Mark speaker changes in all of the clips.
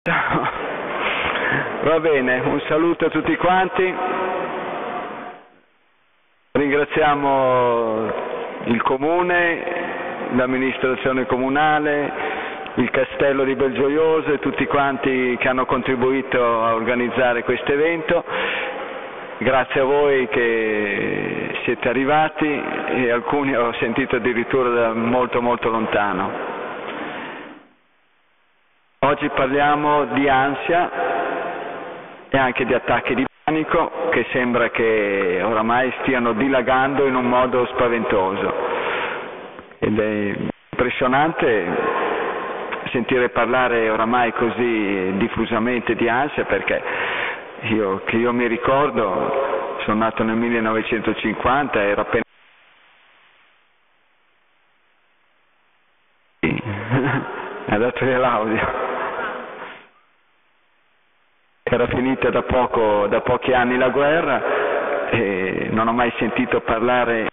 Speaker 1: Va bene, un saluto a tutti quanti. Ringraziamo il Comune, l'amministrazione comunale, il Castello di Belgioioso e tutti quanti che hanno contribuito a organizzare questo evento. Grazie a voi che siete arrivati e alcuni ho sentito addirittura da molto lontano. Oggi parliamo di ansia e anche di attacchi di panico che sembra che oramai stiano dilagando in un modo spaventoso. Ed è impressionante sentire parlare oramai così diffusamente di ansia, perché io mi ricordo, sono nato nel 1950, era appena ha dato l'audio. Era finita da pochi anni la guerra e non ho mai sentito parlare.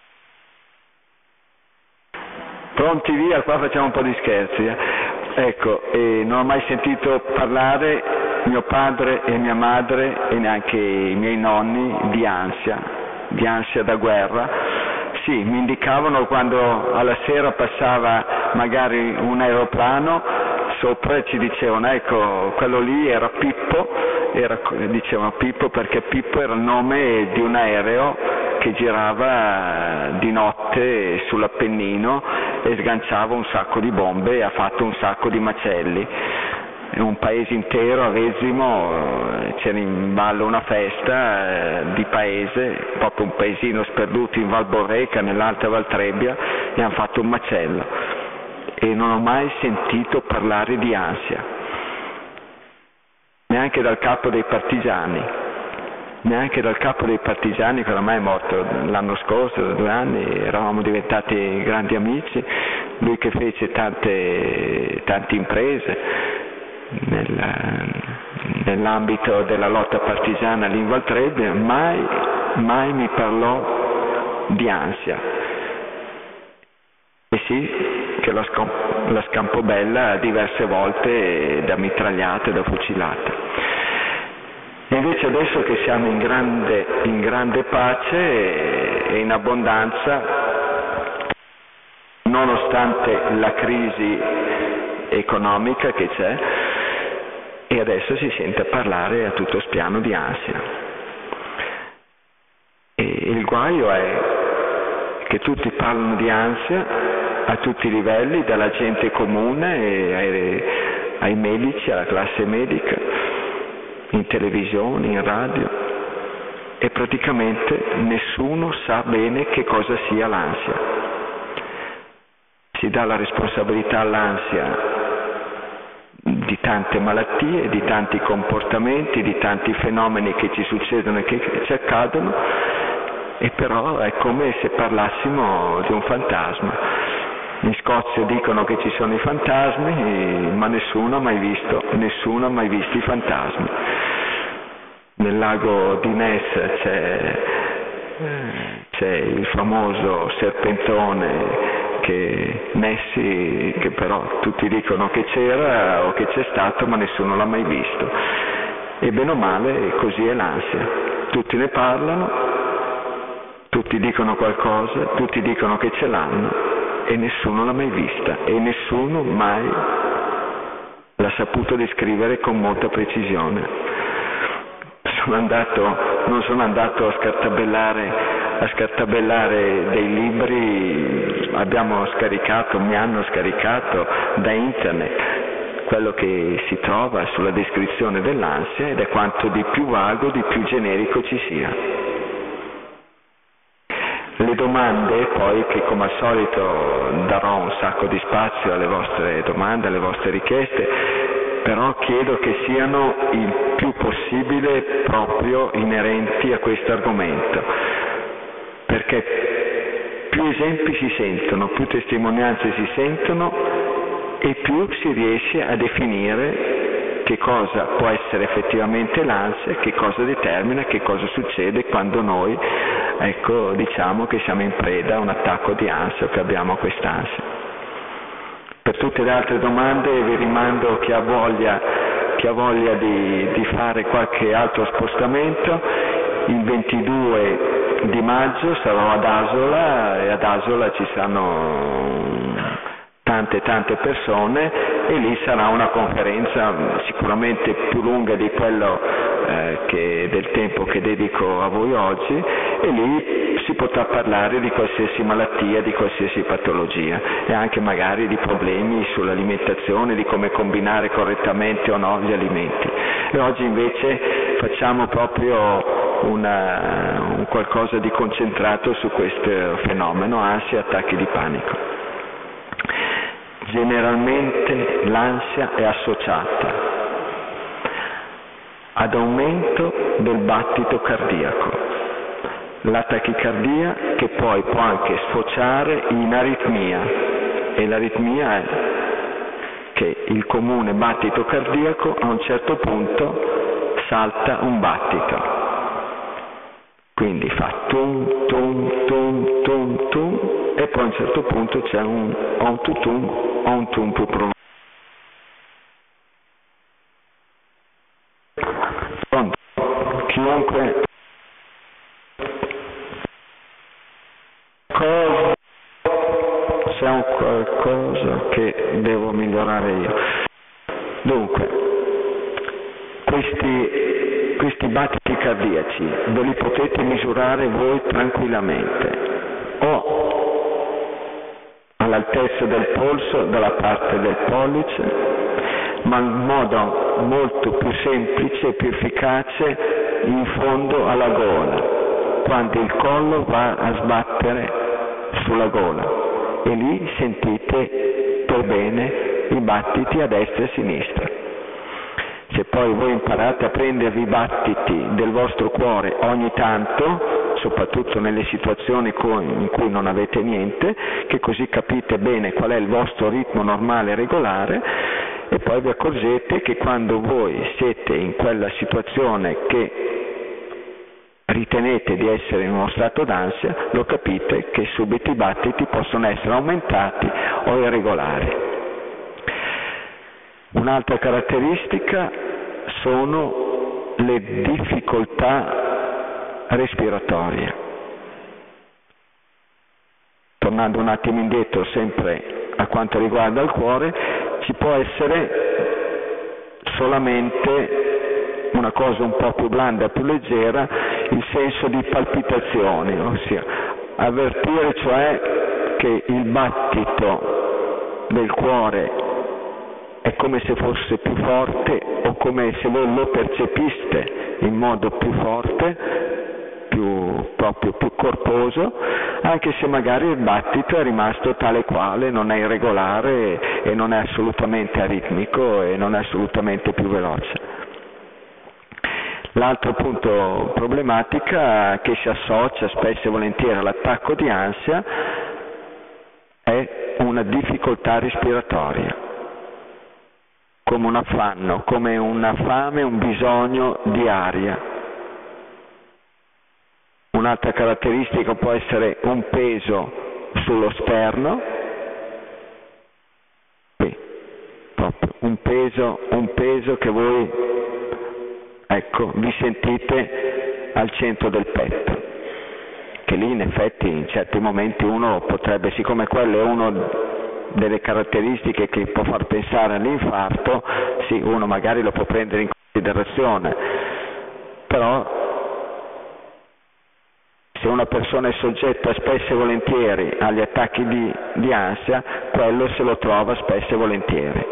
Speaker 1: Pronti via, qua facciamo un po' di scherzi. Ecco, e non ho mai sentito parlare mio padre e mia madre e neanche i miei nonni di ansia da guerra. Sì, mi indicavano quando alla sera passava magari un aeroplano sopra e ci dicevano, ecco, quello lì era Pippo, dicevano Pippo perché Pippo era il nome di un aereo che girava di notte sull'Appennino e sganciava un sacco di bombe e ha fatto un sacco di macelli. Un paese intero, a Vesimo, c'era in ballo una festa di paese, proprio un paesino sperduto in Val Borreca, nell'Alta Val Trebbia, e hanno fatto un macello. E non ho mai sentito parlare di ansia, neanche dal capo dei partigiani che oramai è morto l'anno scorso, da 2 anni, eravamo diventati grandi amici, lui che fece tante imprese nell'ambito della lotta partigiana lì in Val Trebbia, mai mi parlò di ansia. E sì, che la Scampobella diverse volte da mitragliata e da fucilata. E invece adesso che siamo in grande pace e in abbondanza, nonostante la crisi economica che c'è, e adesso si sente parlare a tutto spiano di ansia. E il guaio è che tutti parlano di ansia a tutti i livelli, dalla gente comune ai medici, alla classe medica, in televisione, in radio, e praticamente nessuno sa bene che cosa sia l'ansia. Si dà la responsabilità all'ansia di tante malattie, di tanti comportamenti, di tanti fenomeni che ci succedono e che ci accadono, e però è come se parlassimo di un fantasma. In Scozia dicono che ci sono i fantasmi, ma nessuno ha mai visto i fantasmi. Nel lago di Ness c'è il famoso serpentone Nessi, che però tutti dicono che c'era o che c'è stato, ma nessuno l'ha mai visto. E bene o male così è l'ansia. Tutti ne parlano, tutti dicono qualcosa, tutti dicono che ce l'hanno, e nessuno l'ha mai vista e nessuno mai l'ha saputo descrivere con molta precisione. Non sono andato a scartabellare dei libri, mi hanno scaricato da internet quello che si trova sulla descrizione dell'ansia, ed è quanto di più vago, di più generico ci sia. Le domande poi, che come al solito darò un sacco di spazio alle vostre domande, alle vostre richieste, però chiedo che siano il più possibile proprio inerenti a questo argomento, perché più esempi si sentono, più testimonianze si sentono e più si riesce a definire che cosa può essere effettivamente l'ansia, che cosa determina, che cosa succede quando noi diciamo che siamo in preda a un attacco di ansia o che abbiamo quest'ansia. Per tutte le altre domande vi rimando, chi ha voglia chi ha voglia di fare qualche altro spostamento, il 22 di maggio sarò ad Asola, e ad Asola ci saranno tante persone, e lì sarà una conferenza sicuramente più lunga di quello del tempo che dedico a voi oggi, e lì si potrà parlare di qualsiasi malattia, di qualsiasi patologia, e anche magari di problemi sull'alimentazione, di come combinare correttamente o no gli alimenti. E oggi invece facciamo proprio un qualcosa di concentrato su questo fenomeno, ansia e attacchi di panico. Generalmente l'ansia è associata ad aumento del battito cardiaco, la tachicardia, che poi può anche sfociare in aritmia, e l'aritmia è che il comune battito cardiaco a un certo punto salta un battito, quindi fa tum tum tum tum tum, e poi a un certo punto c'è un tutum o un tum più prolungato. Pronto? Chiunque c'è un qualcosa che devo migliorare io. Dunque, questi battiti cardiaci ve li potete misurare voi tranquillamente, o all'altezza del polso dalla parte del pollice, ma in modo molto più semplice e più efficace in fondo alla gola, quando il collo va a sbattere sulla gola, e lì sentite per bene i battiti a destra e a sinistra. Se poi voi imparate a prendervi i battiti del vostro cuore ogni tanto, soprattutto nelle situazioni in cui non avete niente, che così capite bene qual è il vostro ritmo normale e regolare, e poi vi accorgete che quando voi siete in quella situazione che ritenete di essere in uno stato d'ansia, lo capite che subito i battiti possono essere aumentati o irregolari. Un'altra caratteristica sono le difficoltà respiratorie. Tornando un attimo indietro, sempre a quanto riguarda il cuore, ci può essere solamente una cosa un po' più blanda, più leggera, il senso di palpitazioni, ossia avvertire cioè che il battito del cuore è come se fosse più forte, o come se voi lo percepiste in modo più forte, proprio più corposo, anche se magari il battito è rimasto tale quale, non è irregolare e non è assolutamente aritmico e non è assolutamente più veloce. L'altro punto problematica che si associa spesso e volentieri all'attacco di ansia è una difficoltà respiratoria, come un affanno, come una fame, un bisogno di aria. Un'altra caratteristica può essere un peso sullo sterno, proprio un peso che voi, vi sentite al centro del petto, che lì in effetti in certi momenti uno potrebbe, siccome quello è uno delle caratteristiche che può far pensare all'infarto, sì, uno magari lo può prendere in considerazione, però se una persona è soggetta spesso e volentieri agli attacchi di ansia, quello se lo trova spesso e volentieri.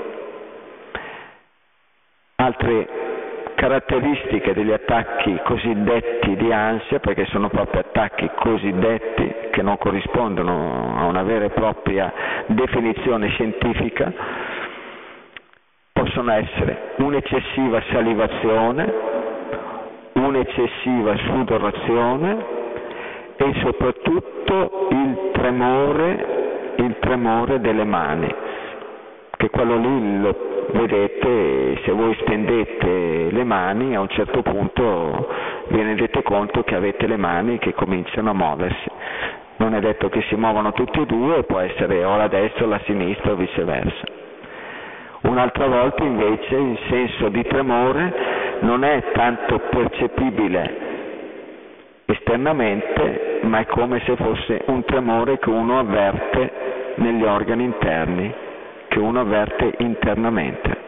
Speaker 1: Altre caratteristiche degli attacchi cosiddetti di ansia, perché sono proprio attacchi cosiddetti che non corrispondono a una vera e propria definizione scientifica, possono essere un'eccessiva salivazione, un'eccessiva sudorazione e soprattutto il tremore delle mani, che quello lì lo vedete se voi stendete le mani, a un certo punto vi rendete conto che avete le mani che cominciano a muoversi. Non è detto che si muovano tutti e due, può essere o la destra o la sinistra o viceversa. Un'altra volta invece il senso di tremore non è tanto percepibile esternamente, ma è come se fosse un tremore che uno avverte negli organi interni, che uno avverte internamente.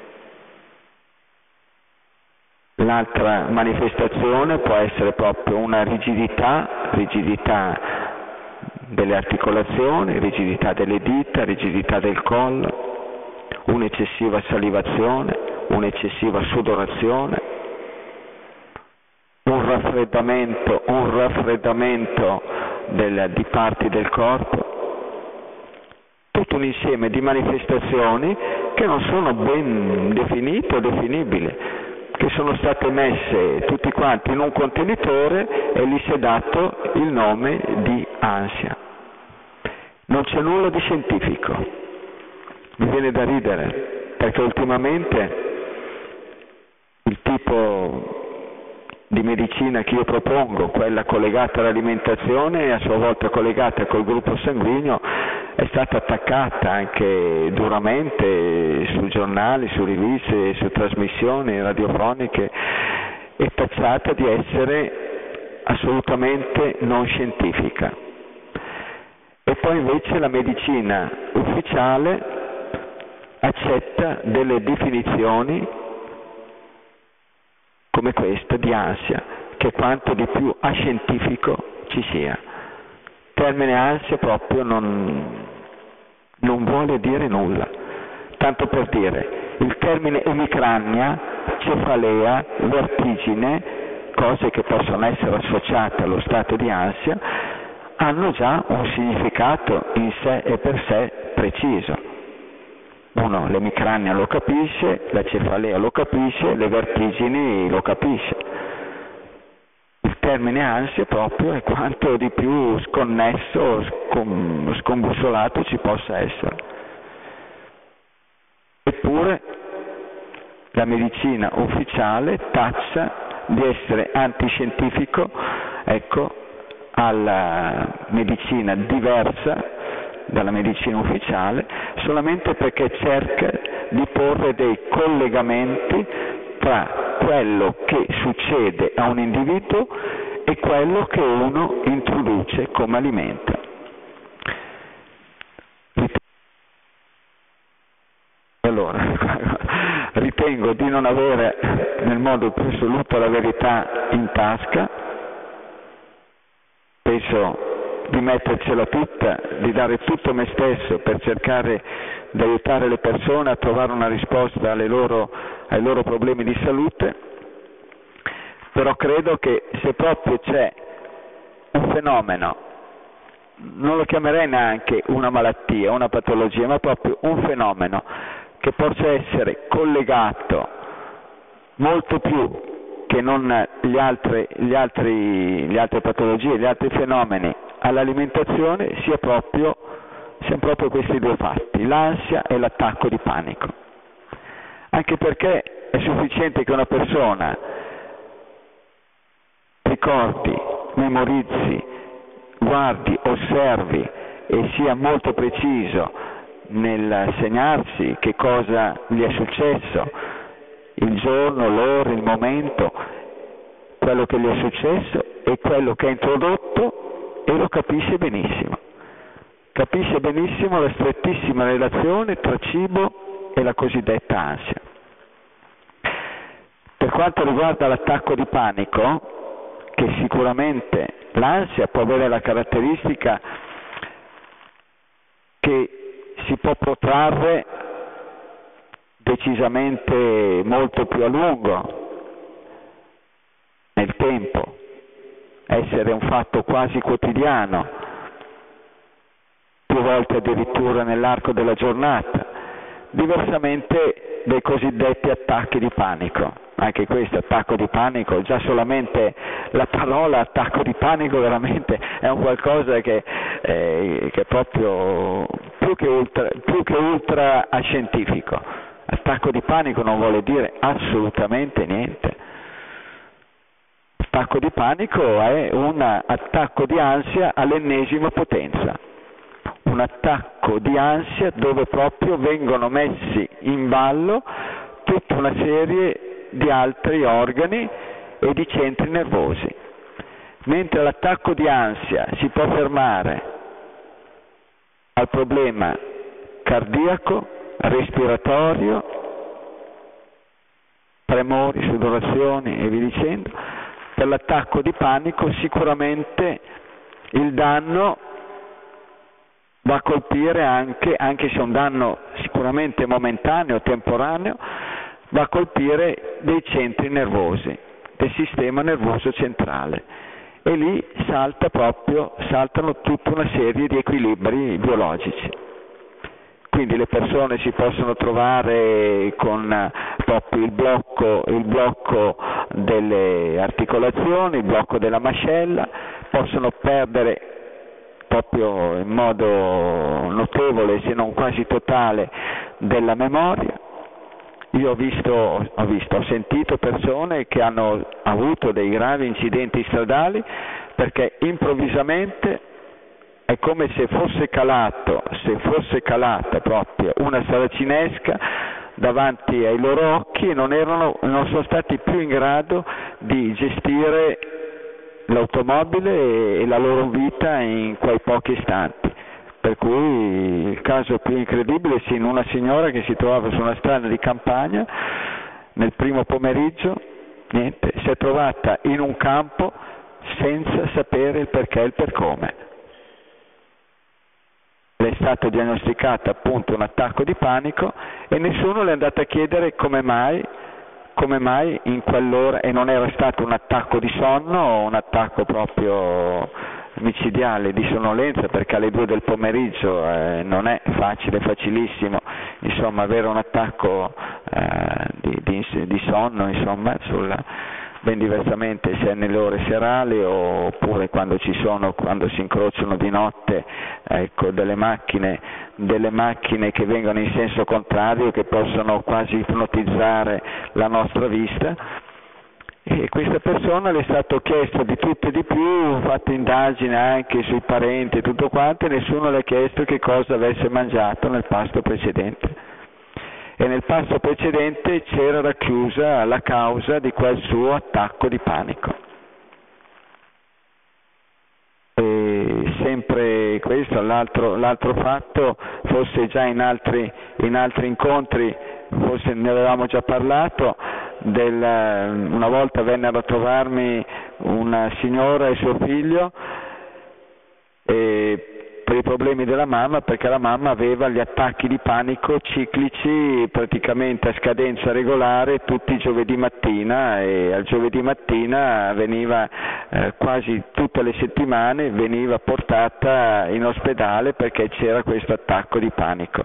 Speaker 1: L'altra manifestazione può essere proprio una rigidità delle articolazioni, rigidità delle dita, rigidità del collo, un'eccessiva salivazione, un'eccessiva sudorazione, un raffreddamento di parti del corpo, tutto un insieme di manifestazioni che non sono ben definite o definibili, che sono state messe tutti quanti in un contenitore e gli si è dato il nome di ansia. Non c'è nulla di scientifico. Mi viene da ridere, perché ultimamente il tipo di medicina che io propongo, quella collegata all'alimentazione e a sua volta collegata col gruppo sanguigno, è stata attaccata anche duramente su giornali, su riviste, su trasmissioni radiofoniche e tacciata di essere assolutamente non scientifica. E poi invece la medicina ufficiale accetta delle definizioni come questa di ansia, che quanto di più ascientifico ci sia. Il termine ansia proprio non vuole dire nulla. Tanto per dire, il termine emicrania, cefalea, vertigine, cose che possono essere associate allo stato di ansia, hanno già un significato in sé e per sé preciso. Uno l'emicrania lo capisce, la cefalea lo capisce, le vertigini lo capisce. Il termine ansia proprio è quanto di più sconnesso, scombussolato ci possa essere. Eppure la medicina ufficiale taccia di essere antiscientifico, alla medicina diversa dalla medicina ufficiale, solamente perché cerca di porre dei collegamenti tra quello che succede a un individuo e quello che uno introduce come alimento. Allora, ritengo di non avere nel modo più assoluto la verità in tasca, penso di mettercela tutta, di dare tutto me stesso per cercare di aiutare le persone a trovare una risposta ai loro problemi di salute, però credo che se proprio c'è un fenomeno, non lo chiamerei neanche una malattia, una patologia, ma proprio un fenomeno che possa essere collegato molto più che non le altre patologie, gli altri fenomeni all'alimentazione, siano proprio questi due fatti, l'ansia e l'attacco di panico. Anche perché è sufficiente che una persona ricordi, memorizzi, guardi, osservi e sia molto preciso nel segnarsi che cosa gli è successo, il giorno, l'ora, il momento, quello che gli è successo e quello che ha introdotto, e lo capisce benissimo. Capisce benissimo la strettissima relazione tra cibo e la cosiddetta ansia. Per quanto riguarda l'attacco di panico, che sicuramente l'ansia può avere la caratteristica che si può protrarre decisamente molto più a lungo nel tempo, essere un fatto quasi quotidiano, più volte addirittura nell'arco della giornata, diversamente dai cosiddetti attacchi di panico. Anche questo attacco di panico, già solamente la parola attacco di panico veramente è un qualcosa che è proprio più che ultra ascientifico. Attacco di panico non vuole dire assolutamente niente. Attacco di panico è un attacco di ansia all'ennesima potenza, un attacco attacco di ansia dove proprio vengono messi in ballo tutta una serie di altri organi e di centri nervosi. Mentre l'attacco di ansia si può fermare al problema cardiaco, respiratorio, tremori, sudorazioni e via dicendo, per l'attacco di panico sicuramente il danno va a colpire anche se è un danno sicuramente momentaneo, temporaneo, va a colpire dei centri nervosi, del sistema nervoso centrale, e lì saltano tutta una serie di equilibri biologici. Quindi le persone si possono trovare con proprio il blocco delle articolazioni, il blocco della mascella, possono perdere proprio in modo notevole, se non quasi totale, della memoria. Io ho sentito persone che hanno avuto dei gravi incidenti stradali perché improvvisamente è come se fosse calata proprio una saracinesca davanti ai loro occhi e non sono stati più in grado di gestire l'automobile e la loro vita in quei pochi istanti. Per cui il caso più incredibile in una signora che si trovava su una strada di campagna nel primo pomeriggio, si è trovata in un campo senza sapere il perché e il per come. Le è stato diagnosticato appunto un attacco di panico e nessuno le è andato a chiedere come mai in quell'ora, e non era stato un attacco di sonno o un attacco proprio micidiale di sonnolenza, perché alle 2 del pomeriggio non è facilissimo insomma avere un attacco di sonno, insomma, ben diversamente se è nelle ore serali oppure quando si incrociano di notte, ecco, delle macchine che vengono in senso contrario, che possono quasi ipnotizzare la nostra vista. E questa persona le è stato chiesto di tutto e di più, fatte indagini anche sui parenti e tutto quanto, e nessuno le ha chiesto che cosa avesse mangiato nel pasto precedente. E nel pasto precedente c'era racchiusa la causa di quel suo attacco di panico. E sempre questo, l'altro fatto, forse già in altri incontri, forse ne avevamo già parlato, una volta vennero a trovarmi una signora e suo figlio per i problemi della mamma, perché la mamma aveva gli attacchi di panico ciclici praticamente a scadenza regolare tutti i giovedì mattina, e al giovedì mattina veniva quasi tutte le settimane veniva portata in ospedale perché c'era questo attacco di panico.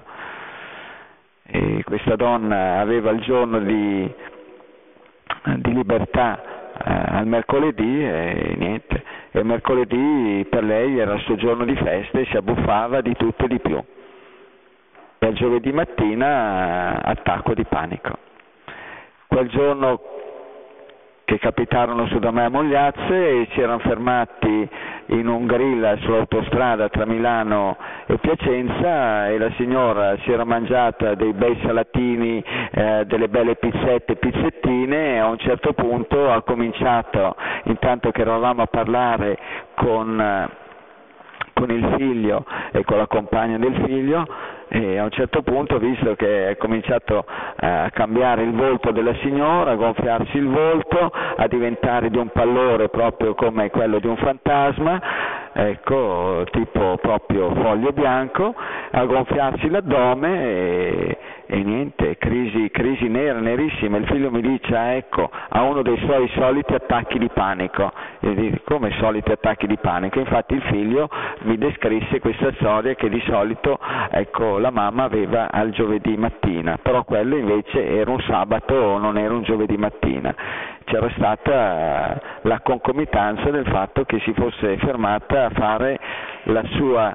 Speaker 1: E questa donna aveva il giorno di libertà al mercoledì e niente, e mercoledì per lei era il suo giorno di festa e si abbuffava di tutto e di più, e al giovedì mattina attacco di panico. Quel giorno che capitarono su da me a Mogliazze e si erano fermati in un grill sull'autostrada tra Milano e Piacenza, e la signora si era mangiata dei bei salatini, delle belle pizzettine, e a un certo punto ha cominciato, intanto che eravamo a parlare con il figlio e con la compagna del figlio, e a un certo punto, visto che è cominciato a cambiare il volto della signora, a gonfiarsi il volto, a diventare di un pallore proprio come quello di un fantasma, ecco, tipo proprio foglio bianco, a gonfiarsi l'addome e niente, crisi nera, nerissima. Il figlio mi dice, ecco, ha uno dei suoi soliti attacchi di panico. E dico, come soliti attacchi di panico? Infatti il figlio mi descrisse questa storia che di solito, ecco, la mamma aveva al giovedì mattina, però quello invece era un sabato, non era un giovedì mattina. C'era stata la concomitanza del fatto che si fosse fermata a fare la sua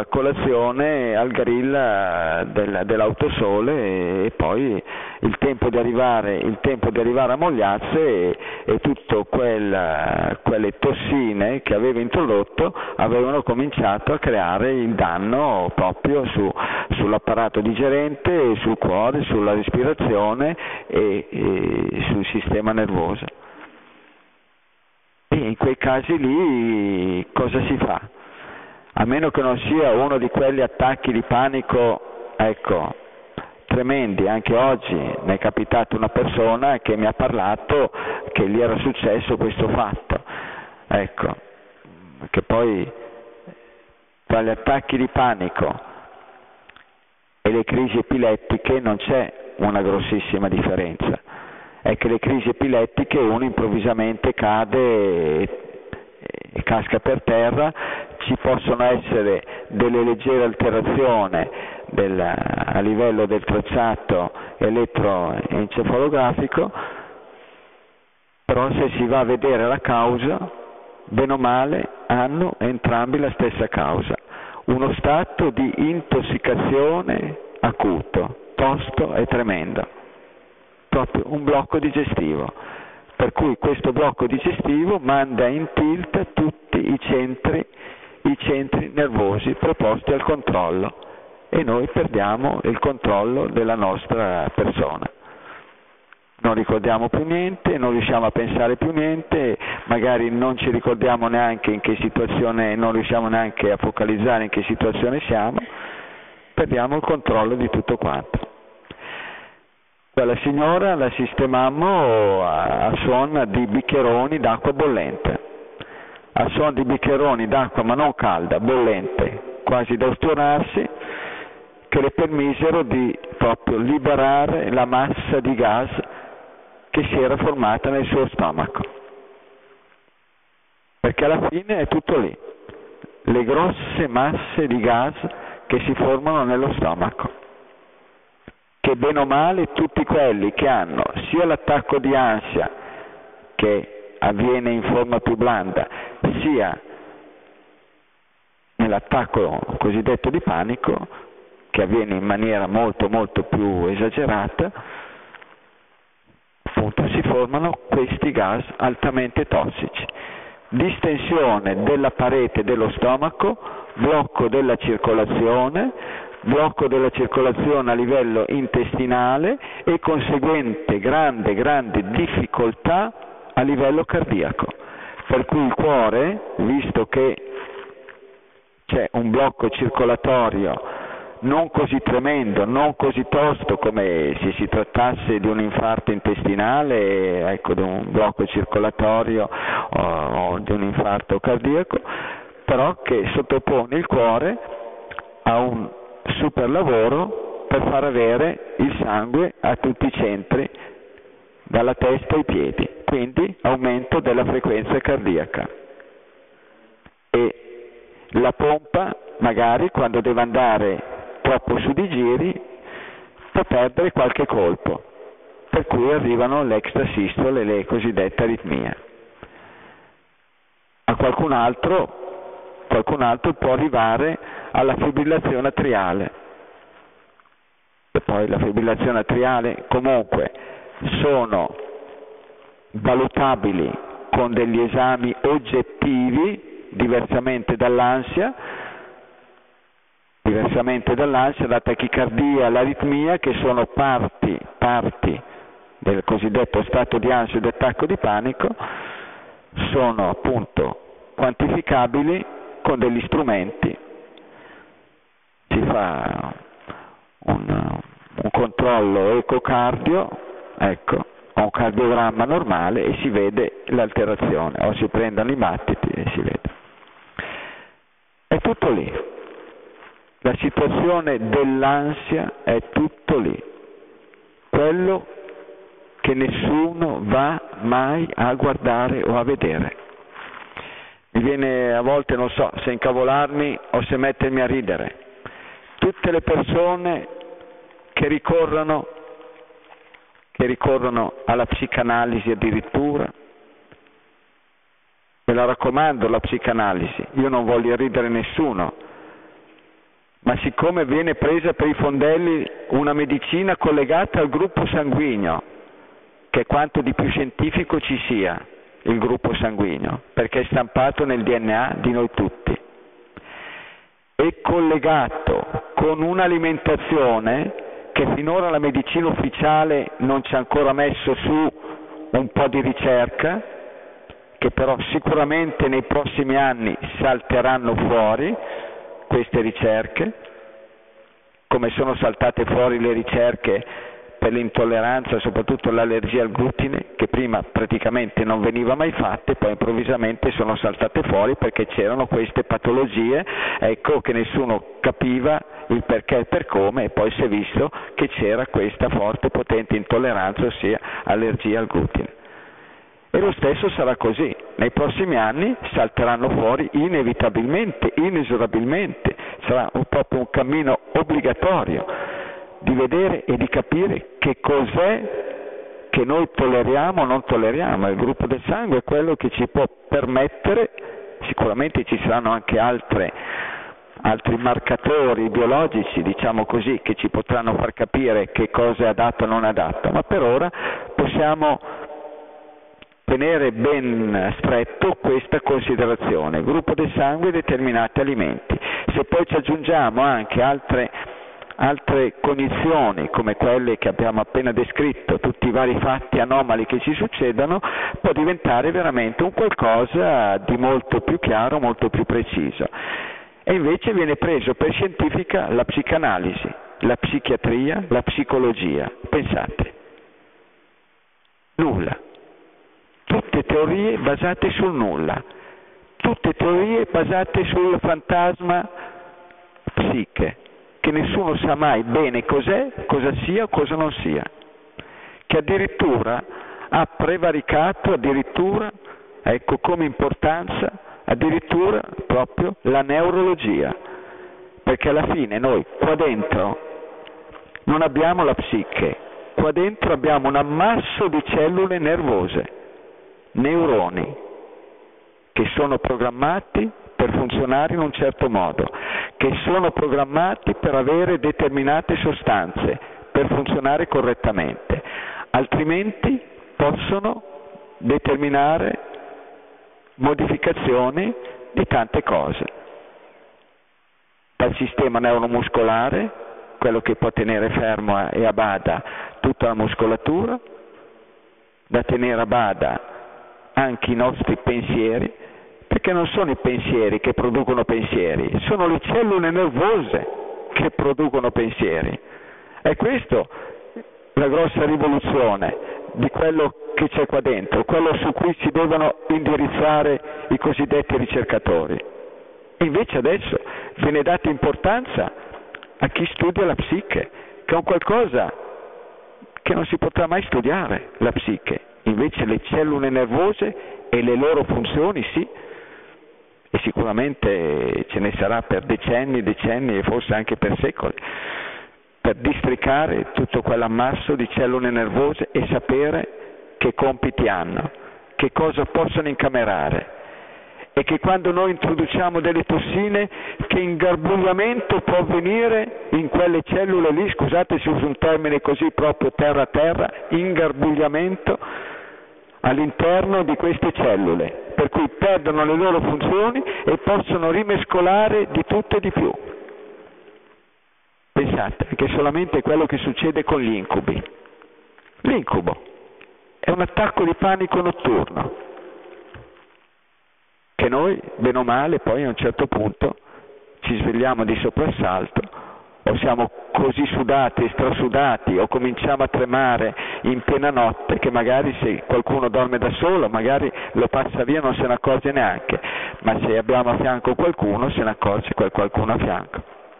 Speaker 1: colazione al grill dell'Autosole, e poi il tempo di arrivare a Mogliazze e tutte quelle tossine che aveva introdotto avevano cominciato a creare il danno proprio sull'apparato digerente, sul cuore, sulla respirazione e sul sistema nervoso. E in quei casi lì cosa si fa? A meno che non sia uno di quegli attacchi di panico, ecco, tremendi. Anche oggi mi è capitato una persona che mi ha parlato che gli era successo questo fatto, ecco, che poi tra gli attacchi di panico e le crisi epilettiche non c'è una grossissima differenza, è che le crisi epilettiche uno improvvisamente cade e casca per terra, ci possono essere delle leggere alterazioni a livello del tracciato elettroencefalografico, però se si va a vedere la causa, bene o male hanno entrambi la stessa causa, uno stato di intossicazione acuto, tosto e tremendo, proprio un blocco digestivo, per cui questo blocco digestivo manda in tilt tutti i centri nervosi preposti al controllo e noi perdiamo il controllo della nostra persona. Non ricordiamo più niente, non riusciamo a pensare più niente, magari non ci ricordiamo neanche in che situazione, non riusciamo neanche a focalizzare in che situazione siamo, perdiamo il controllo di tutto quanto. Quella signora la sistemammo a suon di bicchieroni d'acqua bollente, a suon di bicchieroni d'acqua ma non calda, bollente, quasi da ustionarsi, che le permisero di proprio liberare la massa di gas che si era formata nel suo stomaco. Perché alla fine è tutto lì, le grosse masse di gas che si formano nello stomaco, che bene o male tutti quelli che hanno sia l'attacco di ansia che avviene in forma più blanda, sia nell'attacco cosiddetto di panico, che avviene in maniera molto molto più esagerata, appunto si formano questi gas altamente tossici. Distensione della parete dello stomaco, blocco della circolazione a livello intestinale e conseguente grande difficoltà a livello cardiaco. Per cui il cuore, visto che c'è un blocco circolatorio non così tremendo, non così tosto come se si trattasse di un infarto intestinale, ecco, di un blocco circolatorio o di un infarto cardiaco, però che sottopone il cuore a un super lavoro per far avere il sangue a tutti i centri, dalla testa ai piedi, quindi aumento della frequenza cardiaca. E la pompa, magari quando deve andare troppo su di giri, può perdere qualche colpo, per cui arrivano le extrasistole, le cosiddette aritmie. A qualcun altro può arrivare alla fibrillazione atriale, e poi la fibrillazione atriale comunque sono valutabili con degli esami oggettivi, diversamente dall'ansia, la tachicardia, l'aritmia, che sono parti del cosiddetto stato di ansia ed attacco di panico, sono appunto quantificabili con degli strumenti. Si fa un controllo ecocardio, ecco, o un cardiogramma normale e si vede l'alterazione, o si prendono i battiti e si vede. È tutto lì. La situazione dell'ansia è tutto lì, quello che nessuno va mai a guardare o a vedere. Mi viene a volte, non so se incavolarmi o se mettermi a ridere, tutte le persone che ricorrono alla psicanalisi addirittura. Me la raccomando la psicanalisi, io non voglio ridere nessuno, ma siccome viene presa per i fondelli una medicina collegata al gruppo sanguigno, che è quanto di più scientifico ci sia il gruppo sanguigno, perché è stampato nel DNA di noi tutti, e collegato con un'alimentazione che finora la medicina ufficiale non ci ha ancora messo su un po' di ricerca, che però sicuramente nei prossimi anni salteranno fuori queste ricerche, come sono saltate fuori le ricerche per l'intolleranza, soprattutto l'allergia al glutine, che prima praticamente non veniva mai fatte, poi improvvisamente sono saltate fuori perché c'erano queste patologie, ecco, che nessuno capiva il perché e il per come, e poi si è visto che c'era questa forte potente intolleranza, ossia allergia al glutine. E lo stesso sarà così, nei prossimi anni salteranno fuori inevitabilmente, inesorabilmente, sarà proprio un cammino obbligatorio di vedere e di capire che cos'è che noi tolleriamo o non tolleriamo. Il gruppo del sangue è quello che ci può permettere, sicuramente ci saranno anche altri marcatori biologici, diciamo così, che ci potranno far capire che cosa è adatto o non adatto, ma per ora possiamo tenere ben stretto questa considerazione: gruppo del sangue e determinati alimenti. Se poi ci aggiungiamo anche altre cognizioni come quelle che abbiamo appena descritto, tutti i vari fatti anomali che ci succedono, può diventare veramente un qualcosa di molto più chiaro, molto più preciso. E invece viene preso per scientifica la psicanalisi, la psichiatria, la psicologia. Pensate, nulla. Tutte teorie basate sul nulla, tutte teorie basate sul fantasma psiche, che nessuno sa mai bene cos'è, cosa sia o cosa non sia, che addirittura ha prevaricato, ecco, come importanza, addirittura proprio la neurologia, perché alla fine noi qua dentro non abbiamo la psiche, qua dentro abbiamo un ammasso di cellule nervose, neuroni, che sono programmati per funzionare in un certo modo, che sono programmati per avere determinate sostanze, per funzionare correttamente, altrimenti possono determinare modificazioni di tante cose, dal sistema neuromuscolare, quello che può tenere fermo e a bada tutta la muscolatura, da tenere a bada anche i nostri pensieri, perché non sono i pensieri che producono pensieri, sono le cellule nervose che producono pensieri. È questo la grossa rivoluzione di quello che c'è qua dentro, quello su cui si devono indirizzare i cosiddetti ricercatori. E invece adesso viene data importanza a chi studia la psiche, che è un qualcosa che non si potrà mai studiare, la psiche. Invece le cellule nervose e le loro funzioni sì, e sicuramente ce ne sarà per decenni e forse anche per secoli, per districare tutto quell'ammasso di cellule nervose e sapere che compiti hanno, che cosa possono incamerare, e che quando noi introduciamo delle tossine, che ingarbugliamento può avvenire in quelle cellule lì, scusate se uso un termine così proprio terra a terra, ingarbugliamento all'interno di queste cellule, per cui perdono le loro funzioni e possono rimescolare di tutto e di più. Pensate che è solamente quello che succede con gli incubi. L'incubo è un attacco di panico notturno, che noi, bene o male, poi a un certo punto ci svegliamo di soprassalto, o siamo così sudati, strasudati, o cominciamo a tremare in piena notte, che magari se qualcuno dorme da solo, magari lo passa via, non se ne accorge neanche, ma se abbiamo a fianco qualcuno, se ne accorge quel qualcuno a fianco.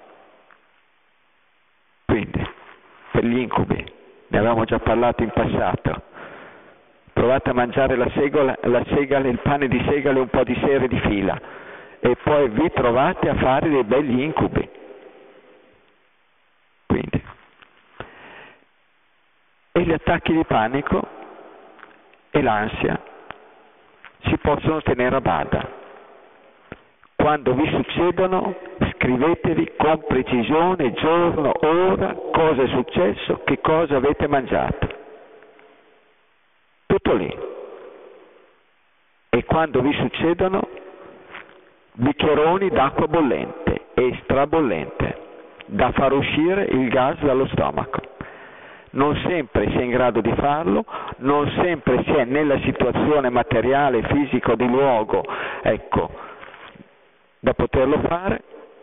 Speaker 1: Quindi, per gli incubi, ne avevamo già parlato in passato, provate a mangiare la segale, il pane di segale un po' di sere di fila, e poi vi trovate a fare dei begli incubi. Quindi, e gli attacchi di panico e l'ansia si possono tenere a bada. Quando vi succedono,
Speaker 2: scrivetevi con precisione, giorno, ora, cosa è successo, che cosa avete mangiato. Tutto lì. E quando vi succedono, bicchieroni d'acqua bollente e strabollente, da far uscire il gas dallo stomaco. Non sempre si è in grado di farlo, non sempre si è nella situazione materiale, fisica di luogo, ecco, da poterlo fare,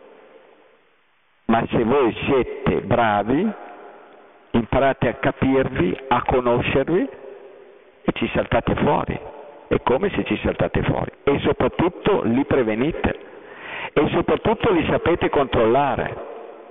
Speaker 2: ma se voi siete bravi, imparate a capirvi, a conoscervi e ci saltate fuori. È come se ci saltate fuori. E soprattutto li prevenite. E soprattutto li sapete controllare.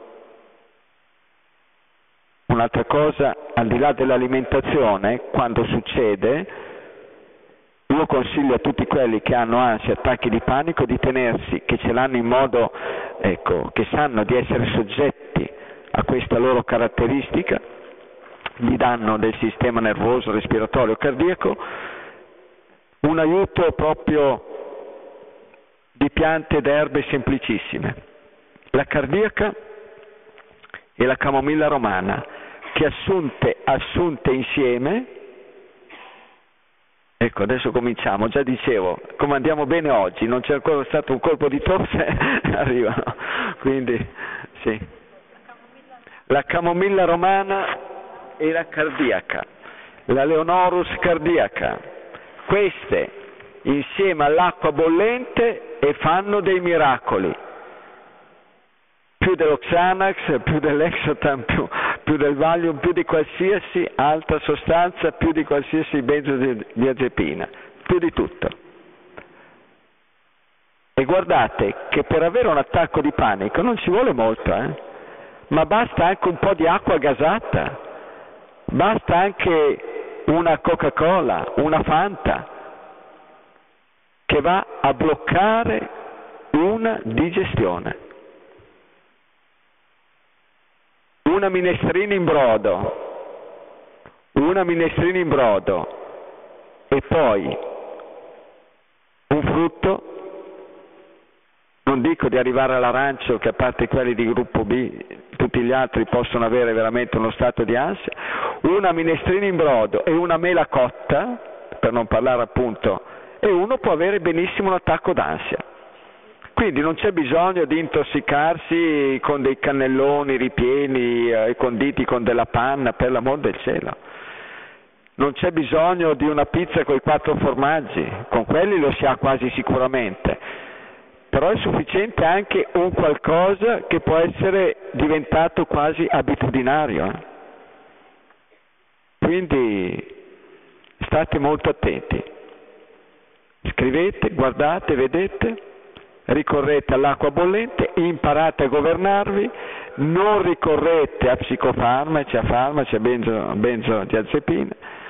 Speaker 2: Un'altra cosa, al di là dell'alimentazione, quando succede, io consiglio a tutti quelli che hanno ansia, attacchi di panico, di tenersi, che ce l'hanno in modo, ecco, che sanno di essere soggetti a questa loro caratteristica, di danno del sistema nervoso, respiratorio, cardiaco, un aiuto proprio di piante ed erbe semplicissime. La cardiaca e la camomilla romana, che assunte insieme, ecco, adesso cominciamo, già dicevo, come andiamo bene oggi, non c'è ancora stato un colpo di tosse, arrivano, quindi sì. La camomilla romana e la cardiaca, la Leonorus cardiaca, queste insieme all'acqua bollente e fanno dei miracoli. Più dello Xanax, più dell'Exotan, più del Valium, più di qualsiasi altra sostanza, più di qualsiasi benzodiazepina, più di tutto. E guardate che per avere un attacco di panico non ci vuole molto, ma basta anche un po' di acqua gasata, basta anche una Coca-Cola, una Fanta, che va a bloccare una digestione. Una minestrina in brodo e poi un frutto, non dico di arrivare all'arancio, che a parte quelli di gruppo B tutti gli altri possono avere veramente uno stato di ansia, una minestrina in brodo e una mela cotta, per non parlare appunto, e uno può avere benissimo un attacco d'ansia. Quindi non c'è bisogno di intossicarsi con dei cannelloni ripieni conditi con della panna, per l'amor del cielo. Non c'è bisogno di una pizza con i 4 formaggi, con quelli lo si ha quasi sicuramente. Però è sufficiente anche un qualcosa che può essere diventato quasi abitudinario. Quindi state molto attenti. Scrivete, guardate, vedete. Ricorrete all'acqua bollente, imparate a governarvi, non ricorrete a psicofarmaci, a farmaci, a benzodiazepine.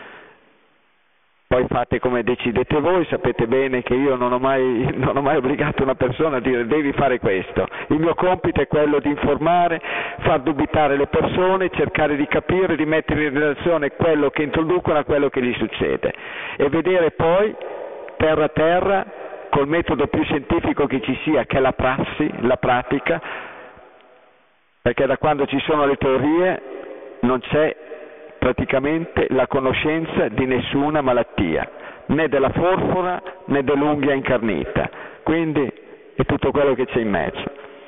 Speaker 2: Poi fate come decidete voi, sapete bene che io non ho mai obbligato una persona a dire devi fare questo. Il mio compito è quello di informare, far dubitare le persone, cercare di capire, di mettere in relazione quello che introducono a quello che gli succede e vedere poi terra a terra, col metodo più scientifico che ci sia, che è la prassi, la pratica, perché da quando ci sono le teorie non c'è praticamente la conoscenza di nessuna malattia, né della forfora né dell'unghia incarnita, quindi è tutto quello che c'è in mezzo.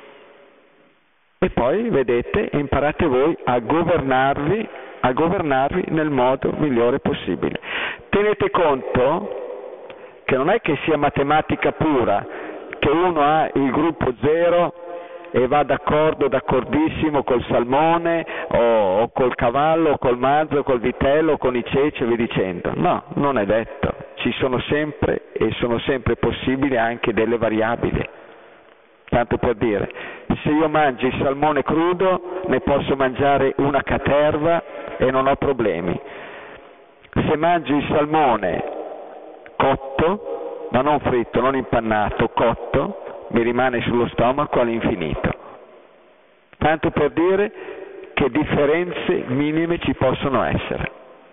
Speaker 2: E poi vedete, imparate voi a governarvi nel modo migliore possibile. Tenete conto che non è che sia matematica pura, che uno ha il gruppo 0 e va d'accordissimo col salmone o col cavallo o col mazzo, col vitello o con i ceci e via dicendo. No, non è detto. Ci sono sempre e sono sempre possibili anche delle variabili. Tanto per dire, se io mangio il salmone crudo ne posso mangiare una caterva e non ho problemi. Se mangio il salmone cotto, ma non fritto, non impannato, cotto, mi rimane sullo stomaco all'infinito. Tanto per dire che differenze minime ci possono essere.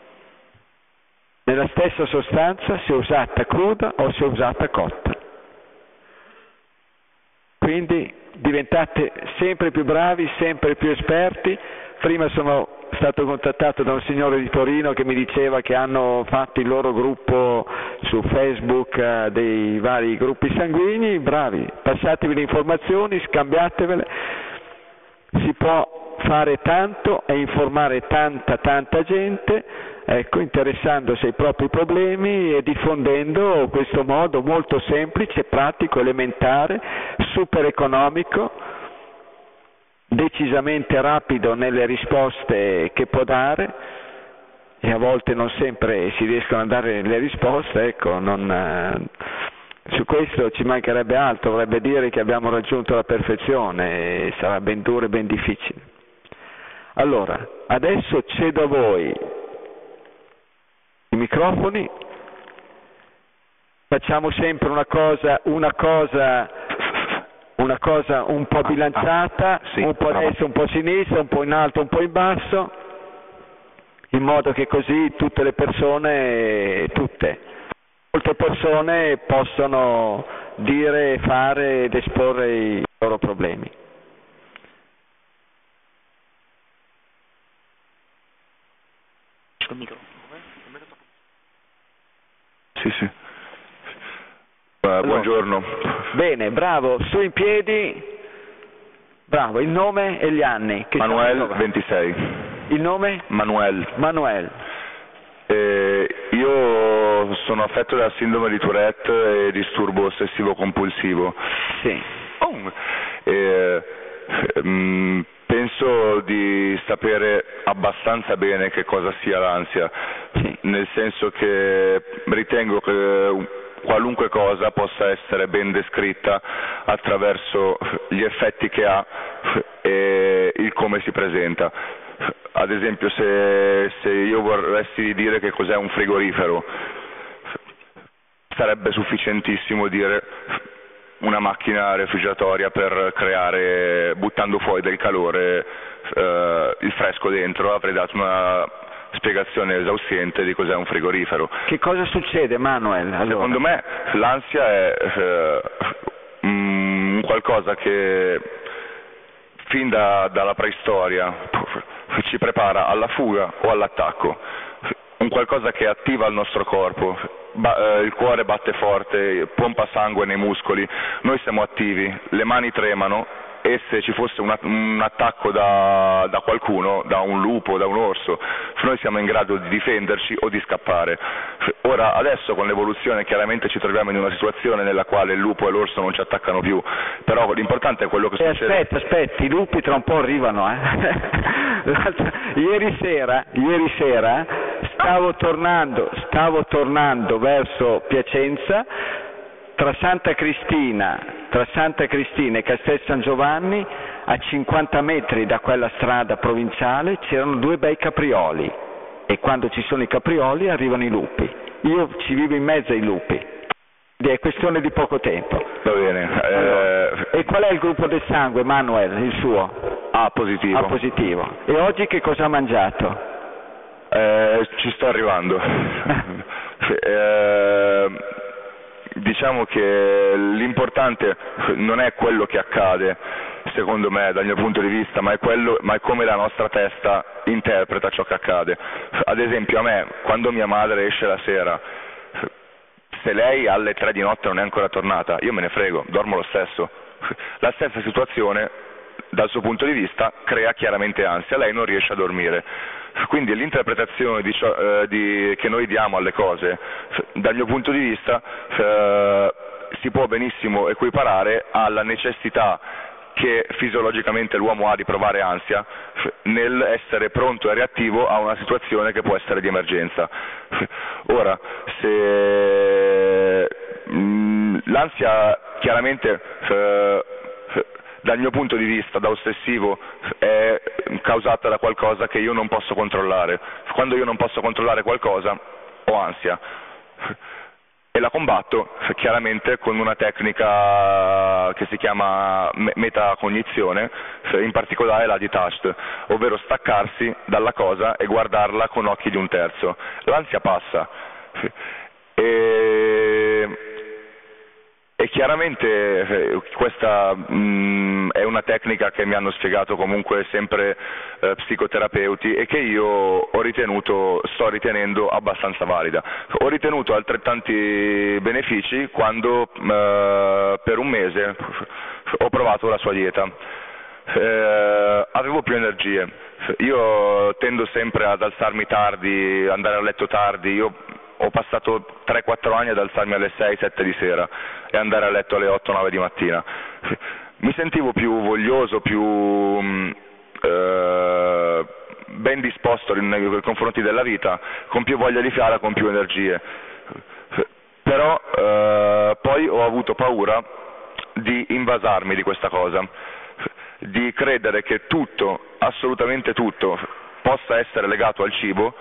Speaker 2: Nella stessa sostanza, se usata cruda o se usata cotta. Quindi diventate sempre più bravi, sempre più esperti. Prima sono stato contattato da un signore di Torino che mi diceva che hanno fatto il loro gruppo su Facebook, dei vari gruppi sanguigni. Bravi, passatevi le informazioni, scambiatevele. Si può fare tanto e informare tanta gente, ecco, interessandosi ai propri problemi e diffondendo questo modo molto semplice, pratico, elementare, super economico, decisamente rapido nelle risposte che può dare, e a volte non sempre si riescono a dare le risposte, ecco, su questo ci mancherebbe altro, vorrebbe dire che abbiamo raggiunto la perfezione e sarà ben duro e ben difficile. Allora, adesso cedo a voi i microfoni, facciamo sempre una cosa un po' bilanciata,
Speaker 3: sì,
Speaker 2: un po' a destra, un po' a sinistra, un po' in alto, un po' in basso, in modo che così tutte le persone, molte persone possono dire, fare ed esporre i loro problemi.
Speaker 3: Sì. Buongiorno.
Speaker 2: Bene, bravo, su in piedi. Bravo, il nome e gli anni.
Speaker 3: Manuel, 26.
Speaker 2: Il nome?
Speaker 3: Manuel. Io sono affetto da sindrome di Tourette e disturbo ossessivo compulsivo.
Speaker 2: Sì.
Speaker 3: Penso di sapere abbastanza bene che cosa sia l'ansia, sì. Nel senso che ritengo che qualunque cosa possa essere ben descritta attraverso gli effetti che ha e il come si presenta. Ad esempio, se io volessi dire che cos'è un frigorifero, sarebbe sufficientissimo dire una macchina refrigeratoria per creare, buttando fuori del calore, il fresco dentro. Avrei dato una spiegazione esaustivente di cos'è un frigorifero.
Speaker 2: Che cosa succede, Manuel? Allora?
Speaker 3: Secondo me l'ansia è qualcosa che fin dalla preistoria ci prepara alla fuga o all'attacco, un qualcosa che attiva il nostro corpo. Il cuore batte forte, pompa sangue nei muscoli, noi siamo attivi, le mani tremano, e se ci fosse un attacco da qualcuno, da un lupo, da un orso, noi siamo in grado di difenderci o di scappare. Ora, adesso con l'evoluzione chiaramente ci troviamo in una situazione nella quale il lupo e l'orso non ci attaccano più, però l'importante è quello che succede.
Speaker 2: Aspetta, i lupi tra un po' arrivano, Ieri sera stavo tornando verso Piacenza, tra Santa Cristina e Castel San Giovanni, a 50 metri da quella strada provinciale c'erano 2 bei caprioli, e quando ci sono i caprioli arrivano i lupi. Io ci vivo in mezzo ai lupi, è questione di poco tempo.
Speaker 3: Va bene.
Speaker 2: Allora, e qual è il gruppo del sangue, Manuel, il suo?
Speaker 3: A positivo.
Speaker 2: A positivo. E oggi che cosa ha mangiato?
Speaker 3: Ci sto arrivando. Diciamo che l'importante non è quello che accade, secondo me, dal mio punto di vista, ma è come la nostra testa interpreta ciò che accade. Ad esempio, a me, quando mia madre esce la sera, se lei alle 3 di notte non è ancora tornata, io me ne frego, dormo lo stesso. La stessa situazione, dal suo punto di vista, crea chiaramente ansia, lei non riesce a dormire. Quindi l'interpretazione che noi diamo alle cose, dal mio punto di vista, si può benissimo equiparare alla necessità che fisiologicamente l'uomo ha di provare ansia nel essere pronto e reattivo a una situazione che può essere di emergenza. Ora, se l'ansia chiaramente dal mio punto di vista, da ossessivo, è causata da qualcosa che io non posso controllare. Quando io non posso controllare qualcosa, ho ansia. E la combatto chiaramente con una tecnica che si chiama metacognizione, in particolare la detached, ovvero staccarsi dalla cosa e guardarla con occhi di un terzo. L'ansia passa. E E chiaramente questa è una tecnica che mi hanno spiegato comunque sempre psicoterapeuti e che io sto ritenendo abbastanza valida. Ho ritenuto altrettanti benefici quando per un mese ho provato la sua dieta. Avevo più energie. Io tendo sempre ad alzarmi tardi, andare a letto tardi. Io ho passato 3-4 anni ad alzarmi alle 6-7 di sera e andare a letto alle 8-9 di mattina. Mi sentivo più voglioso, più ben disposto nei confronti della vita, con più voglia di fare, con più energie. Però poi ho avuto paura di invasarmi di questa cosa, di credere che tutto, assolutamente tutto, possa essere legato al cibo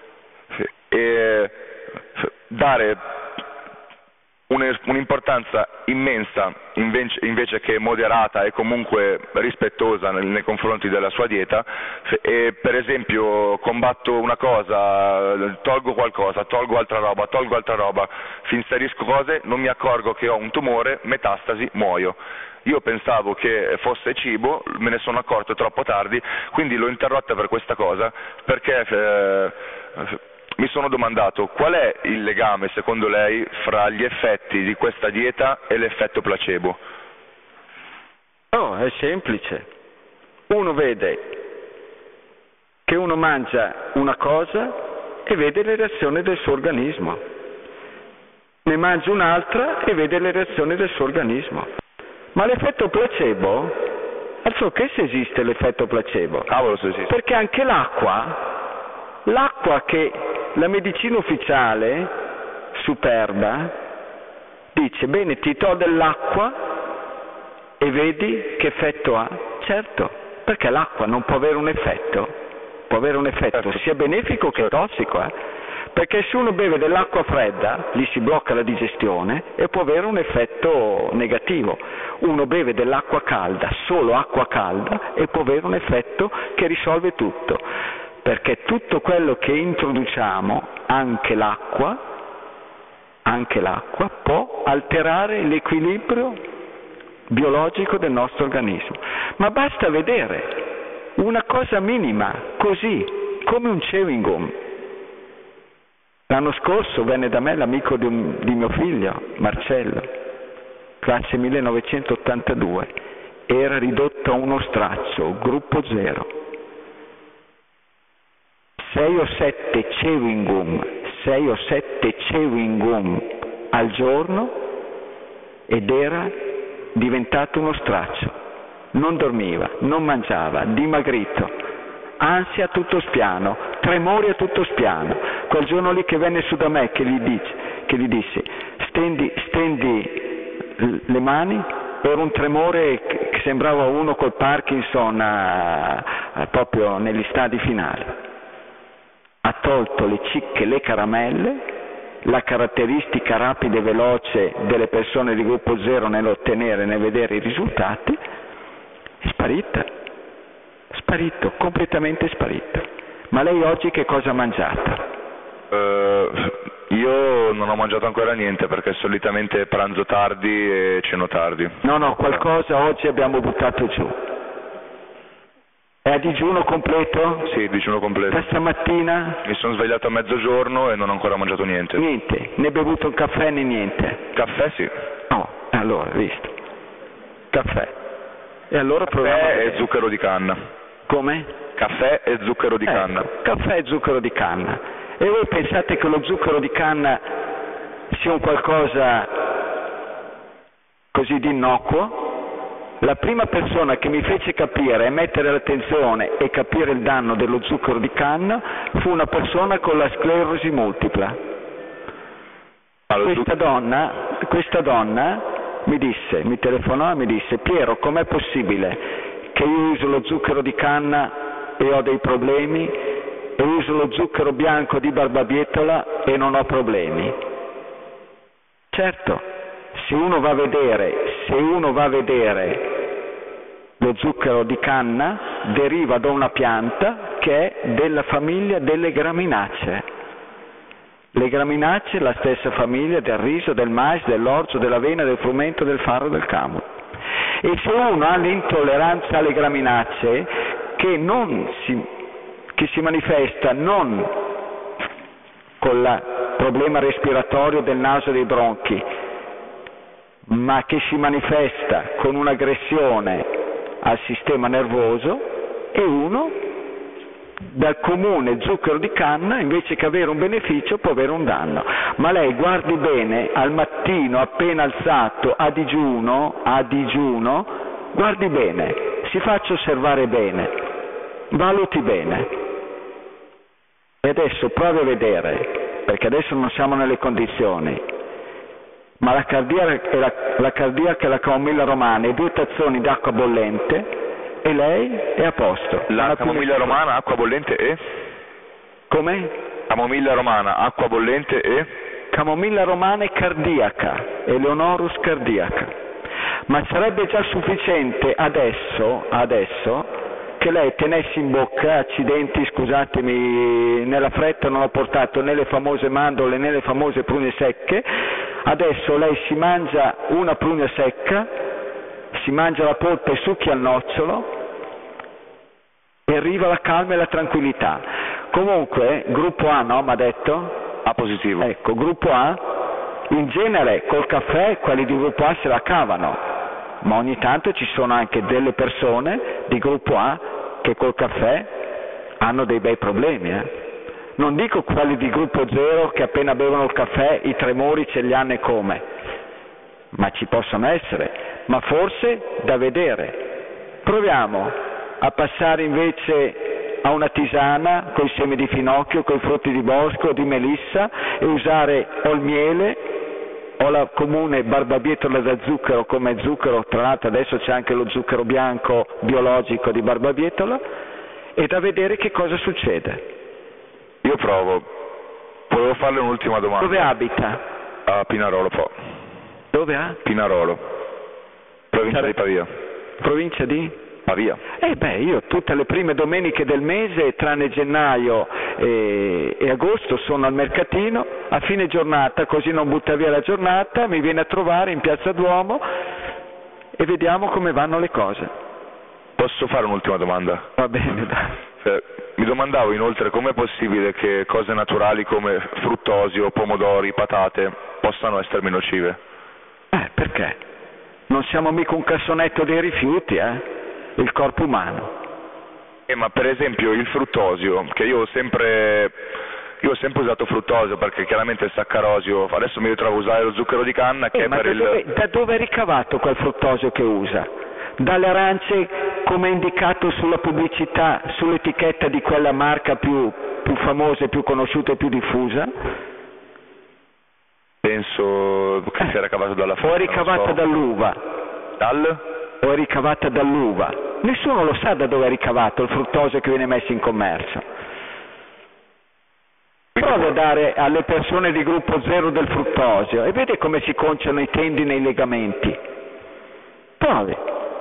Speaker 3: e dare un'importanza immensa invece che moderata e comunque rispettosa nei confronti della sua dieta, e per esempio combatto una cosa, tolgo qualcosa, tolgo altra roba, inserisco cose, non mi accorgo che ho un tumore, metastasi, muoio. Io pensavo che fosse cibo, me ne sono accorto troppo tardi, quindi l'ho interrotta per questa cosa, perché mi sono domandato qual è il legame, secondo lei, fra gli effetti di questa dieta e l'effetto placebo?
Speaker 2: Oh, è semplice. Uno vede che uno mangia una cosa e vede le reazioni del suo organismo. Ne mangia un'altra e vede le reazioni del suo organismo. Ma l'effetto placebo, so che se esiste l'effetto placebo.
Speaker 3: Cavolo se esiste.
Speaker 2: Perché anche l'acqua che la medicina ufficiale superba dice, bene, ti do dell'acqua e vedi che effetto ha. Certo, perché l'acqua non può avere un effetto, sia benefico che tossico, perché se uno beve dell'acqua fredda gli si blocca la digestione e può avere un effetto negativo. Uno beve dell'acqua calda, solo acqua calda, e può avere un effetto che risolve tutto, perché tutto quello che introduciamo, anche l'acqua, può alterare l'equilibrio biologico del nostro organismo. Ma basta vedere una cosa minima, così, come un chewing gum. L'anno scorso venne da me l'amico di mio figlio, Marcello, classe 1982, era ridotto a uno straccio, gruppo 0. 6 o 7 chewing gum al giorno ed era diventato uno straccio. Non dormiva, non mangiava, dimagrito, ansia a tutto spiano, tremori a tutto spiano. Quel giorno lì che venne su da me che gli dissi stendi le mani, era un tremore che sembrava uno col Parkinson proprio negli stadi finali. Ha tolto le cicche, le caramelle, la caratteristica rapida e veloce delle persone di gruppo 0 nell'ottenere, nel vedere i risultati, è sparito, completamente sparito. Ma lei oggi che cosa ha mangiato?
Speaker 3: Io non ho mangiato ancora niente perché solitamente pranzo tardi e ceno tardi.
Speaker 2: No, qualcosa oggi abbiamo buttato giù. È a digiuno completo?
Speaker 3: Sì, digiuno completo.
Speaker 2: Da stamattina?
Speaker 3: Mi sono svegliato a mezzogiorno e non ho ancora mangiato niente.
Speaker 2: Niente? Ne hai bevuto un caffè né niente?
Speaker 3: Caffè sì.
Speaker 2: No, allora, visto. Caffè. E allora proviamo.
Speaker 3: Caffè e zucchero di canna.
Speaker 2: Come?
Speaker 3: Caffè e zucchero di canna.
Speaker 2: Caffè e zucchero di canna. E voi pensate che lo zucchero di canna sia un qualcosa così di innocuo? La prima persona che mi fece capire e mettere l'attenzione e capire il danno dello zucchero di canna fu una persona con la sclerosi multipla. Questa donna mi telefonò e mi disse: Piero, com'è possibile che io uso lo zucchero di canna e ho dei problemi e uso lo zucchero bianco di barbabietola e non ho problemi? Certo, se uno va a vedere lo zucchero di canna deriva da una pianta che è della famiglia delle graminacee. Le graminacce, la stessa famiglia del riso, del mais, dell'orzo, dell'avena, del frumento, del farro, del camo. E se uno ha l'intolleranza alle graminacce, che si manifesta non con il problema respiratorio del naso e dei bronchi, ma che si manifesta con un'aggressione al sistema nervoso, e uno dal comune zucchero di canna, invece che avere un beneficio, può avere un danno. Ma lei guardi bene, al mattino appena alzato, a digiuno, guardi bene, si faccia osservare bene, valuti bene. E adesso provi a vedere, perché adesso non siamo nelle condizioni, ma la cardiaca e la camomilla romana e 2 tazzoni d'acqua bollente, e lei è a posto.
Speaker 3: La camomilla romana, acqua bollente e?
Speaker 2: Come?
Speaker 3: Camomilla romana, acqua bollente e?
Speaker 2: Camomilla romana è cardiaca, Eleonorus cardiaca. Ma sarebbe già sufficiente adesso che lei tenesse in bocca, accidenti, scusatemi, nella fretta non ho portato né le famose mandorle né le famose prugne secche. Adesso lei si mangia una prugna secca, si mangia la polpa e succhia al nocciolo, e arriva la calma e la tranquillità. Comunque, gruppo A, no? Mi ha detto?
Speaker 3: A positivo.
Speaker 2: Ecco, gruppo A, in genere col caffè quelli di gruppo A se la cavano, ma ogni tanto ci sono anche delle persone di gruppo A che col caffè hanno dei bei problemi. Non dico quelli di gruppo 0 che appena bevono il caffè i tremori ce li hanno e come, ma ci possono essere, ma forse da vedere. Proviamo a passare invece a una tisana con i semi di finocchio, con i frutti di bosco, di melissa, e usare o il miele o la comune barbabietola da zucchero come zucchero, tra l'altro adesso c'è anche lo zucchero bianco biologico di barbabietola, e da vedere che cosa succede.
Speaker 3: Io provo. Volevo farle un'ultima domanda.
Speaker 2: Dove abita?
Speaker 3: A Pinarolo.
Speaker 2: Dove ha?
Speaker 3: Pinarolo, provincia di Pavia.
Speaker 2: Provincia di?
Speaker 3: Pavia.
Speaker 2: Io tutte le prime domeniche del mese, tranne gennaio e agosto, sono al mercatino, a fine giornata, così non butta via la giornata, mi viene a trovare in Piazza Duomo e vediamo come vanno le cose.
Speaker 3: Posso fare un'ultima domanda?
Speaker 2: Va bene, dai.
Speaker 3: Mi domandavo inoltre com'è possibile che cose naturali come fruttosio, pomodori, patate possano essermi nocive?
Speaker 2: Perché? Non siamo mica un cassonetto dei rifiuti, il corpo umano.
Speaker 3: Ma per esempio il fruttosio, che io ho sempre usato fruttosio perché chiaramente il saccarosio, adesso mi ritrovo a usare lo zucchero di canna che è per
Speaker 2: da dove è ricavato quel fruttosio che usa? Dalle arance, come è indicato sulla pubblicità, sull'etichetta di quella marca più famosa, più conosciuta e più diffusa?
Speaker 3: Penso che sia ricavato dalla frutta.
Speaker 2: O è ricavata dall'uva? O è ricavata dall'uva? Nessuno lo sa da dove è ricavato il fruttosio che viene messo in commercio. Provi a dare alle persone di gruppo 0 del fruttosio e vede come si conciano i tendini e i legamenti. Provi.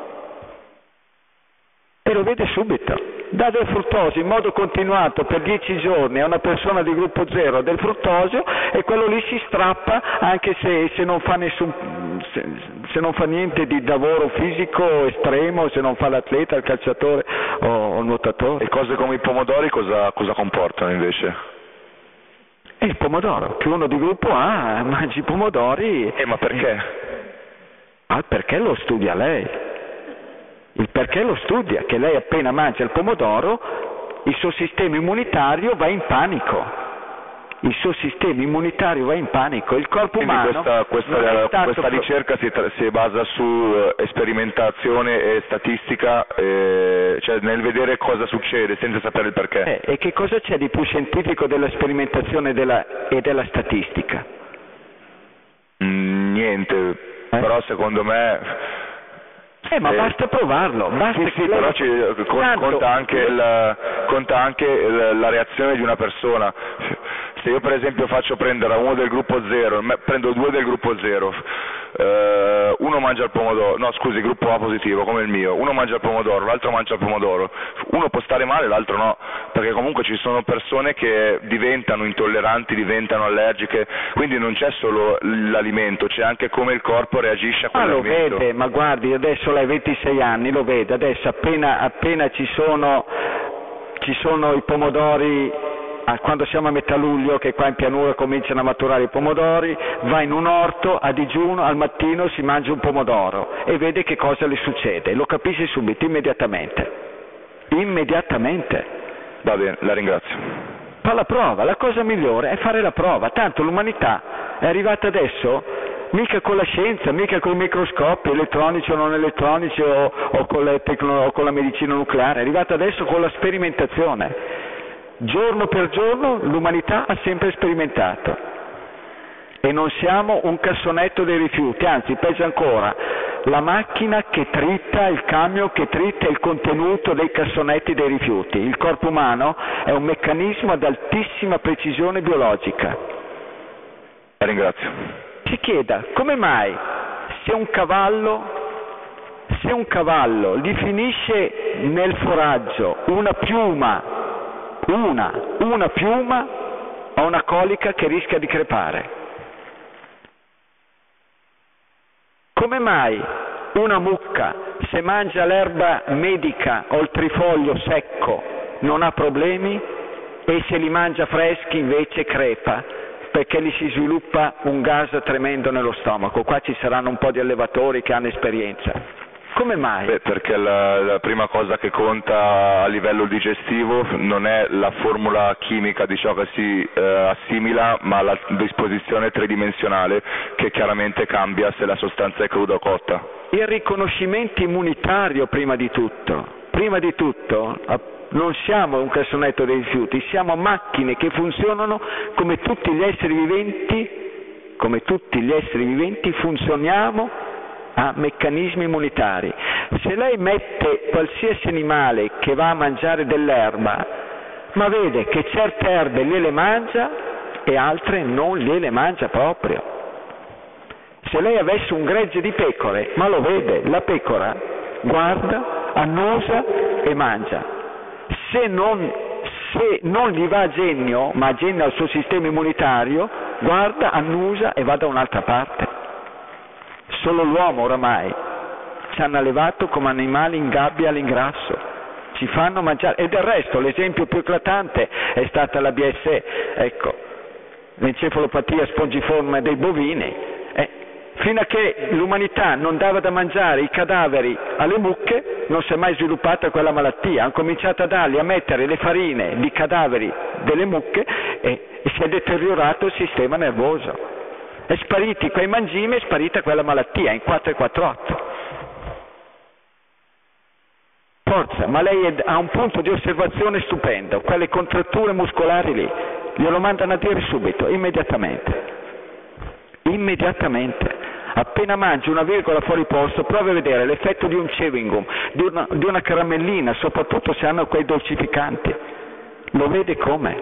Speaker 2: E lo vede subito. Dà del fruttosio in modo continuato per 10 giorni a una persona di gruppo 0 del fruttosio e quello lì si strappa anche se non fa se non fa niente di lavoro fisico estremo, se non fa l'atleta, il calciatore o il nuotatore.
Speaker 3: E cose come i pomodori cosa comportano invece?
Speaker 2: E il pomodoro, che uno di gruppo A mangi i pomodori.
Speaker 3: Ma perché?
Speaker 2: Perché lo studia lei. Il perché lo studia, che lei appena mangia il pomodoro, il suo sistema immunitario va in panico. Il suo sistema immunitario va in panico, il corpo umano...
Speaker 3: Questa ricerca si basa su sperimentazione e statistica, cioè nel vedere cosa succede senza sapere il perché.
Speaker 2: E che cosa c'è di più scientifico della sperimentazione e della statistica?
Speaker 3: Niente, però secondo me...
Speaker 2: ma basta provarlo, basta
Speaker 3: sì, però conta anche la reazione di una persona. Se io per esempio faccio prendere a uno del gruppo 0, prendo 2 del gruppo 0, uno mangia il pomodoro, no scusi, gruppo A positivo come il mio, uno mangia il pomodoro, l'altro mangia il pomodoro, uno può stare male, l'altro no, perché comunque ci sono persone che diventano intolleranti, diventano allergiche, quindi non c'è solo l'alimento, c'è anche come il corpo reagisce a quell'alimento.
Speaker 2: Lo vede, ma guardi, adesso lei ha 26 anni, lo vede, adesso appena ci sono i pomodori, quando siamo a metà luglio, che qua in pianura cominciano a maturare i pomodori, va in un orto a digiuno, al mattino si mangia un pomodoro e vede che cosa le succede, lo capisce subito, immediatamente.
Speaker 3: Va bene, la ringrazio.
Speaker 2: Fa la prova, la cosa migliore è fare la prova, tanto l'umanità è arrivata adesso mica con la scienza, mica con i microscopi elettronici o non elettronici o con la medicina nucleare, è arrivata adesso con la sperimentazione. Giorno per giorno l'umanità ha sempre sperimentato e non siamo un cassonetto dei rifiuti, anzi peggio ancora, la macchina che trita, il camion che trita il contenuto dei cassonetti dei rifiuti. Il corpo umano è un meccanismo ad altissima precisione biologica.
Speaker 3: La ringrazio.
Speaker 2: Si chieda come mai se un cavallo gli finisce nel foraggio una piuma ha una colica che rischia di crepare. Come mai una mucca, se mangia l'erba medica o il trifoglio secco, non ha problemi e se li mangia freschi invece crepa? Perché gli si sviluppa un gas tremendo nello stomaco. Qua ci saranno un po' di allevatori che hanno esperienza. Come mai?
Speaker 3: Perché la prima cosa che conta a livello digestivo non è la formula chimica di ciò che si assimila, ma la disposizione tridimensionale che chiaramente cambia se la sostanza è cruda o cotta.
Speaker 2: Il riconoscimento immunitario prima di tutto. Non siamo un cassonetto dei rifiuti, siamo macchine che funzionano come tutti gli esseri viventi funzioniamo a meccanismi immunitari. Se lei mette qualsiasi animale che va a mangiare dell'erba, ma vede che certe erbe gliele mangia e altre non gliele mangia proprio. Se lei avesse un gregge di pecore, ma lo vede, la pecora guarda, annusa e mangia. Se non gli va a genio, ma a genio al suo sistema immunitario, guarda, annusa e va da un'altra parte. Solo l'uomo oramai ci hanno allevato come animali in gabbia all'ingrasso, ci fanno mangiare, e del resto l'esempio più eclatante è stata la BSE, ecco, l'encefalopatia spongiforme dei bovini, fino a che l'umanità non dava da mangiare i cadaveri alle mucche non si è mai sviluppata quella malattia, hanno cominciato a dargli a mettere le farine di cadaveri delle mucche e si è deteriorato il sistema nervoso. È spariti quei mangimi, è sparita quella malattia in 448. Forza, ma lei ha un punto di osservazione stupendo, quelle contratture muscolari lì, glielo mandano a dire subito, immediatamente. Appena mangi una virgola fuori posto, provi a vedere l'effetto di un chewing gum, di una caramellina, soprattutto se hanno quei dolcificanti. Lo vede come?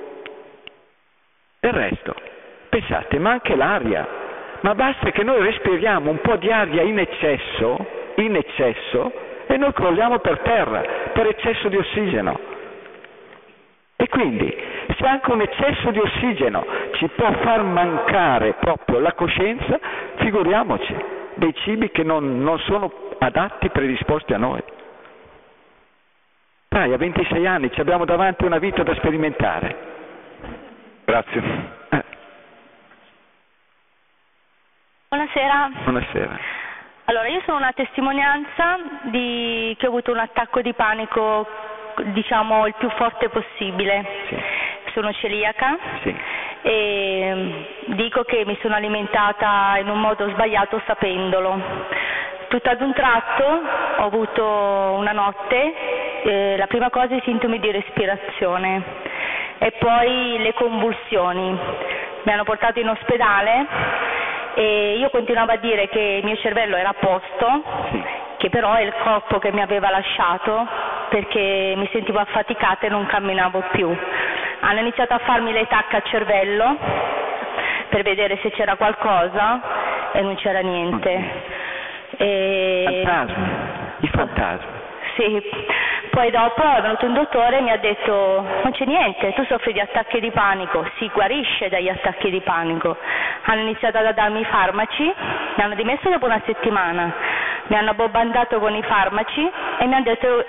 Speaker 2: Del resto, pensate, ma anche l'aria, ma basta che noi respiriamo un po' di aria in eccesso e noi crolliamo per terra per eccesso di ossigeno. E quindi se anche un eccesso di ossigeno ci può far mancare proprio la coscienza, figuriamoci dei cibi che non sono adatti, predisposti a noi. Dai, a 26 anni ci abbiamo davanti una vita da sperimentare.
Speaker 3: Grazie.
Speaker 4: Buonasera. Allora, io sono una testimonianza che ho avuto un attacco di panico, diciamo, il più forte possibile.
Speaker 2: Sì.
Speaker 4: Sono celiaca.
Speaker 2: Sì.
Speaker 4: E dico che mi sono alimentata in un modo sbagliato sapendolo. Tutto ad un tratto ho avuto una notte, la prima cosa i sintomi di respirazione e poi le convulsioni. Mi hanno portato in ospedale e io continuavo a dire che il mio cervello era a posto, che però è il corpo che mi aveva lasciato perché mi sentivo affaticata e non camminavo più. Hanno iniziato a farmi le tacche al cervello per vedere se c'era qualcosa e non c'era niente.
Speaker 2: Fantasmi, i fantasmi.
Speaker 4: Sì, poi dopo è venuto un dottore e mi ha detto non c'è niente, tu soffri di attacchi di panico, si guarisce dagli attacchi di panico. Hanno iniziato a darmi i farmaci, mi hanno dimesso dopo una settimana, mi hanno abbandato con i farmaci e mi hanno detto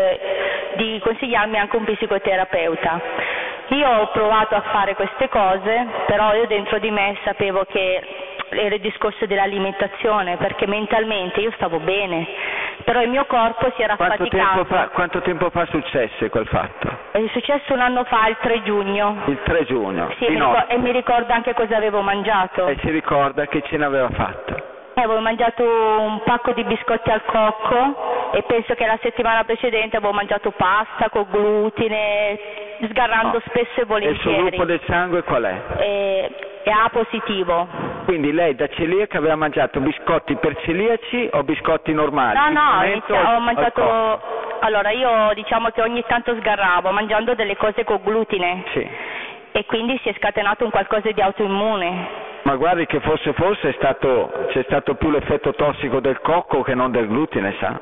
Speaker 4: di consigliarmi anche un psicoterapeuta. Io ho provato a fare queste cose, però io dentro di me sapevo che era il discorso dell'alimentazione, perché mentalmente io stavo bene, però il mio corpo si era affaticato.
Speaker 2: Quanto tempo fa successe quel fatto?
Speaker 4: È successo un anno fa, il 3 giugno.
Speaker 2: Il 3 giugno?
Speaker 4: Sì, e mi ricordo anche cosa avevo mangiato.
Speaker 2: E si ricorda che cena aveva fatto?
Speaker 4: Avevo mangiato un pacco di biscotti al cocco e penso che la settimana precedente avevo mangiato pasta con glutine, sgarrando spesso e volentieri.
Speaker 2: E il suo gruppo del sangue qual è?
Speaker 4: È A positivo.
Speaker 2: Quindi lei da celiaca aveva mangiato biscotti per celiaci o biscotti normali?
Speaker 4: No, ho mangiato... Allora io diciamo che ogni tanto sgarravo mangiando delle cose con glutine.
Speaker 2: Sì.
Speaker 4: E quindi si è scatenato un qualcosa di autoimmune.
Speaker 2: Ma guardi che forse c'è stato più l'effetto tossico del cocco che non del glutine, sa?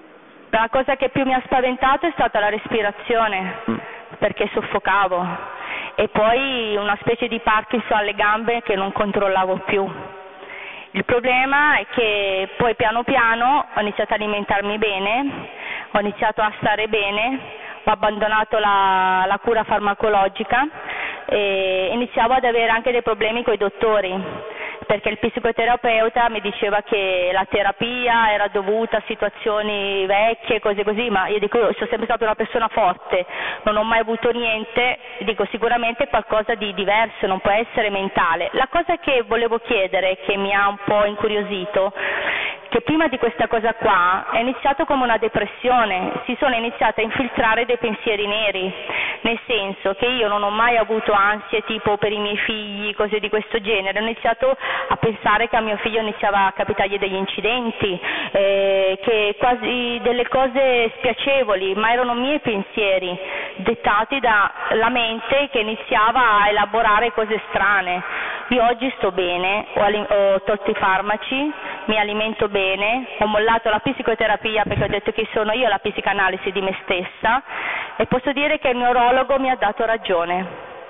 Speaker 4: La cosa che più mi ha spaventato è stata la respirazione, perché soffocavo, e poi una specie di Parkinson alle gambe che non controllavo più. Il problema è che poi piano piano ho iniziato a alimentarmi bene, ho iniziato a stare bene, ho abbandonato la cura farmacologica e iniziavo ad avere anche dei problemi con i dottori, perché il psicoterapeuta mi diceva che la terapia era dovuta a situazioni vecchie, cose così, ma io dico, io sono sempre stata una persona forte, non ho mai avuto niente, dico sicuramente è qualcosa di diverso, non può essere mentale. La cosa che volevo chiedere, che mi ha un po' incuriosito, che prima di questa cosa qua è iniziato come una depressione, si sono iniziate a infiltrare dei pensieri neri, nel senso che io non ho mai avuto ansie tipo per i miei figli, cose di questo genere, ho iniziato a pensare che a mio figlio iniziava a capitargli degli incidenti, che quasi delle cose spiacevoli, ma erano miei pensieri dettati dalla mente che iniziava a elaborare cose strane. Io oggi sto bene, ho tolto i farmaci, mi alimento bene, ho mollato la psicoterapia perché ho detto che sono io la psicanalisi di me stessa e posso dire che il mio urologo mi ha dato ragione.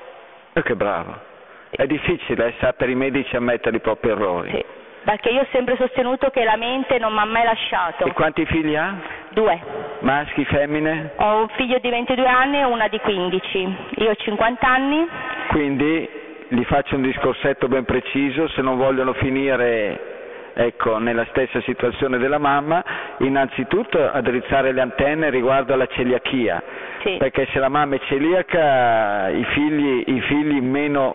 Speaker 2: Che bravo. È difficile per i medici ammettere i propri errori.
Speaker 4: Sì, perché io ho sempre sostenuto che la mente non mi ha mai lasciato.
Speaker 2: E quanti figli ha?
Speaker 4: 2.
Speaker 2: Maschi, femmine?
Speaker 4: Ho un figlio di 22 anni e una di 15. Io ho 50 anni.
Speaker 2: Quindi gli faccio un discorsetto ben preciso, se non vogliono finire nella stessa situazione della mamma, innanzitutto a drizzare le antenne riguardo alla celiachia,
Speaker 4: sì.
Speaker 2: Perché se la mamma è celiaca i figli meno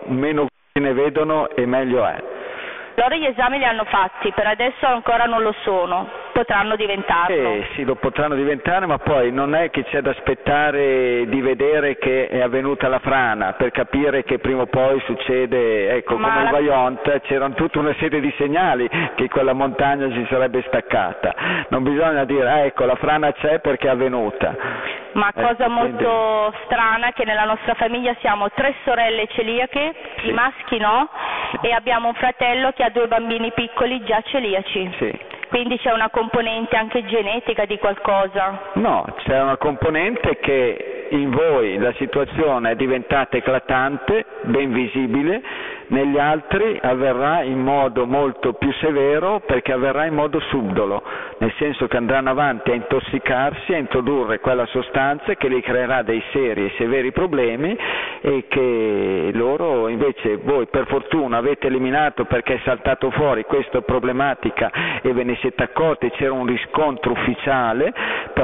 Speaker 2: ne vedono e meglio è.
Speaker 4: Loro gli esami li hanno fatti, per adesso ancora non lo sono, potranno diventarlo.
Speaker 2: Sì, lo potranno diventare, ma poi non è che c'è da aspettare di vedere che è avvenuta la frana per capire che prima o poi succede, come il Vajont, c'erano tutta una serie di segnali che quella montagna si sarebbe staccata. Non bisogna dire, la frana c'è perché è avvenuta.
Speaker 4: Ma cosa molto strana è che nella nostra famiglia siamo 3 sorelle celiache, sì. I maschi no, e abbiamo un fratello che ha 2 bambini piccoli già celiaci.
Speaker 2: Sì.
Speaker 4: Quindi c'è una componente anche genetica di qualcosa?
Speaker 2: No, c'è una componente che in voi la situazione è diventata eclatante, ben visibile, negli altri avverrà in modo molto più severo perché avverrà in modo subdolo, nel senso che andranno avanti a intossicarsi, a introdurre quella sostanza che li creerà dei seri e severi problemi e che loro invece voi per fortuna avete eliminato perché è saltato fuori questa problematica e ve ne siete accorti, c'era un riscontro ufficiale,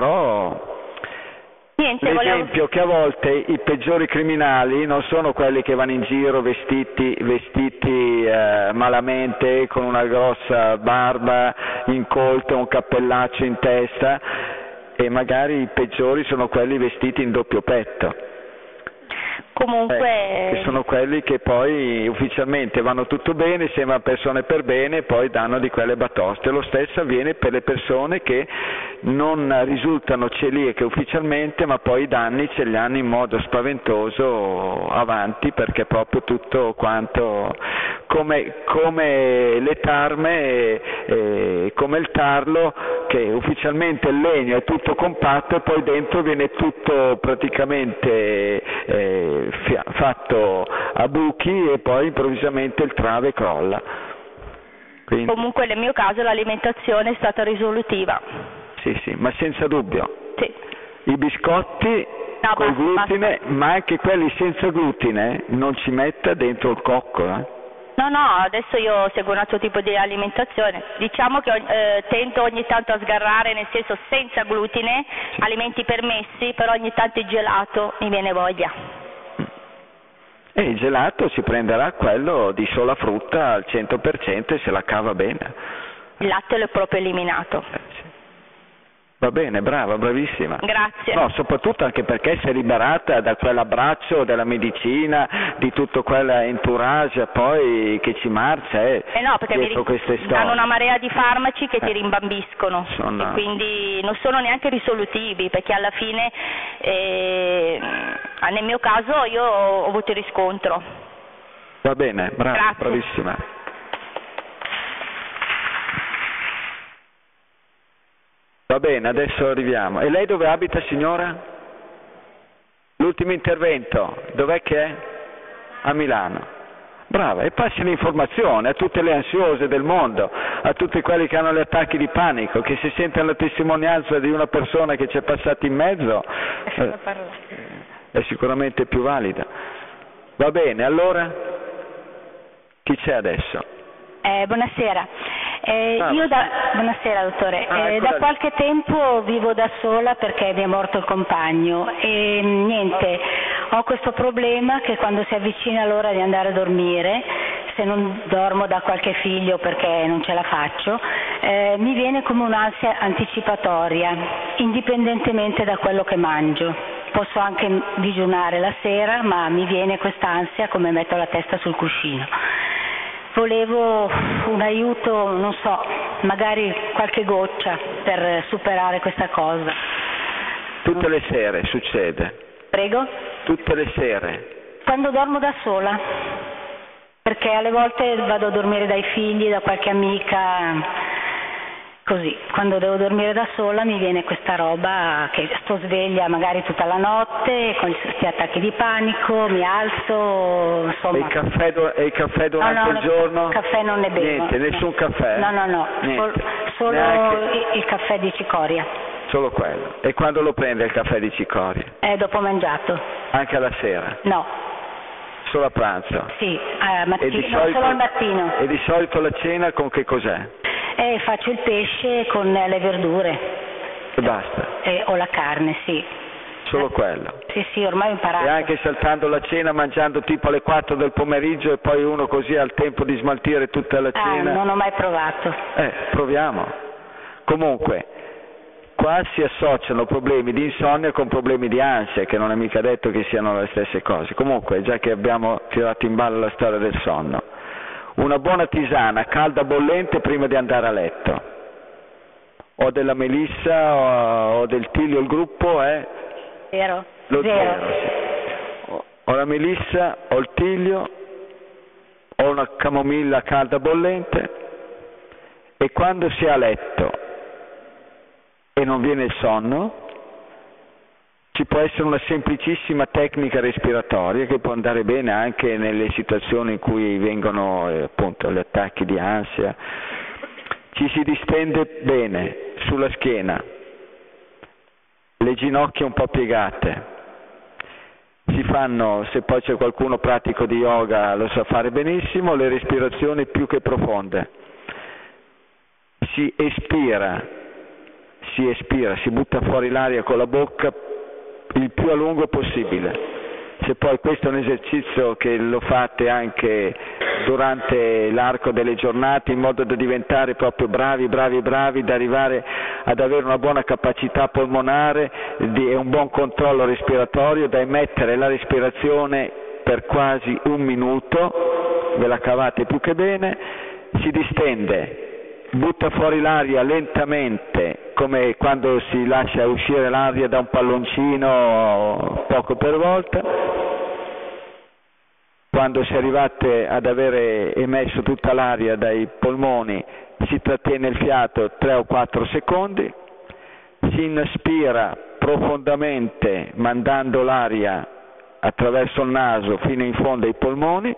Speaker 2: però l'esempio che a volte i peggiori criminali non sono quelli che vanno in giro vestiti malamente con una grossa barba incolta, un cappellaccio in testa, e magari i peggiori sono quelli vestiti in doppio petto.
Speaker 4: Comunque
Speaker 2: che sono quelli che poi ufficialmente vanno tutto bene, sembrano persone per bene e poi danno di quelle batoste. Lo stesso avviene per le persone che non risultano celiache ufficialmente, ma poi i danni ce li hanno in modo spaventoso avanti, perché proprio tutto quanto come le tarme, come il tarlo, che ufficialmente il legno è tutto compatto e poi dentro viene tutto praticamente fatto a buchi e poi improvvisamente il trave crolla. Quindi,
Speaker 4: comunque nel mio caso l'alimentazione è stata risolutiva.
Speaker 2: sì, ma senza dubbio.
Speaker 4: Sì.
Speaker 2: I biscotti col glutine, ma anche quelli senza glutine, non ci metta dentro il cocco.
Speaker 4: No, adesso io seguo un altro tipo di alimentazione. Diciamo che tento ogni tanto a sgarrare, nel senso senza glutine, alimenti permessi, però ogni tanto il gelato mi viene voglia.
Speaker 2: E il gelato si prenderà quello di sola frutta al 100% e se la cava bene.
Speaker 4: Il latte l'ho proprio eliminato.
Speaker 2: Sì. Va bene, brava, bravissima.
Speaker 4: Grazie.
Speaker 2: No, soprattutto anche perché sei liberata da quell'abbraccio della medicina, di tutto quell'entourage poi che ci marcia
Speaker 4: no, perché
Speaker 2: dietro queste storie.
Speaker 4: Danno una marea di farmaci che ti rimbambiscono
Speaker 2: e
Speaker 4: quindi non sono neanche risolutivi, perché alla fine nel mio caso io ho avuto il riscontro.
Speaker 2: Va bene, brava,
Speaker 4: grazie.
Speaker 2: bravissima. Va bene, adesso arriviamo. E lei dove abita, signora? L'ultimo intervento, dov'è che è? A Milano. Brava, e passi l'informazione a tutte le ansiose del mondo, a tutti quelli che hanno gli attacchi di panico, che si sentono la testimonianza di una persona che ci è passata in mezzo, è sicuramente più valida. Va bene, allora? Chi c'è adesso?
Speaker 5: Buonasera. Buonasera dottore, da qualche tempo vivo da sola perché mi è morto il compagno e niente, ho questo problema che quando si avvicina l'ora di andare a dormire, se non dormo da qualche figlio perché non ce la faccio, mi viene come un'ansia anticipatoria, indipendentemente da quello che mangio. Posso anche digiunare la sera, ma mi viene quest'ansia come metto la testa sul cuscino. Volevo un aiuto, non so, magari qualche goccia per superare questa cosa.
Speaker 2: Tutte le sere succede?
Speaker 5: Prego?
Speaker 2: Tutte le sere?
Speaker 5: Quando dormo da sola, perché alle volte vado a dormire dai figli, da qualche amica, così. Quando devo dormire da sola mi viene questa roba che sto sveglia magari tutta la notte, con questi attacchi di panico, mi alzo, insomma.
Speaker 2: E il caffè durante il giorno?
Speaker 5: No, caffè non ne bevo.
Speaker 2: Niente, nessun caffè?
Speaker 5: No, solo il caffè di cicoria.
Speaker 2: Solo quello. E quando lo prende il caffè di cicoria?
Speaker 5: Dopo mangiato.
Speaker 2: Anche alla sera?
Speaker 5: No.
Speaker 2: Solo a pranzo?
Speaker 5: Sì, solo al mattino.
Speaker 2: E di solito la cena con che cos'è?
Speaker 5: Faccio il pesce con le verdure.
Speaker 2: E basta?
Speaker 5: O la carne, sì.
Speaker 2: Solo quello?
Speaker 5: Sì, ormai ho imparato.
Speaker 2: E anche saltando la cena, mangiando tipo alle 4 del pomeriggio e poi uno così ha il tempo di smaltire tutta la cena?
Speaker 5: Non ho mai provato.
Speaker 2: Proviamo. Comunque, qua si associano problemi di insonnia con problemi di ansia, che non è mica detto che siano le stesse cose. Comunque, già che abbiamo tirato in ballo la storia del sonno, una buona tisana calda bollente prima di andare a letto, o della melissa o del tiglio, il gruppo è?
Speaker 5: Zero.
Speaker 2: Lo zero, sì. O la melissa o il tiglio o una camomilla calda bollente, e quando si è a letto e non viene il sonno, ci può essere una semplicissima tecnica respiratoria che può andare bene anche nelle situazioni in cui vengono appunto gli attacchi di ansia. Ci si distende bene sulla schiena, le ginocchia un po' piegate, si fanno, se poi c'è qualcuno pratico di yoga lo sa fare benissimo, le respirazioni più che profonde. Si espira, si butta fuori l'aria con la bocca il più a lungo possibile. Se poi questo è un esercizio che lo fate anche durante l'arco delle giornate in modo da diventare proprio bravi, da arrivare ad avere una buona capacità polmonare e un buon controllo respiratorio, da emettere la respirazione per quasi 1 minuto, ve la cavate più che bene, si distende, butta fuori l'aria lentamente, come quando si lascia uscire l'aria da un palloncino poco per volta, quando si arrivate ad avere emesso tutta l'aria dai polmoni, si trattiene il fiato 3 o 4 secondi, si inspira profondamente mandando l'aria attraverso il naso fino in fondo ai polmoni,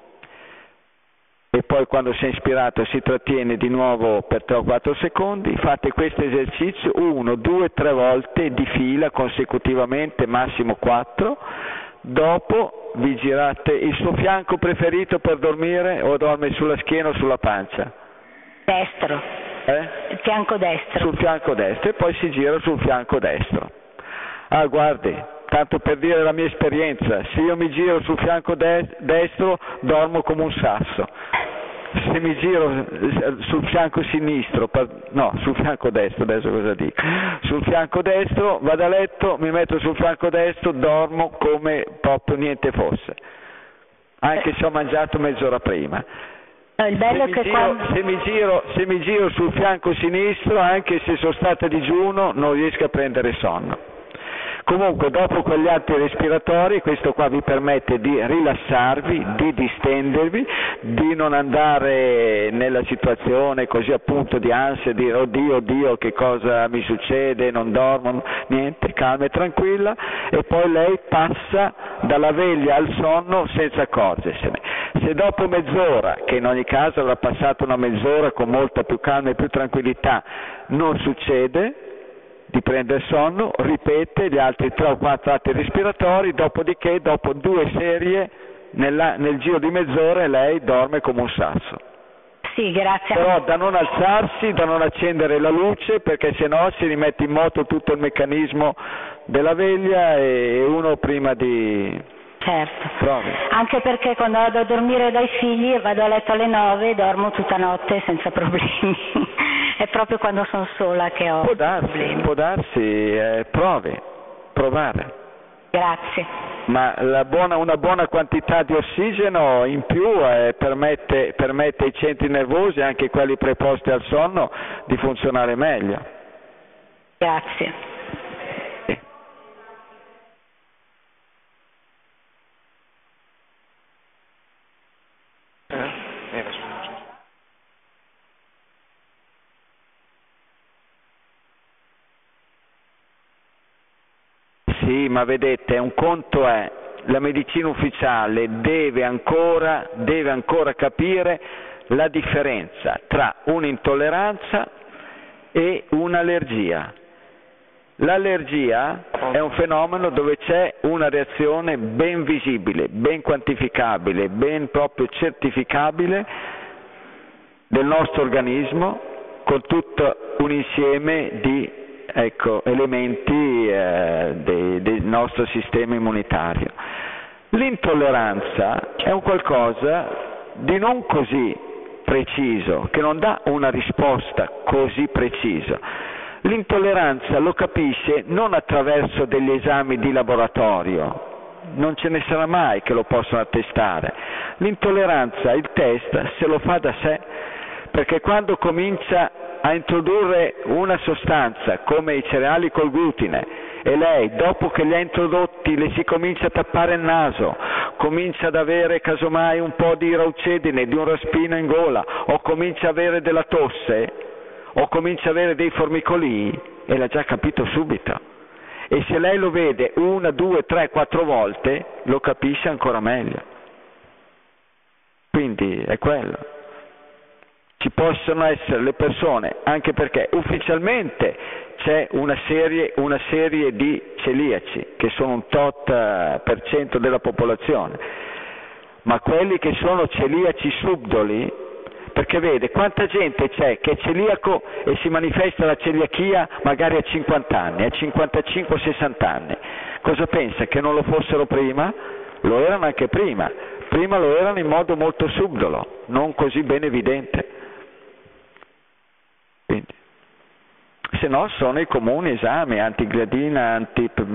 Speaker 2: e poi quando si è inspirato si trattiene di nuovo per 3 o 4 secondi. Fate questo esercizio 1, 2, 3 volte di fila consecutivamente, massimo 4. Dopo vi girate. Il suo fianco preferito per dormire, o dorme sulla schiena o sulla pancia?
Speaker 5: Destro. Il fianco destro.
Speaker 2: Sul fianco destro, e poi si gira sul fianco destro. Ah, guardi, tanto per dire la mia esperienza, se io mi giro sul fianco destro dormo come un sasso. Se mi giro sul fianco sinistro, sul fianco destro, adesso cosa dico? Sul fianco destro vado a letto, mi metto sul fianco destro, dormo come proprio niente fosse, anche se ho mangiato mezz'ora prima.
Speaker 5: Il bello
Speaker 2: se mi giro sul fianco sinistro, anche se sono stato a digiuno, non riesco a prendere sonno. Comunque, dopo quegli atti respiratori, questo qua vi permette di rilassarvi, di distendervi, di non andare nella situazione così appunto di ansia, di oddio che cosa mi succede, non dormo, niente, calma e tranquilla, e poi lei passa dalla veglia al sonno senza accorgersene. Se dopo mezz'ora, che in ogni caso avrà passato una mezz'ora con molta più calma e più tranquillità, non succede di prendere sonno, ripete gli altri 3 o 4 atti respiratori, dopodiché dopo 2 serie nel giro di mezz'ora lei dorme come un sasso.
Speaker 5: Sì, grazie.
Speaker 2: Però da non alzarsi, da non accendere la luce, perché sennò si rimette in moto tutto il meccanismo della veglia e uno prima di...
Speaker 5: Certo.
Speaker 2: Provi.
Speaker 5: Anche perché quando vado a dormire dai figli e vado a letto alle 9 dormo tutta notte senza problemi. È proprio quando sono sola che ho problemi.
Speaker 2: Può darsi, provare.
Speaker 5: Grazie.
Speaker 2: Ma una buona quantità di ossigeno in più permette ai centri nervosi, anche quelli preposti al sonno, di funzionare meglio.
Speaker 5: Grazie.
Speaker 2: Sì, ma vedete, un conto è la medicina ufficiale deve ancora capire la differenza tra un'intolleranza e un'allergia. L'allergia è un fenomeno dove c'è una reazione ben visibile, ben quantificabile, ben proprio certificabile del nostro organismo, con tutto un insieme di elementi del nostro sistema immunitario. L'intolleranza è un qualcosa di non così preciso, che non dà una risposta così precisa. L'intolleranza lo capisce non attraverso degli esami di laboratorio, non ce ne sarà mai che lo possano attestare. L'intolleranza, il test, se lo fa da sé, perché quando comincia a introdurre una sostanza come i cereali col glutine e lei, dopo che li ha introdotti, le si comincia a tappare il naso, comincia ad avere casomai un po' di raucedine, di un raspino in gola, o comincia a avere della tosse, o comincia a avere dei formicolii, e l'ha già capito subito. E se lei lo vede 1, 2, 3, 4 volte, lo capisce ancora meglio. Quindi è quello. Ci possono essere le persone, anche perché ufficialmente c'è una serie di celiaci, che sono un tot % della popolazione, ma quelli che sono celiaci subdoli, perché vede quanta gente c'è che è celiaco e si manifesta la celiachia magari a 50 anni, a 55-60 anni. Cosa pensa? Che non lo fossero prima? Lo erano anche prima lo erano in modo molto subdolo, non così ben evidente. Quindi, se no sono i comuni esami, antigliadina,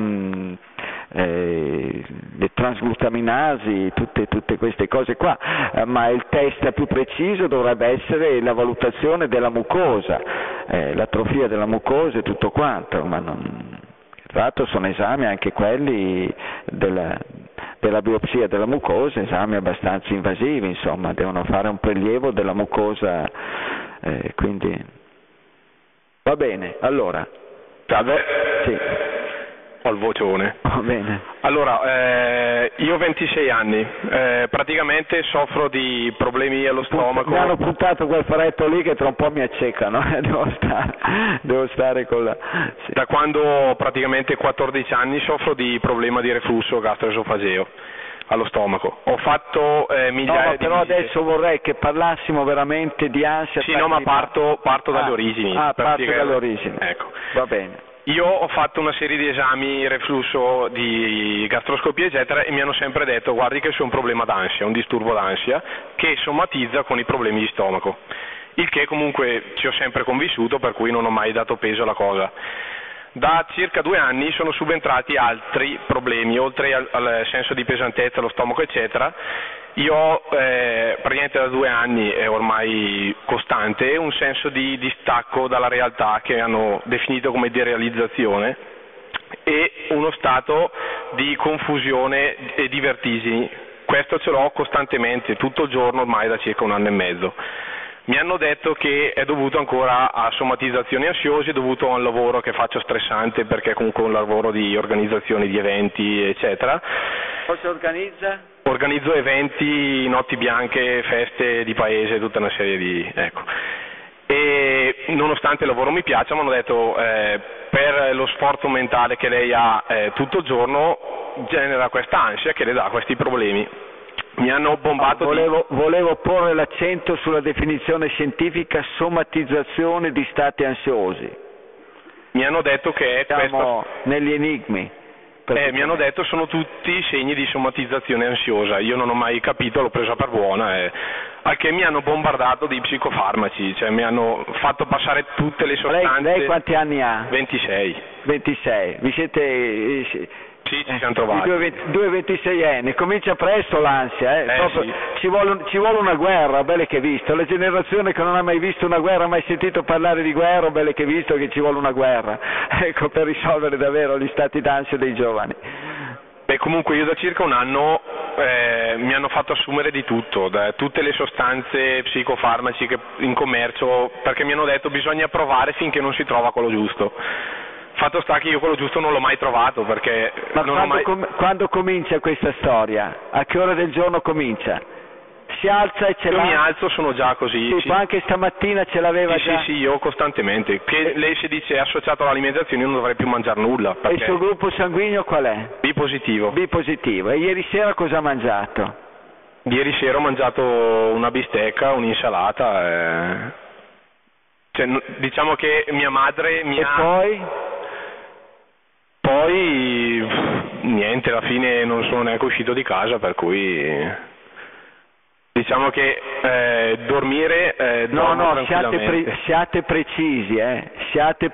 Speaker 2: le transglutaminasi, tutte queste cose qua, ma il test più preciso dovrebbe essere la valutazione della mucosa, l'atrofia della mucosa e tutto quanto, ma tra l'altro sono esami anche quelli della biopsia della mucosa, esami abbastanza invasivi, insomma, devono fare un prelievo della mucosa, quindi va bene, allora.
Speaker 6: Salve.
Speaker 2: Sì.
Speaker 6: Ho il vocione.
Speaker 2: Va bene.
Speaker 6: Allora, io ho 26 anni, praticamente soffro di problemi allo stomaco.
Speaker 2: Mi hanno puntato quel faretto lì che tra un po' mi accecano, devo stare con la... Sì.
Speaker 6: Da quando ho praticamente 14 anni soffro di problema di reflusso gastroesofageo allo stomaco. Ho fatto migliaia di
Speaker 2: però
Speaker 6: visite.
Speaker 2: adesso vorrei che parlassimo veramente di ansia.
Speaker 6: Sì, no, ma parto dalle origini.
Speaker 2: Parto dalle origini.
Speaker 6: Ecco.
Speaker 2: Va bene.
Speaker 6: Io ho fatto una serie di esami, reflusso, di gastroscopia eccetera, e mi hanno sempre detto guardi che c'è un problema d'ansia, un disturbo d'ansia che somatizza con i problemi di stomaco, il che comunque ci ho sempre convissuto, per cui non ho mai dato peso alla cosa. Da circa 2 anni sono subentrati altri problemi, oltre al senso di pesantezza, allo stomaco eccetera. Io ho praticamente da 2 anni, è ormai costante, un senso di distacco dalla realtà che hanno definito come derealizzazione e uno stato di confusione e di vertigini. Questo ce l'ho costantemente, tutto il giorno ormai da circa 1 anno e mezzo. Mi hanno detto che è dovuto ancora a somatizzazioni ansiose, è dovuto a un lavoro che faccio stressante perché comunque un lavoro di organizzazione di eventi eccetera.
Speaker 2: Cosa organizza?
Speaker 6: Organizzo eventi, notti bianche, feste di paese, tutta una serie di... ecco. E nonostante il lavoro mi piaccia, mi hanno detto per lo sforzo mentale che lei ha tutto il giorno genera questa ansia che le dà questi problemi. Mi hanno bombato
Speaker 2: volevo porre l'accento sulla definizione scientifica somatizzazione di stati ansiosi.
Speaker 6: Mi hanno detto che
Speaker 2: siamo negli enigmi.
Speaker 6: Mi hanno detto sono tutti segni di somatizzazione ansiosa, io non ho mai capito, l'ho presa per buona, al che mi hanno bombardato di psicofarmaci, cioè mi hanno fatto passare tutte le sostanze.
Speaker 2: Lei quanti anni ha?
Speaker 6: 26.
Speaker 2: 26, vi siete...
Speaker 6: Sì, ci siamo trovati.
Speaker 2: Due 26enni, comincia presto l'ansia,
Speaker 6: sì.
Speaker 2: Ci vuole una guerra, belle che visto, la generazione che non ha mai visto una guerra, mai sentito parlare di guerra, belle che visto che ci vuole una guerra, ecco, per risolvere davvero gli stati d'ansia dei giovani.
Speaker 6: Beh, comunque io da circa 1 anno mi hanno fatto assumere di tutto, da tutte le sostanze psicofarmaci che in commercio, perché mi hanno detto bisogna provare finché non si trova quello giusto. Fatto sta che io quello giusto non l'ho mai trovato perché
Speaker 2: quando comincia questa storia? A che ora del giorno comincia? Si alza e ce l'ha?
Speaker 6: Io mi alzo, sono già così.
Speaker 2: Tipo, sì. Anche stamattina ce l'aveva già?
Speaker 6: Sì, io costantemente. Che lei si dice è associato all'alimentazione, io non dovrei più mangiare nulla.
Speaker 2: Perché... E il suo gruppo sanguigno qual è?
Speaker 6: B positivo.
Speaker 2: B positivo. E ieri sera cosa ha mangiato?
Speaker 6: Ieri sera ho mangiato una bistecca, un'insalata. Cioè, diciamo che mia madre mi ha... Poi niente, alla fine non sono neanche uscito di casa, per cui diciamo che dormire
Speaker 2: no,
Speaker 6: tranquillamente.
Speaker 2: siate precisi, siate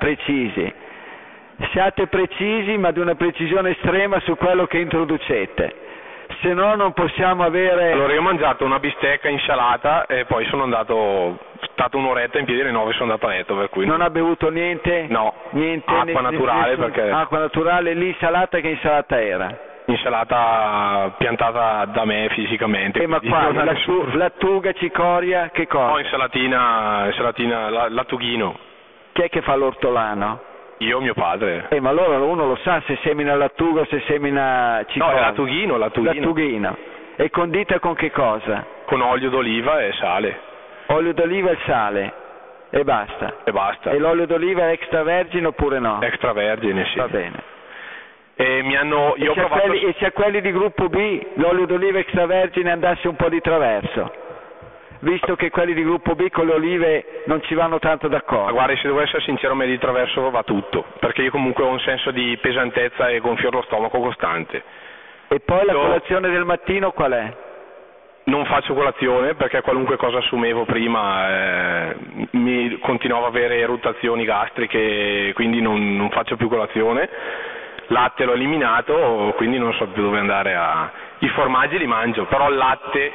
Speaker 2: precisi, ma di una precisione estrema su quello che introducete, se no non possiamo avere...
Speaker 6: Allora io ho mangiato una bistecca, insalata e poi sono stato un'oretta in piedi, alle 9 sono andato a letto, per cui...
Speaker 2: Non ha bevuto niente?
Speaker 6: No,
Speaker 2: niente,
Speaker 6: acqua naturale perché...
Speaker 2: Acqua naturale, l'insalata che insalata era?
Speaker 6: Insalata piantata da me fisicamente.
Speaker 2: Ma qua, lattuga, cicoria, che cosa?
Speaker 6: No, insalatina, lattughino.
Speaker 2: Chi è che fa l'ortolano?
Speaker 6: Io, mio padre.
Speaker 2: Ma allora uno lo sa se semina lattuga o se semina cicoria?
Speaker 6: No, è lattughino.
Speaker 2: E condita con che cosa?
Speaker 6: Con olio d'oliva e sale.
Speaker 2: Olio d'oliva e sale e basta?
Speaker 6: E basta.
Speaker 2: E l'olio d'oliva è extravergine oppure no?
Speaker 6: Extravergine, sì.
Speaker 2: Va bene.
Speaker 6: E
Speaker 2: se a quelli di gruppo B l'olio d'oliva extravergine andasse un po' di traverso, visto che quelli di gruppo B con le olive non ci vanno tanto d'accordo?
Speaker 6: Ma guarda, se devo essere sincero, a me di traverso va tutto, perché io comunque ho un senso di pesantezza e gonfio lo stomaco costante.
Speaker 2: E poi la colazione del mattino qual è?
Speaker 6: Non faccio colazione perché qualunque cosa assumevo prima mi continuavo a avere eruttazioni gastriche, quindi non faccio più colazione. Latte l'ho eliminato, quindi non so più dove andare a... I formaggi li mangio, però il latte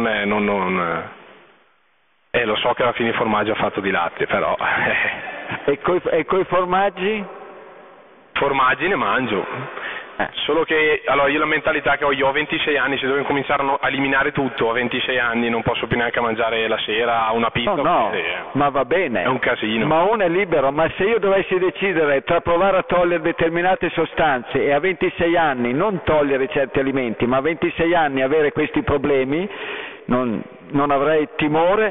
Speaker 6: lo so che alla fine il formaggio è fatto di latte, però...
Speaker 2: E coi formaggi?
Speaker 6: Formaggi ne mangio. Solo che allora io la mentalità che ho 26 anni, se devo cominciare a eliminare tutto a 26 anni non posso più neanche mangiare la sera una pizza.
Speaker 2: No, ma va bene.
Speaker 6: È un casino.
Speaker 2: Ma uno è libero, ma se io dovessi decidere tra provare a togliere determinate sostanze e a 26 anni non togliere certi alimenti, ma a 26 anni avere questi problemi, non avrei timore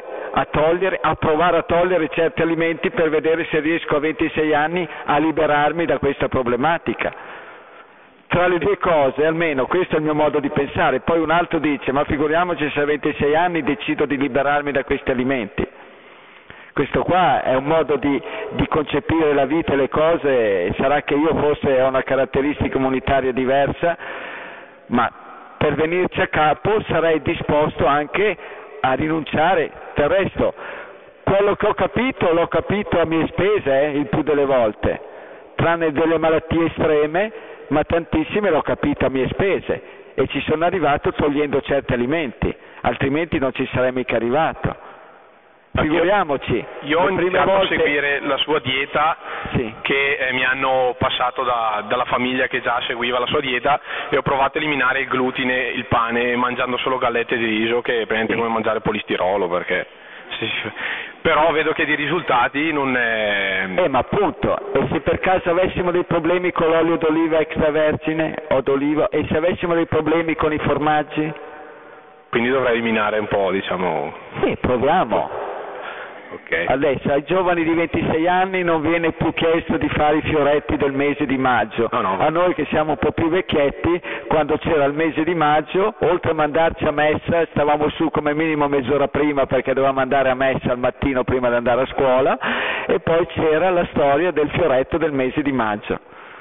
Speaker 2: a provare a togliere certi alimenti per vedere se riesco a 26 anni a liberarmi da questa problematica. Tra le due cose, almeno questo è il mio modo di pensare. Poi un altro dice, ma figuriamoci se a 26 anni decido di liberarmi da questi alimenti. Questo qua è un modo di concepire la vita e le cose. Sarà che io forse ho una caratteristica immunitaria diversa, ma per venirci a capo sarei disposto anche a rinunciare. Del resto, quello che ho capito l'ho capito a mie spese, il più delle volte, tranne delle malattie estreme, ma tantissime l'ho capito a mie spese e ci sono arrivato togliendo certi alimenti, altrimenti non ci sarei mica arrivato. Figuriamoci.
Speaker 6: Io ho iniziato a seguire la sua dieta, sì, che mi hanno passato dalla famiglia che già seguiva la sua dieta, e ho provato a eliminare il glutine, il pane, mangiando solo gallette di riso, che è praticamente come mangiare polistirolo, perché sì, però vedo che di risultati non è...
Speaker 2: ma appunto, e se per caso avessimo dei problemi con l'olio d'oliva extravergine o d'oliva, e se avessimo dei problemi con i formaggi?
Speaker 6: Quindi dovrei eliminare un po', diciamo...
Speaker 2: Sì, proviamo.
Speaker 6: Okay.
Speaker 2: Adesso ai giovani di 26 anni non viene più chiesto di fare i fioretti del mese di maggio.
Speaker 6: No.
Speaker 2: A noi che siamo un po' più vecchietti, quando c'era il mese di maggio, oltre a mandarci a messa, stavamo su come minimo mezz'ora prima perché dovevamo andare a messa al mattino prima di andare a scuola, e poi c'era la storia del fioretto del mese di maggio.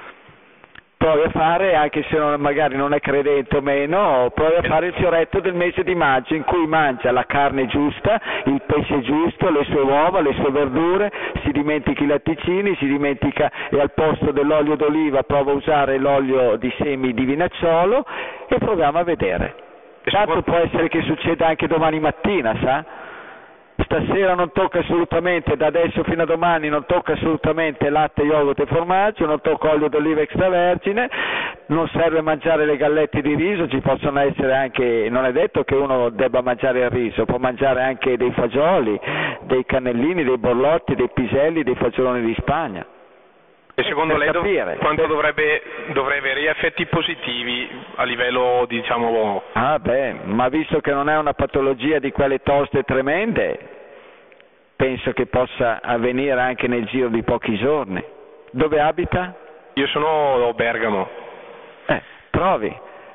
Speaker 2: Provi a fare, anche se magari non è credente o meno, provi a fare il fioretto del mese di maggio, in cui mangia la carne giusta, il pesce giusto, le sue uova, le sue verdure, si dimentica i latticini, si dimentica, e al posto dell'olio d'oliva prova a usare l'olio di semi di vinacciolo, e proviamo a vedere. Tanto può essere che succeda anche domani mattina, sa? Stasera non tocca assolutamente, da adesso fino a domani non tocca assolutamente latte, yogurt e formaggio, non tocca olio d'oliva extravergine, non serve mangiare le gallette di riso, ci possono essere anche, non è detto che uno debba mangiare il riso, può mangiare anche dei fagioli, dei cannellini, dei borlotti, dei piselli, dei fagioloni di Spagna.
Speaker 6: E secondo lei quanto dovrebbe avere effetti positivi a livello, diciamo...
Speaker 2: ma visto che non è una patologia di quelle toste tremende, penso che possa avvenire anche nel giro di pochi giorni. Dove abita?
Speaker 6: Io sono a Bergamo.
Speaker 2: Provi.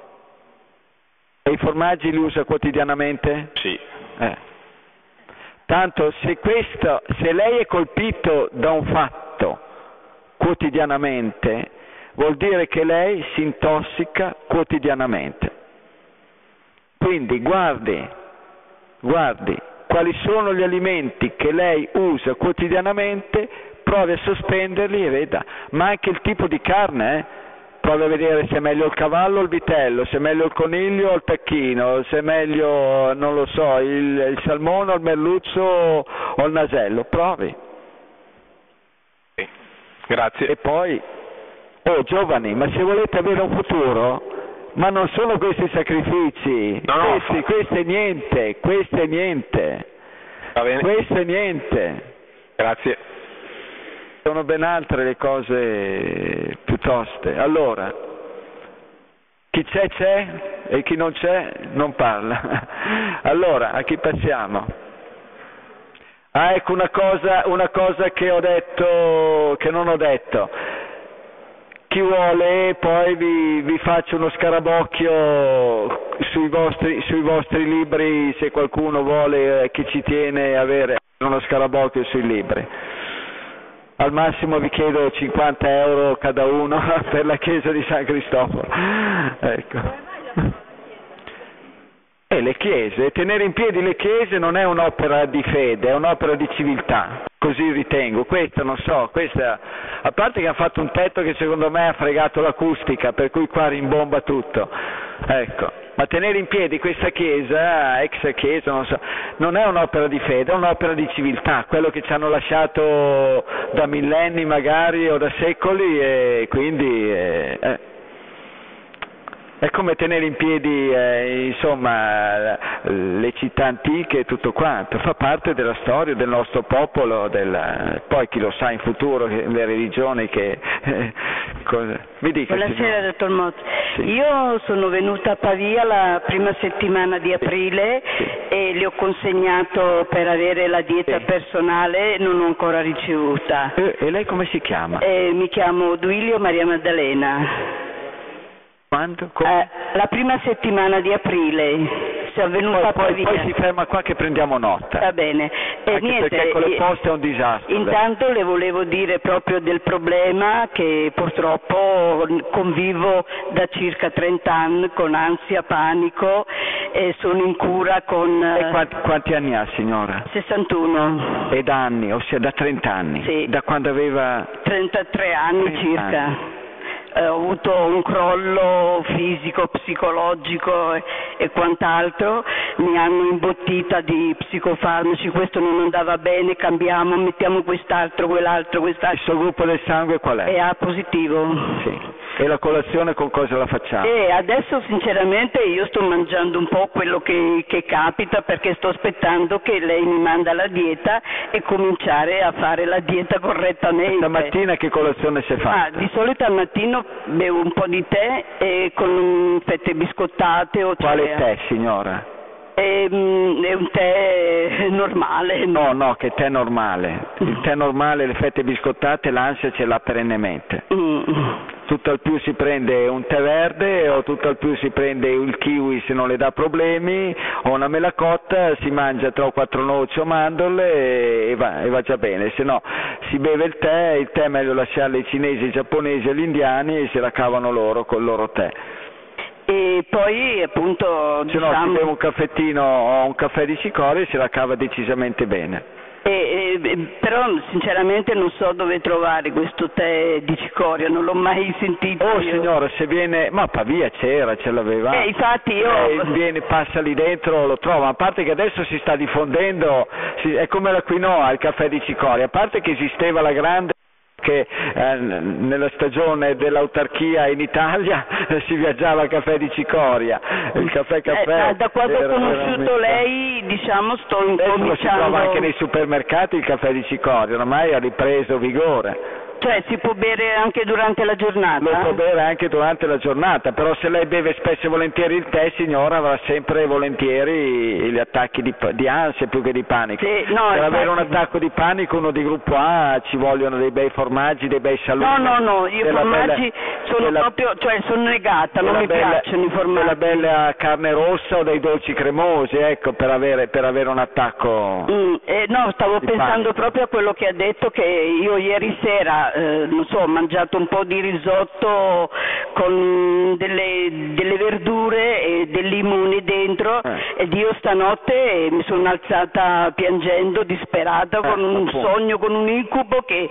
Speaker 2: E i formaggi li usa quotidianamente?
Speaker 6: Sì.
Speaker 2: Tanto se lei è colpito da un fatto quotidianamente, vuol dire che lei si intossica quotidianamente. Quindi guardi quali sono gli alimenti che lei usa quotidianamente, provi a sospenderli e veda, ma anche il tipo di carne, provi a vedere se è meglio il cavallo o il vitello, se è meglio il coniglio o il tacchino, se è meglio, non lo so, il salmone o il merluzzo o il nasello, provi.
Speaker 6: Grazie.
Speaker 2: E poi, giovani, ma se volete avere un futuro, ma non sono questi sacrifici, questo è niente,
Speaker 6: Va bene.
Speaker 2: Questo è niente.
Speaker 6: Grazie.
Speaker 2: Sono ben altre le cose piuttoste. Allora, chi c'è e chi non c'è non parla. Allora, a chi passiamo? Ecco una cosa che ho detto, che non ho detto. Chi vuole poi vi faccio uno scarabocchio sui vostri libri, se qualcuno vuole, che ci tiene avere uno scarabocchio sui libri. Al massimo vi chiedo 50 euro cada uno per la chiesa di San Cristoforo. Ecco. E le chiese, tenere in piedi le chiese non è un'opera di fede, è un'opera di civiltà, così ritengo. Questa a parte che ha fatto un tetto che secondo me ha fregato l'acustica, per cui qua rimbomba tutto, ecco. Ma tenere in piedi questa chiesa, ex chiesa, non so, non è un'opera di fede, è un'opera di civiltà, quello che ci hanno lasciato da millenni magari o da secoli, e quindi... È come tenere in piedi insomma le città antiche e tutto quanto, fa parte della storia del nostro popolo, poi chi lo sa in futuro le religioni che mi dica.
Speaker 7: Buonasera dottor Mozzi,
Speaker 2: sì.
Speaker 7: Io sono venuta a Pavia la prima settimana di aprile e le ho consegnato per avere la dieta personale, non l'ho ancora ricevuta.
Speaker 2: E lei come si chiama?
Speaker 7: Mi chiamo Duilio Maria Maddalena.
Speaker 2: Quando?
Speaker 7: La prima settimana di aprile. Sono venuta a Pavia.
Speaker 2: Poi si ferma qua che prendiamo nota.
Speaker 7: Va bene.
Speaker 2: Niente, perché con le poste è un disastro.
Speaker 7: Intanto le volevo dire proprio del problema che purtroppo convivo da circa 30 anni con ansia, panico e sono in cura con...
Speaker 2: E quanti anni ha, signora?
Speaker 7: 61.
Speaker 2: E da anni, ossia da 30 anni?
Speaker 7: Sì.
Speaker 2: Da quando aveva...
Speaker 7: 33 anni 30 circa.
Speaker 2: Anni.
Speaker 7: Ho avuto un crollo fisico, psicologico e quant'altro, mi hanno imbottita di psicofarmaci, questo non andava bene, cambiamo, mettiamo quest'altro, quell'altro.
Speaker 2: Il suo gruppo del sangue qual è?
Speaker 7: È A positivo.
Speaker 2: Sì. E la colazione con cosa la facciamo?
Speaker 7: Adesso sinceramente io sto mangiando un po' quello che capita perché sto aspettando che lei mi manda la dieta e cominciare a fare la dieta correttamente.
Speaker 2: Stamattina che colazione si è fatta?
Speaker 7: Di solito al mattino bevo un po' di tè e con fette biscottate o
Speaker 2: Quale tè, signora?
Speaker 7: È un tè normale.
Speaker 2: No, che tè normale. Il tè normale, le fette biscottate, l'ansia ce l'ha perennemente. Tutt'al più si prende un tè verde o tutt'al più si prende il kiwi se non le dà problemi o una mela cotta, si mangia 3 o 4 noci o mandorle e va già bene, se no si beve il tè è meglio lasciarle ai cinesi, ai giapponesi e agli indiani e se la cavano loro col loro tè.
Speaker 7: E poi appunto
Speaker 2: se no si beve un caffettino o un caffè di cicoria e se la cava decisamente bene.
Speaker 7: Però sinceramente non so dove trovare questo tè di cicoria, non l'ho mai sentito.
Speaker 2: Signora, se viene, ma a Pavia ce l'aveva.
Speaker 7: Infatti
Speaker 2: passa lì dentro, lo trova, a parte che adesso si sta diffondendo, è come la quinoa, il caffè di cicoria, a parte che esisteva la grande che nella stagione dell'autarchia in Italia si viaggiava al caffè di cicoria, il caffè.
Speaker 7: Da quando ho conosciuto lei, diciamo, sto incominciando.
Speaker 2: Si trova anche nei supermercati il caffè di cicoria, ormai ha ripreso vigore.
Speaker 7: Cioè si può bere anche durante la giornata?
Speaker 2: Lo può bere anche durante la giornata, però se lei beve spesso e volentieri il tè, signora, avrà sempre volentieri gli attacchi di ansia più che di panico.
Speaker 7: Per
Speaker 2: avere un attacco di panico, uno di gruppo A, ci vogliono dei bei formaggi, dei bei salumi.
Speaker 7: No, io i formaggi sono negata, non mi piacciono i formaggi.
Speaker 2: Della bella carne rossa o dei dolci cremosi, ecco, per avere un attacco.
Speaker 7: Stavo pensando proprio a quello che ha detto, che io ieri sera ho mangiato un po' di risotto con delle verdure e del limone dentro ed io stanotte mi sono alzata piangendo, disperata, con un sogno, con un incubo che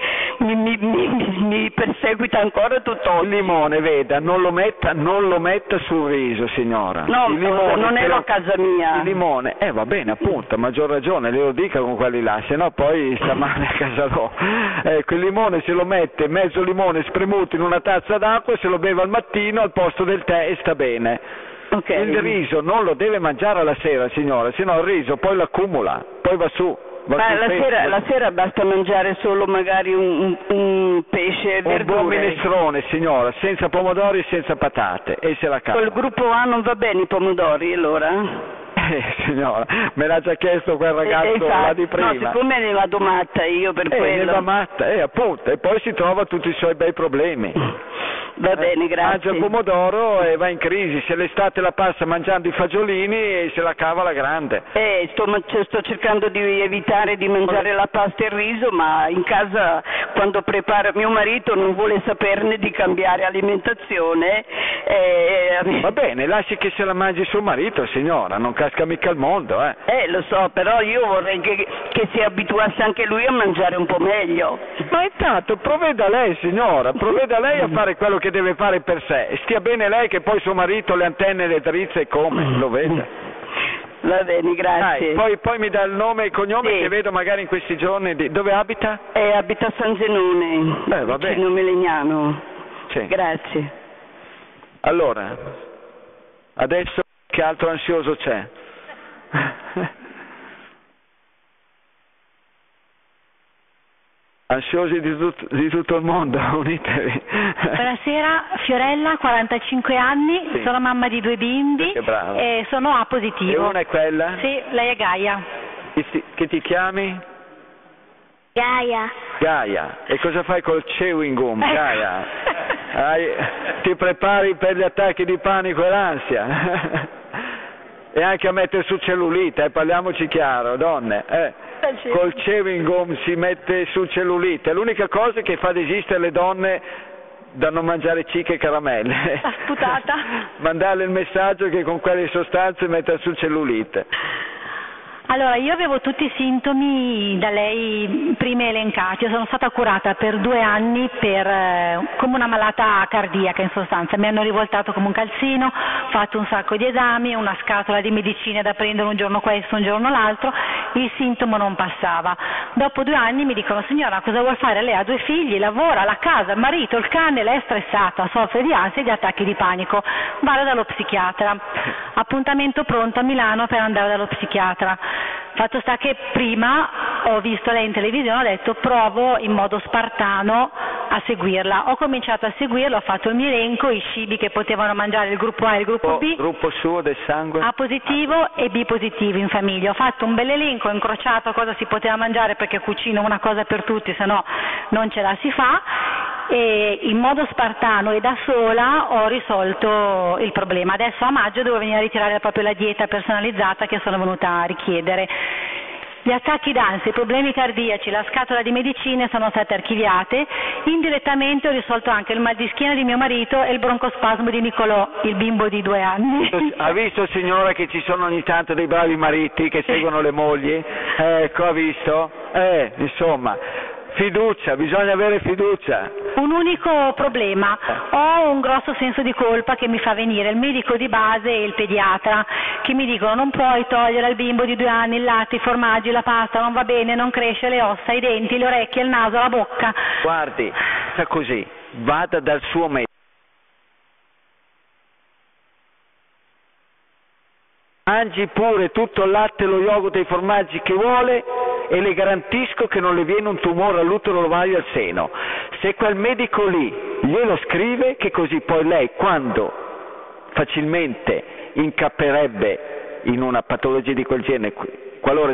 Speaker 7: mi perseguita ancora tutto.
Speaker 2: Il limone, veda, non lo metta sul riso, signora.
Speaker 7: No, non ero a casa mia.
Speaker 2: Il limone, va bene, appunto, a maggior ragione, le lo dica con quelli là, se no poi sta male a casa loro. Ecco, il limone se lo mette, mezzo limone spremuto in una tazza d'acqua, se lo beve al mattino al posto del tè e sta bene.
Speaker 7: Okay.
Speaker 2: Il riso non lo deve mangiare alla sera, signora, se no il riso poi l'accumula, poi va su.
Speaker 7: La sera basta mangiare solo magari un pesce, verdure.
Speaker 2: Un buon minestrone, signora, senza pomodori e senza patate, e se la cava.
Speaker 7: Col gruppo A non va bene i pomodori, allora?
Speaker 2: Signora, me l'ha già chiesto quel ragazzo là di prima.
Speaker 7: No, siccome ne vado matta io per quello.
Speaker 2: Ne va matta, appunto, e poi si trova tutti i suoi bei problemi.
Speaker 7: Va bene, grazie.
Speaker 2: Mangia il pomodoro e va in crisi, se l'estate la passa mangiando i fagiolini e se la cava la grande.
Speaker 7: Sto cercando di evitare di mangiare la pasta e il riso, ma in casa quando prepara mio marito non vuole saperne di cambiare alimentazione.
Speaker 2: Va bene, lasci che se la mangi suo marito, signora, non casca mica il mondo,
Speaker 7: Lo so, però io vorrei che si abituasse anche lui a mangiare un po' meglio.
Speaker 2: Ma intanto provveda lei, signora, provveda lei a fare quello che deve fare per sé. Stia bene lei che poi suo marito le antenne le drizze e come, lo vede.
Speaker 7: Va bene, grazie.
Speaker 2: Poi mi dà il nome e il cognome che vedo magari in questi giorni. Dove abita?
Speaker 7: Abita a San Zenone,
Speaker 2: va bene.
Speaker 7: vicino Melegnano.
Speaker 2: Sì.
Speaker 7: Grazie.
Speaker 2: Allora, Adesso che altro ansioso c'è? Ansiosi di tutto il mondo, unitevi.
Speaker 5: Buonasera, Fiorella, 45 anni, sì. Sono mamma di 2 bimbi e sono A positivo.
Speaker 2: E una è quella?
Speaker 5: Sì, lei è Gaia.
Speaker 2: Che ti chiami?
Speaker 8: Gaia.
Speaker 2: Gaia. E cosa fai col chewing gum, Gaia? Ti prepari per gli attacchi di panico e l'ansia? E anche a mettere su cellulite, parliamoci chiaro, donne. Col chewing gum si mette su cellulite, è l'unica cosa che fa desistere le donne da non mangiare cicche e caramelle.
Speaker 5: La sputata.
Speaker 2: Mandarle il messaggio che con quelle sostanze mette su cellulite.
Speaker 5: Allora, io avevo tutti i sintomi da lei prima elencati, io sono stata curata per 2 anni come una malata cardiaca in sostanza, mi hanno rivoltato come un calzino, ho fatto un sacco di esami, una scatola di medicine da prendere un giorno questo, un giorno l'altro, il sintomo non passava. Dopo 2 anni mi dicono: signora, cosa vuol fare? Lei ha 2 figli, lavora, la casa, il marito, il cane, lei è stressata, soffre di ansia e di attacchi di panico, vado dallo psichiatra, appuntamento pronto a Milano per andare dallo psichiatra. Fatto sta che prima ho visto lei in televisione, ho detto provo in modo spartano a seguirla, ho cominciato a seguirla, ho fatto il mio elenco, i cibi che potevano mangiare il gruppo A e il gruppo B,
Speaker 2: gruppo suo del sangue
Speaker 5: A positivo e B positivo in famiglia, ho fatto un bel elenco, ho incrociato cosa si poteva mangiare perché cucino una cosa per tutti, se no non ce la si fa, e in modo spartano e da sola ho risolto il problema. Adesso a maggio devo venire a ritirare proprio la dieta personalizzata che sono venuta a richiedere. Gli attacchi d'ansia, i problemi cardiaci, la scatola di medicine sono state archiviate, indirettamente ho risolto anche il mal di schiena di mio marito e il broncospasmo di Nicolò, il bimbo di 2 anni.
Speaker 2: Ha visto, signora, che ci sono ogni tanto dei bravi mariti che seguono le mogli? Ecco, ha visto? Insomma, fiducia, bisogna avere fiducia.
Speaker 5: Un unico problema, ho un grosso senso di colpa che mi fa venire il medico di base e il pediatra che mi dicono: non puoi togliere al bimbo di 2 anni il latte, i formaggi, la pasta, non va bene, non cresce, le ossa, i denti, le orecchie, il naso, la bocca.
Speaker 2: Guardi, sta così, vada dal suo medico. Mangi pure tutto il latte, lo yogurt e i formaggi che vuole e le garantisco che non le viene un tumore all'utero, all'ovaio e al seno. Se quel medico lì glielo scrive, che così poi lei, quando facilmente incapperebbe in una patologia di quel genere, qualora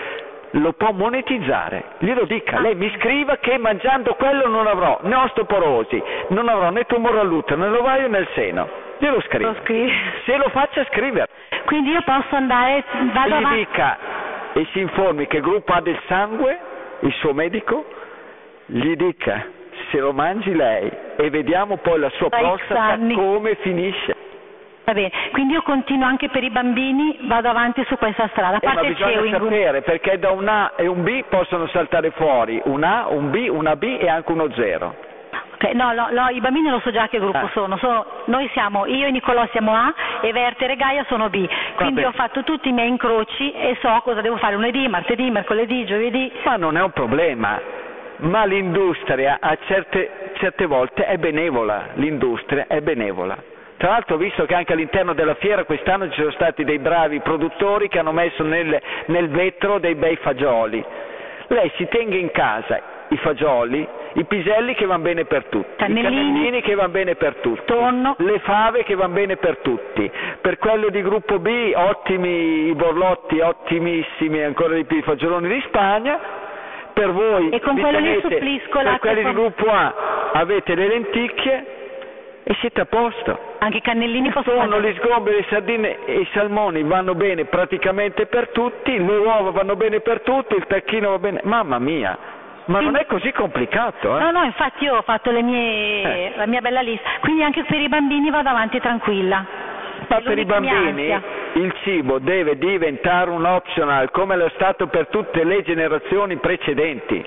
Speaker 2: lo può monetizzare, glielo dica, lei mi scriva che mangiando quello non avrò né osteoporosi, non avrò né tumore all'utero, né all'ovaio né al seno. Glielo scriva. Se lo faccia scrivere.
Speaker 5: Quindi io posso andare, vado avanti.
Speaker 2: Gli dica e si informi che gruppo ha del sangue, il suo medico, gli dica se lo mangi lei e vediamo poi la sua prostata come finisce.
Speaker 5: Va bene, quindi io continuo anche per i bambini, vado avanti su questa strada. A parte
Speaker 2: ma bisogna sapere, perché da un A e un B possono saltare fuori un A, un B, una B e anche uno 0.
Speaker 5: Okay, no, i bambini lo so già che gruppo sono, noi siamo, io e Nicolò siamo A e Werther e Gaia sono B, quindi ho fatto tutti i miei incroci e so cosa devo fare lunedì, martedì, mercoledì, giovedì.
Speaker 2: Ma non è un problema, ma l'industria a certe volte è benevola, l'industria è benevola. Tra l'altro ho visto che anche all'interno della fiera quest'anno ci sono stati dei bravi produttori che hanno messo nel vetro dei bei fagioli. Lei si tenga in casa i fagioli, i piselli che vanno bene per tutti, i cannellini che vanno bene per tutti,
Speaker 5: tonno,
Speaker 2: le fave che vanno bene per tutti. Per quello di gruppo B, ottimi i borlotti, ottimissimi, ancora di più i fagioloni di Spagna. Per voi,
Speaker 5: e con quello lì supplisco
Speaker 2: per quelli di gruppo A avete le lenticchie e siete a posto.
Speaker 5: Anche i cannellini
Speaker 2: possono, gli sgomberi, le sardine e i salmoni vanno bene praticamente per tutti, le uova vanno bene per tutti, il tacchino va bene, mamma mia. Ma non è così complicato, eh?
Speaker 5: No, infatti io ho fatto la mia bella lista, quindi anche per i bambini vado avanti tranquilla.
Speaker 2: Ma per i bambini il cibo deve diventare un optional, come lo è stato per tutte le generazioni precedenti.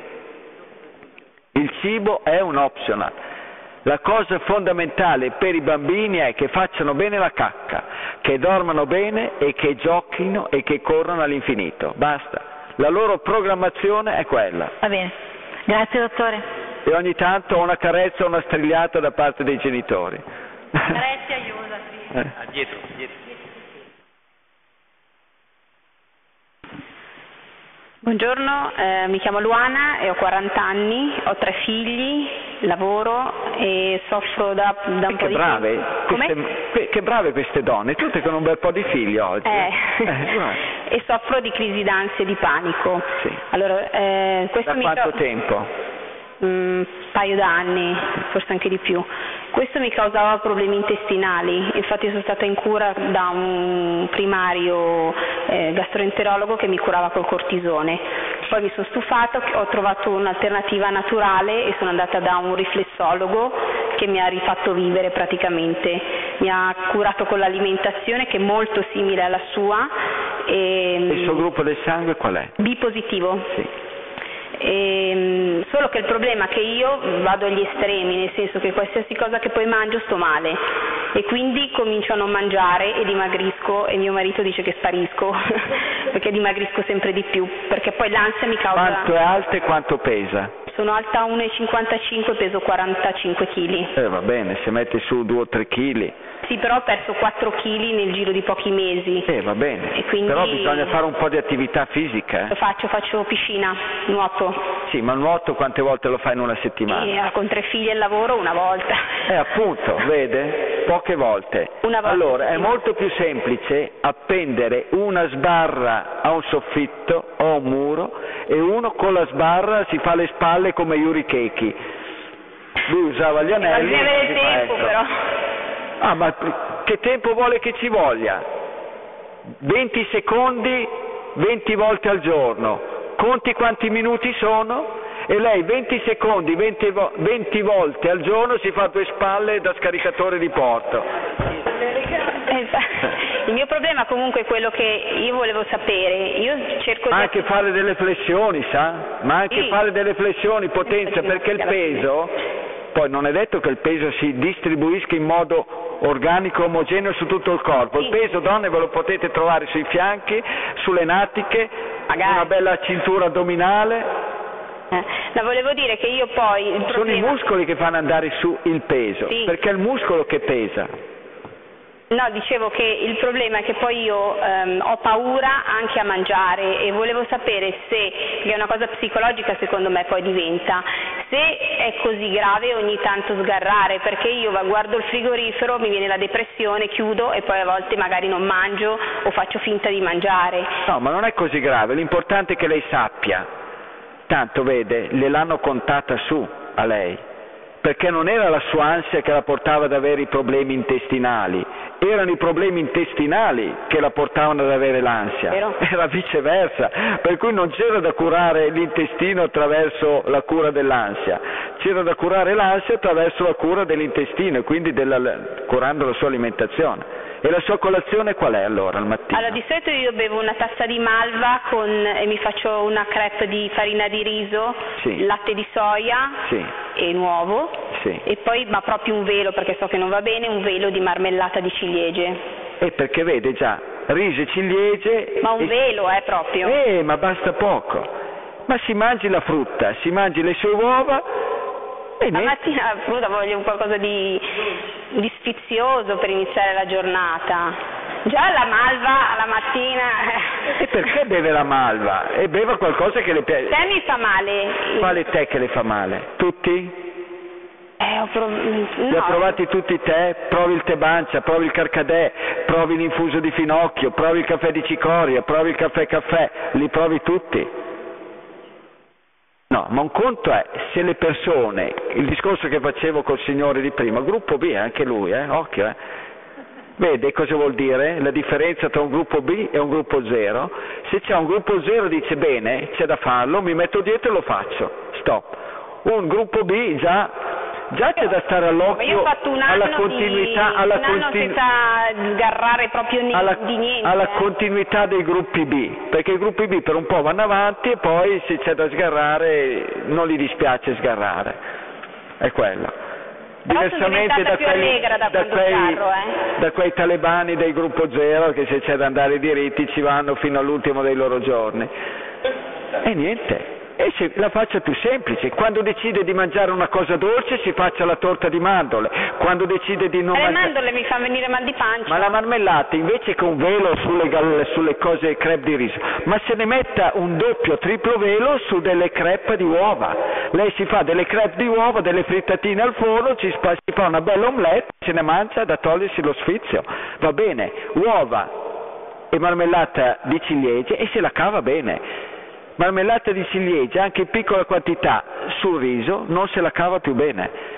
Speaker 2: Il cibo è un optional. La cosa fondamentale per i bambini è che facciano bene la cacca, che dormano bene e che giochino e che corrano all'infinito. Basta. La loro programmazione è quella.
Speaker 5: Va bene. Grazie dottore.
Speaker 2: E ogni tanto una carezza o una strigliata da parte dei genitori.
Speaker 5: Carezza aiuta, sì.
Speaker 6: Dietro.
Speaker 9: Buongiorno, mi chiamo Luana e ho 40 anni, ho 3 figli, lavoro e soffro da un po' di tempo.
Speaker 2: Che brave queste donne, tutte con un bel po' di figli oggi.
Speaker 9: E soffro di crisi d'ansia e di panico.
Speaker 2: Sì.
Speaker 9: Allora, questo
Speaker 2: da quanto tempo?
Speaker 9: Un paio d'anni, forse anche di più. Questo mi causava problemi intestinali, infatti sono stata in cura da un primario gastroenterologo che mi curava col cortisone. Poi mi sono stufata, ho trovato un'alternativa naturale e sono andata da un riflessologo che mi ha rifatto vivere praticamente. Mi ha curato con l'alimentazione che è molto simile alla sua.
Speaker 2: E il suo gruppo del sangue qual è?
Speaker 9: B positivo.
Speaker 2: Sì.
Speaker 9: Solo che il problema è che io vado agli estremi, nel senso che qualsiasi cosa che poi mangio sto male e quindi comincio a non mangiare e dimagrisco e mio marito dice che sparisco perché dimagrisco sempre di più, perché poi l'ansia mi causa...
Speaker 2: Quanto è alta e quanto pesa?
Speaker 9: Sono alta 1,55, peso 45 kg.
Speaker 2: Va bene, se metti su 2 o 3 kg.
Speaker 9: Sì, però ho perso 4 kg nel giro di pochi mesi.
Speaker 2: Va bene,
Speaker 9: e quindi...
Speaker 2: però bisogna fare un po' di attività fisica.
Speaker 9: Lo faccio piscina, nuoto.
Speaker 2: Sì, ma nuoto quante volte lo fai in una settimana?
Speaker 9: Con 3 figli e lavoro una volta.
Speaker 2: Appunto, vede? Poche volte.
Speaker 9: Una volta.
Speaker 2: Allora, è molto più semplice appendere una sbarra a un soffitto o a un muro e uno con la sbarra si fa le spalle come Yuri Keki. Lui usava gli anelli.
Speaker 9: Ma deve avere tempo, però.
Speaker 2: Ma che tempo vuole che ci voglia? 20 secondi, 20 volte al giorno. Conti quanti minuti sono? E lei 20 secondi, 20 volte al giorno si fa 2 spalle da scaricatore di porto.
Speaker 9: Il mio problema comunque è quello che io volevo sapere. Io cerco di...
Speaker 2: Anche fare delle flessioni, sa? Ma anche fare delle flessioni, potenza, perché il peso... Poi non è detto che il peso si distribuisca in modo organico, omogeneo su tutto il corpo. Il peso, donne, ve lo potete trovare sui fianchi, sulle natiche, una bella cintura addominale.
Speaker 9: Ma volevo dire che io poi... Il problema...
Speaker 2: Sono i muscoli che fanno andare su il peso, perché è il muscolo che pesa.
Speaker 9: No, dicevo che il problema è che poi io ho paura anche a mangiare e volevo sapere se, che è una cosa psicologica secondo me poi diventa, se è così grave ogni tanto sgarrare, perché io guardo il frigorifero, mi viene la depressione, chiudo e poi a volte magari non mangio o faccio finta di mangiare.
Speaker 2: No, ma non è così grave, l'importante è che lei sappia, tanto vede, l'hanno contata su a lei. Perché non era la sua ansia che la portava ad avere i problemi intestinali, erano i problemi intestinali che la portavano ad avere l'ansia, era viceversa, per cui non c'era da curare l'intestino attraverso la cura dell'ansia, c'era da curare l'ansia attraverso la cura dell'intestino e quindi curando la sua alimentazione. E la sua colazione qual è allora al mattino?
Speaker 9: Allora di solito io bevo una tazza di malva e mi faccio una crepe di farina di riso, latte di soia e uovo e poi, ma proprio un velo perché so che non va bene, un velo di marmellata di ciliegie.
Speaker 2: Perché vede già, riso e ciliegie...
Speaker 9: Ma un velo proprio.
Speaker 2: Ma basta poco. Ma si mangi la frutta, si mangi le sue uova...
Speaker 9: La mattina frutta voglio qualcosa di sfizioso per iniziare la giornata. Già la malva alla mattina...
Speaker 2: E perché beve la malva? E beva qualcosa che le piace.
Speaker 9: Te mi fa male.
Speaker 2: Quale tè che le fa male? Tutti?
Speaker 9: No.
Speaker 2: Li ha provati tutti i tè? Provi il tè Bancia, provi il Carcadè, provi l'infuso di finocchio, provi il caffè di cicoria, provi il caffè, li provi tutti? No, ma un conto è se le persone, il discorso che facevo col signore di prima, gruppo B, anche lui, occhio, vede cosa vuol dire la differenza tra un gruppo B e un gruppo 0? Se c'è un gruppo 0 dice bene, c'è da farlo, mi metto dietro e lo faccio, stop. Un gruppo B già c'è da stare all'occhio alla continuità,
Speaker 9: senza sgarrare proprio di niente.
Speaker 2: Alla continuità dei gruppi B, perché i gruppi B per un po' vanno avanti e poi se c'è da sgarrare non gli dispiace sgarrare, è quello. Diversamente da quei talebani del gruppo 0 che se c'è da andare diritti ci vanno fino all'ultimo dei loro giorni. E niente. E la faccia più semplice: quando decide di mangiare una cosa dolce si faccia la torta di mandorle, quando decide di non mangiare...
Speaker 9: Le mandorle mi fanno venire mal di pancia.
Speaker 2: Ma la marmellata invece che un velo sulle cose crepe di riso, ma se ne metta un doppio triplo velo su delle crepe di uova. Lei si fa delle crepe di uova, delle frittatine al forno, si fa una bella omelette, se ne mangia da togliersi lo sfizio, va bene, uova e marmellata di ciliegie e se la cava bene. Marmellata di ciliegie anche in piccola quantità sul riso non se la cava più bene.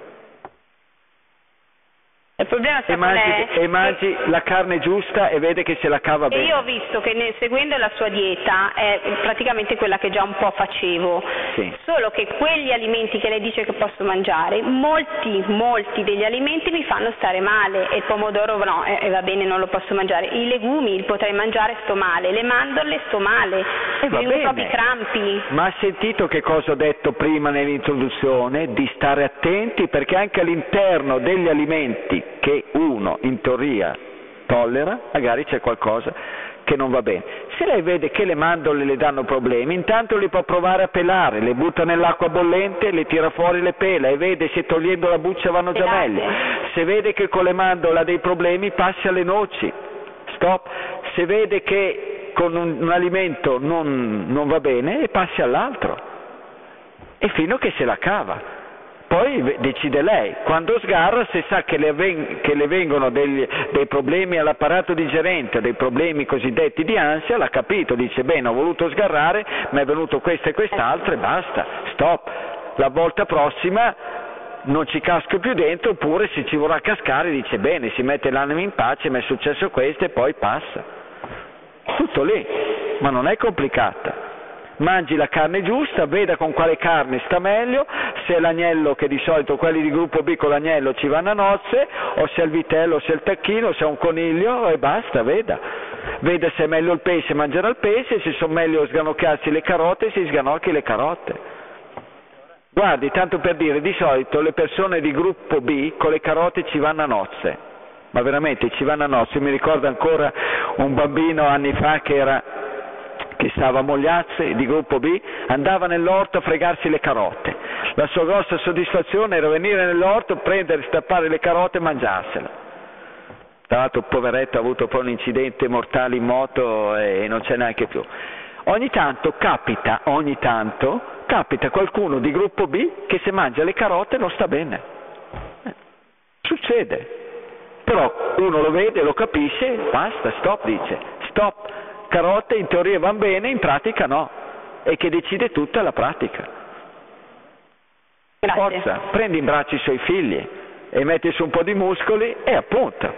Speaker 9: Il problema
Speaker 2: e mangi la carne giusta e vede che se la cava bene.
Speaker 9: Io ho visto che seguendo la sua dieta è praticamente quella che già un po' facevo,
Speaker 2: sì.
Speaker 9: Solo che quegli alimenti che lei dice che posso mangiare, molti degli alimenti mi fanno stare male, e il pomodoro no, va bene, non lo posso mangiare, i legumi li potrei mangiare, sto male, le mandorle sto male, mi vengono proprio i crampi.
Speaker 2: Ma ha sentito che cosa ho detto prima nell'introduzione? Di stare attenti, perché anche all'interno degli alimenti che uno in teoria tollera, magari c'è qualcosa che non va bene. Se lei vede che le mandorle le danno problemi, intanto le può provare a pelare, le butta nell'acqua bollente, le tira fuori, le pela e vede se togliendo la buccia vanno già meglio. Se vede che con le mandorle ha dei problemi, passi alle noci, stop. Se vede che con un alimento non va bene, e passi all'altro, e fino che se la cava. Poi decide lei, quando sgarra, se sa che le vengono dei problemi all'apparato digerente, dei problemi cosiddetti di ansia, l'ha capito, dice bene, ho voluto sgarrare, mi è venuto questo e quest'altro e basta, stop, la volta prossima non ci casco più dentro, oppure se ci vorrà cascare dice bene, si mette l'anima in pace, mi è successo questo e poi passa. Tutto lì, ma non è complicata. Mangi la carne giusta, veda con quale carne sta meglio, se è l'agnello, che di solito quelli di gruppo B con l'agnello ci vanno a nozze, o se è il vitello, o se è il tacchino, o se è un coniglio, e basta, veda se è meglio il pesce, mangerà il pesce, se sono meglio sganocchiarsi le carote, si sganocchi le carote. Guardi, tanto per dire, di solito le persone di gruppo B con le carote ci vanno a nozze, ma veramente ci vanno a nozze. Mi ricordo ancora un bambino anni fa che stava a Mogliazze, di gruppo B, andava nell'orto a fregarsi le carote. La sua grossa soddisfazione era venire nell'orto, prendere, stappare le carote e mangiarsele. Tra l'altro, poveretto, ha avuto poi un incidente mortale in moto e non c'è neanche più. Ogni tanto capita qualcuno di gruppo B che se mangia le carote non sta bene. Succede. Però uno lo vede, lo capisce, basta, stop, dice, stop. Carote in teoria vanno bene, in pratica no, e che decide tutta la pratica.
Speaker 9: Grazie.
Speaker 2: Forza, prendi in braccio i suoi figli e metti su un po' di muscoli e appunto.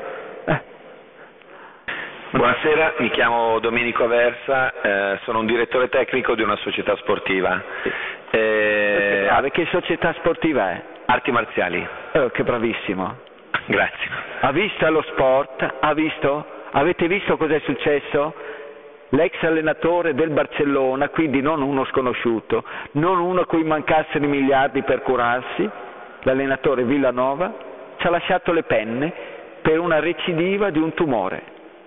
Speaker 10: Buonasera, mi chiamo Domenico Aversa, sono un direttore tecnico di una società sportiva.
Speaker 2: Che società sportiva è?
Speaker 10: Arti marziali.
Speaker 2: Che bravissimo.
Speaker 10: Grazie.
Speaker 2: Ha visto lo sport? Avete visto cos'è successo? L'ex allenatore del Barcellona, quindi non uno sconosciuto, non uno a cui mancassero i miliardi per curarsi, l'allenatore Villanova, ci ha lasciato le penne per una recidiva di un tumore.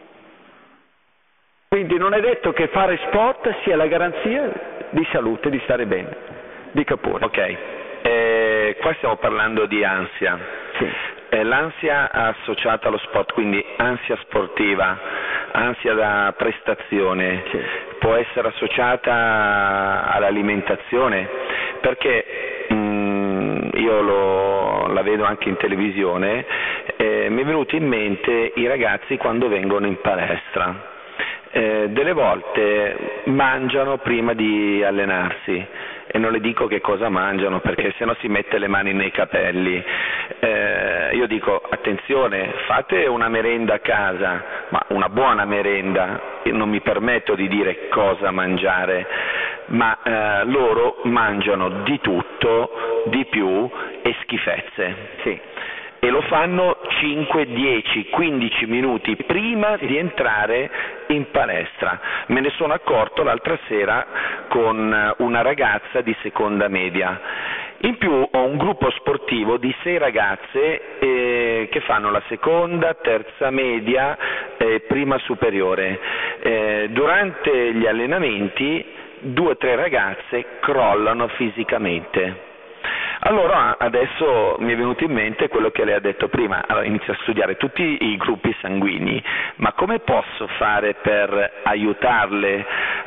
Speaker 2: Quindi non è detto che fare sport sia la garanzia di salute, di stare bene. Dica pure.
Speaker 10: Ok, qua stiamo parlando di ansia.
Speaker 2: Sì.
Speaker 10: L'ansia associata allo sport, quindi ansia sportiva, ansia da prestazione,
Speaker 2: sì,
Speaker 10: può essere associata all'alimentazione, perché io la vedo anche in televisione, mi è venuto in mente i ragazzi quando vengono in palestra. Delle volte mangiano prima di allenarsi, e non le dico che cosa mangiano perché sennò si mette le mani nei capelli. Io dico attenzione, fate una merenda a casa, ma una buona merenda, io non mi permetto di dire cosa mangiare, ma loro mangiano di tutto, di più e schifezze.
Speaker 2: Sì.
Speaker 10: E lo fanno 5, 10, 15 minuti prima di entrare in palestra. Me ne sono accorto l'altra sera con una ragazza di seconda media. In più ho un gruppo sportivo di 6 ragazze che fanno la seconda, terza media e prima superiore. Durante gli allenamenti 2 o 3 ragazze crollano fisicamente. Allora adesso mi è venuto in mente quello che lei ha detto prima, allora inizio a studiare tutti i gruppi sanguigni, ma come posso fare per aiutarle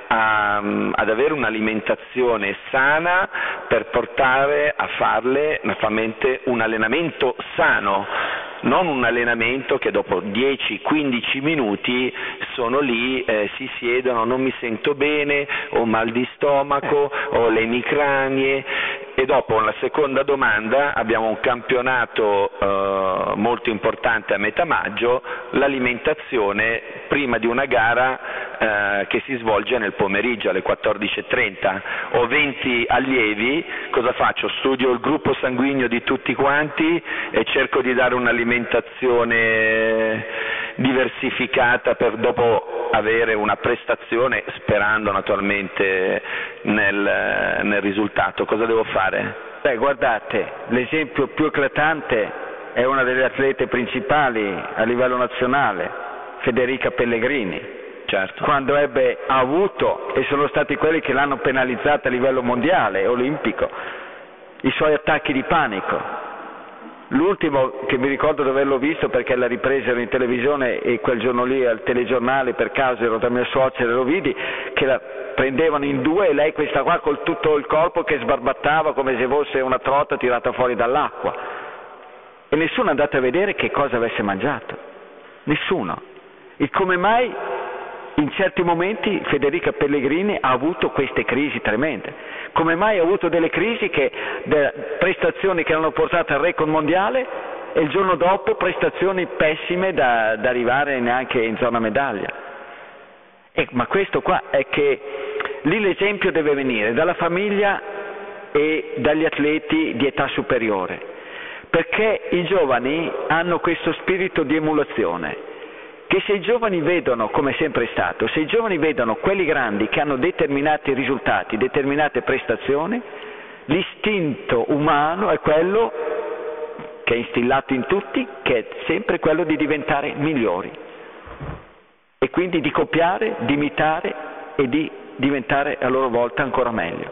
Speaker 10: ad avere un'alimentazione sana, per portare a farle naturalmente un allenamento sano, non un allenamento che dopo 10-15 minuti sono lì, si siedono, non mi sento bene, ho mal di stomaco, ho le emicranie. E dopo la seconda domanda, abbiamo un campionato molto importante a metà maggio, l'alimentazione prima di una gara che si svolge nel pomeriggio alle 14:30. Ho 20 allievi, cosa faccio? Studio il gruppo sanguigno di tutti quanti e cerco di dare un'alimentazione diversificata per dopo avere una prestazione, sperando naturalmente nel risultato. Cosa devo fare?
Speaker 2: Beh, guardate, l'esempio più eclatante è una delle atlete principali a livello nazionale, Federica Pellegrini.
Speaker 10: Certo.
Speaker 2: Quando ha avuto, e sono stati quelli che l'hanno penalizzata a livello mondiale, olimpico, i suoi attacchi di panico. L'ultimo che mi ricordo di averlo visto perché la ripresero in televisione e quel giorno lì al telegiornale, per caso ero da mia suocera e lo vidi, che la prendevano in 2 e lei questa qua con tutto il corpo che sbarbattava come se fosse una trota tirata fuori dall'acqua. E nessuno è andato a vedere che cosa avesse mangiato. Nessuno. E come mai in certi momenti Federica Pellegrini ha avuto queste crisi tremende? Come mai ha avuto delle crisi prestazioni che l'hanno portato al record mondiale e il giorno dopo prestazioni pessime da arrivare neanche in zona medaglia? Ma questo qua è che lì l'esempio deve venire dalla famiglia e dagli atleti di età superiore, perché i giovani hanno questo spirito di emulazione, che se i giovani vedono, come è sempre stato, se i giovani vedono quelli grandi che hanno determinati risultati, determinate prestazioni, l'istinto umano è quello che è instillato in tutti, che è sempre quello di diventare migliori e quindi di copiare, di imitare e di diventare a loro volta ancora meglio.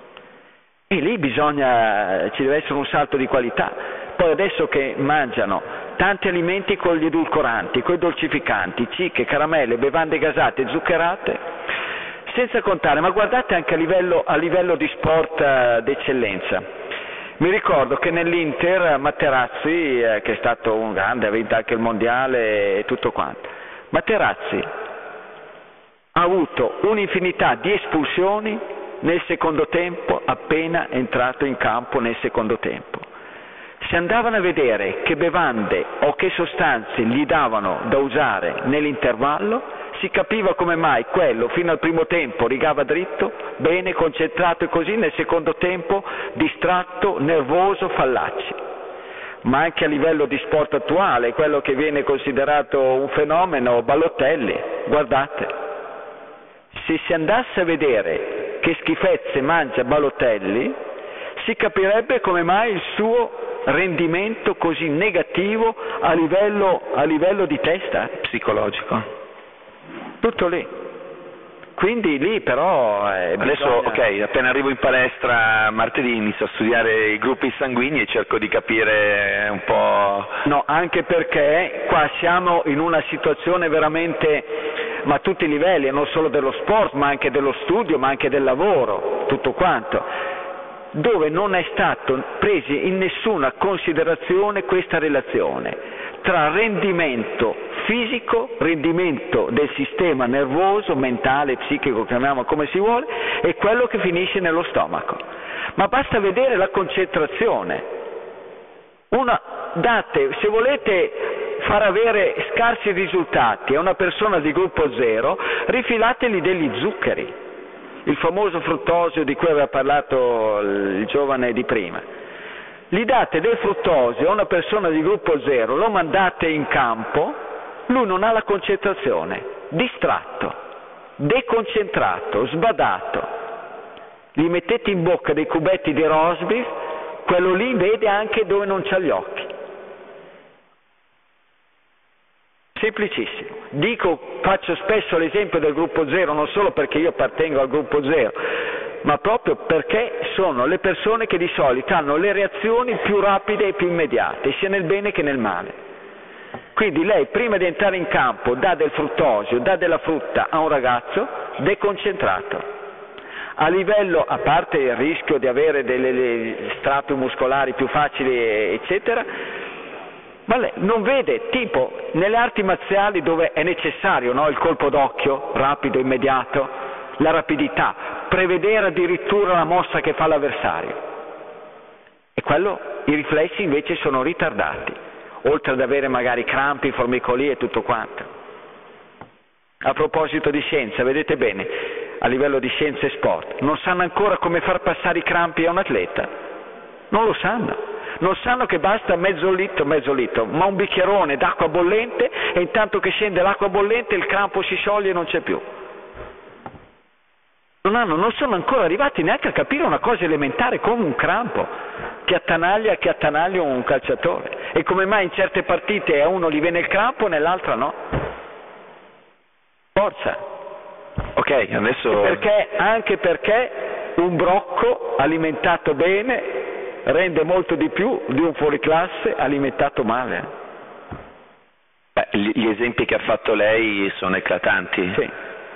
Speaker 2: E lì ci deve essere un salto di qualità. Poi adesso che mangiano tanti alimenti con gli edulcoranti, con i dolcificanti, cicche, caramelle, bevande gasate, zuccherate, senza contare, ma guardate anche a livello di sport d'eccellenza. Mi ricordo che nell'Inter Materazzi, che è stato un grande, ha vinto anche il mondiale e tutto quanto, Materazzi ha avuto un'infinità di espulsioni nel secondo tempo, appena entrato in campo nel secondo tempo. Se andavano a vedere che bevande o che sostanze gli davano da usare nell'intervallo, si capiva come mai quello fino al primo tempo rigava dritto, bene, concentrato e così, nel secondo tempo distratto, nervoso, fallacci. Ma anche a livello di sport attuale, quello che viene considerato un fenomeno, Balotelli, guardate, se si andasse a vedere che schifezze mangia Balotelli, si capirebbe come mai il suo rendimento così negativo a livello di testa
Speaker 10: psicologico.
Speaker 2: Tutto lì. Quindi lì però
Speaker 10: adesso ok, appena arrivo in palestra martedì inizio a studiare i gruppi sanguigni e cerco di capire un po'.
Speaker 2: No, anche perché qua siamo in una situazione veramente, ma a tutti i livelli, non solo dello sport, ma anche dello studio, ma anche del lavoro, tutto quanto, dove non è stato preso in nessuna considerazione questa relazione tra rendimento fisico, rendimento del sistema nervoso, mentale, psichico, chiamiamolo come si vuole, e quello che finisce nello stomaco. Ma basta vedere la concentrazione. Se volete far avere scarsi risultati a una persona di gruppo 0, rifilategli degli zuccheri. Il famoso fruttosio di cui aveva parlato il giovane di prima. Gli date del fruttosio a una persona di gruppo 0, lo mandate in campo, lui non ha la concentrazione, distratto, deconcentrato, sbadato. Gli mettete in bocca dei cubetti di rosbif, quello lì vede anche dove non c'ha gli occhi. Semplicissimo. Faccio spesso l'esempio del gruppo zero, non solo perché io appartengo al gruppo zero, ma proprio perché sono le persone che di solito hanno le reazioni più rapide e più immediate, sia nel bene che nel male. Quindi lei, prima di entrare in campo, dà del fruttosio, dà della frutta a un ragazzo deconcentrato. A livello, a parte il rischio di avere delle strappi muscolari più facili, eccetera, ma lei non vede, tipo nelle arti marziali dove è necessario, no? Il colpo d'occhio rapido, immediato, la rapidità, prevedere addirittura la mossa che fa l'avversario. E i riflessi invece sono ritardati, oltre ad avere magari crampi, formicolii e tutto quanto. A proposito di scienza, vedete bene, a livello di scienza e sport, non sanno ancora come far passare i crampi a un atleta, non lo sanno. Non sanno che basta mezzo litro, ma un bicchierone d'acqua bollente e intanto che scende l'acqua bollente il crampo si scioglie e non c'è più. Non sono ancora arrivati neanche a capire una cosa elementare come un crampo che attanaglia un calciatore. E come mai in certe partite a uno gli viene il crampo e nell'altra no? Forza.
Speaker 10: Ok, adesso...
Speaker 2: Anche perché un brocco alimentato bene rende molto di più di un fuoriclasse alimentato male.
Speaker 10: Gli esempi che ha fatto lei sono eclatanti.
Speaker 2: Sì.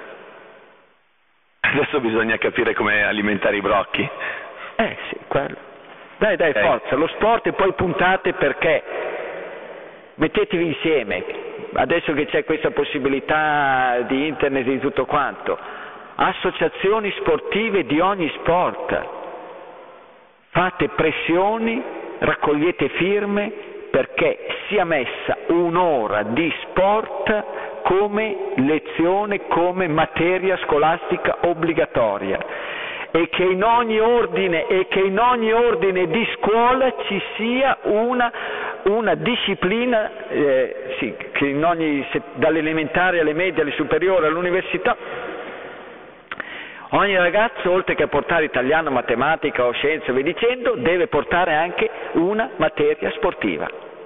Speaker 10: Adesso bisogna capire come alimentare i brocchi.
Speaker 2: Sì, quello. Dai, forza, lo sport e poi puntate perché mettetevi insieme, adesso che c'è questa possibilità di internet e di tutto quanto, associazioni sportive di ogni sport. Fate pressioni, raccogliete firme perché sia messa un'ora di sport come lezione, come materia scolastica obbligatoria e che in ogni ordine di scuola ci sia una disciplina, che dall'elementare alle medie, alle superiori, all'università. Ogni ragazzo, oltre che a portare italiano, matematica o scienze, via dicendo, deve portare anche una materia sportiva.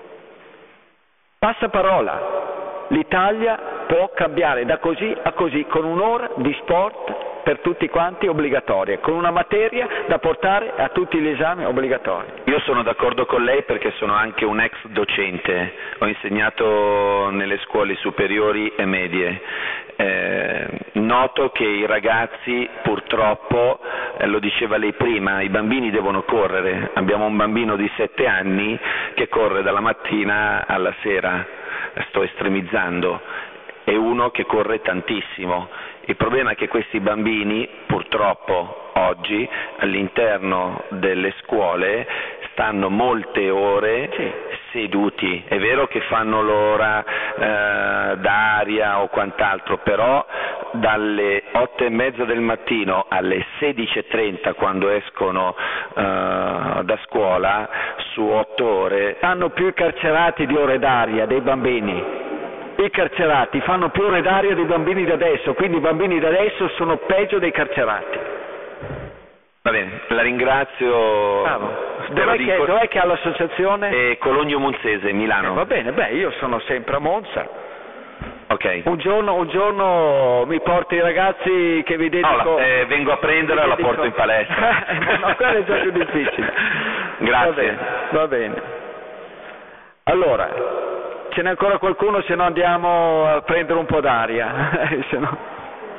Speaker 2: Passaparola, l'Italia può cambiare da così a così con un'ora di sport per tutti quanti obbligatoria, con una materia da portare a tutti gli esami obbligatori.
Speaker 10: Io sono d'accordo con lei perché sono anche un ex docente, ho insegnato nelle scuole superiori e medie. Noto che i ragazzi purtroppo, lo diceva lei prima, i bambini devono correre. Abbiamo un bambino di 7 anni che corre dalla mattina alla sera, sto estremizzando, e uno che corre tantissimo. Il problema è che questi bambini purtroppo oggi all'interno delle scuole stanno molte ore seduti. È vero che fanno l'ora d'aria o quant'altro, però dalle 8:30 del mattino alle 16:30 quando escono da scuola, su 8 ore
Speaker 2: hanno più i carcerati di ore d'aria dei bambini. I carcerati fanno più ore d'aria dei bambini di adesso, quindi i bambini di adesso sono peggio dei carcerati.
Speaker 10: Va bene, la ringrazio.
Speaker 2: Dov'è che ha l'associazione?
Speaker 10: Cologno Monzese, Milano.
Speaker 2: Va bene, io sono sempre a Monza.
Speaker 10: Ok.
Speaker 2: Un giorno mi porti i ragazzi che vi dedico...
Speaker 10: No, vengo a prenderla e la porto in palestra.
Speaker 2: No, quello è già più difficile.
Speaker 10: Grazie.
Speaker 2: Va bene. Allora, ce n'è ancora qualcuno, se no andiamo a prendere un po' d'aria. Se no...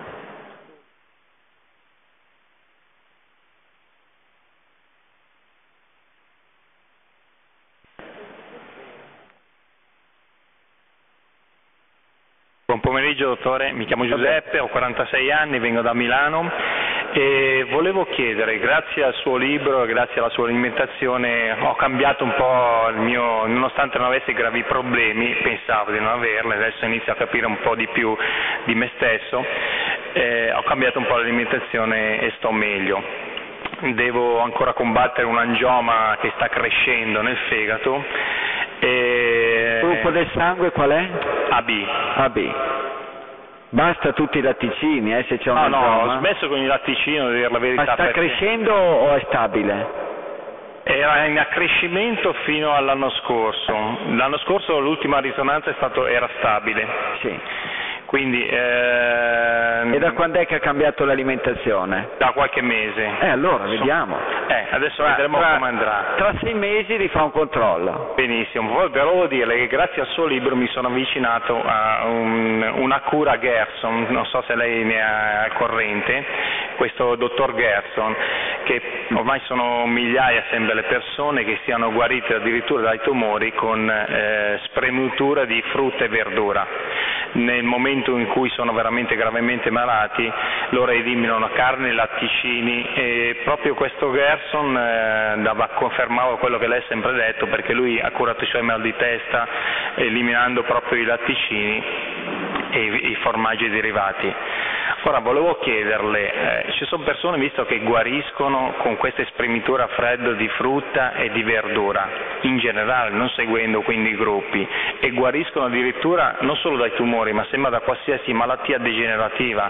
Speaker 11: Buon pomeriggio dottore, mi chiamo Giuseppe, ho 46 anni, vengo da Milano e volevo chiedere, grazie al suo libro e grazie alla sua alimentazione ho cambiato un po' il mio, nonostante non avessi gravi problemi, pensavo di non averli, adesso inizio a capire un po' di più di me stesso, ho cambiato un po' l'alimentazione e sto meglio. Devo ancora combattere un angioma che sta crescendo nel fegato.
Speaker 2: Il gruppo del sangue qual è?
Speaker 11: AB.
Speaker 2: Basta tutti i latticini, se c'è un angioma.
Speaker 11: No, ho smesso con i latticini, devo dire la verità.
Speaker 2: Ma sta crescendo o è stabile?
Speaker 11: Era in accrescimento fino all'anno scorso. L'anno scorso l'ultima risonanza era stabile.
Speaker 2: Sì.
Speaker 11: Quindi,
Speaker 2: e da quando è che ha cambiato l'alimentazione?
Speaker 11: Da qualche mese.
Speaker 2: Allora, vediamo.
Speaker 11: Adesso vedremo come andrà.
Speaker 2: Tra 6 mesi rifà un controllo.
Speaker 11: Benissimo. Poi volevo dirle che grazie al suo libro mi sono avvicinato a una cura Gerson, non so se lei ne è al corrente, questo dottor Gerson, che ormai sono migliaia sempre le persone che siano guarite addirittura dai tumori con spremutura di frutta e verdura. Nel momento in cui sono veramente gravemente malati loro eliminano carne e latticini, e proprio questo Gerson confermava quello che lei ha sempre detto, perché lui ha curato i suoi mal di testa eliminando proprio i latticini e i formaggi derivati. Ora volevo chiederle, ci sono persone, visto che guariscono con questa spremitura a freddo di frutta e di verdura, in generale, non seguendo quindi i gruppi, e guariscono addirittura non solo dai tumori, ma sembra da qualsiasi malattia degenerativa.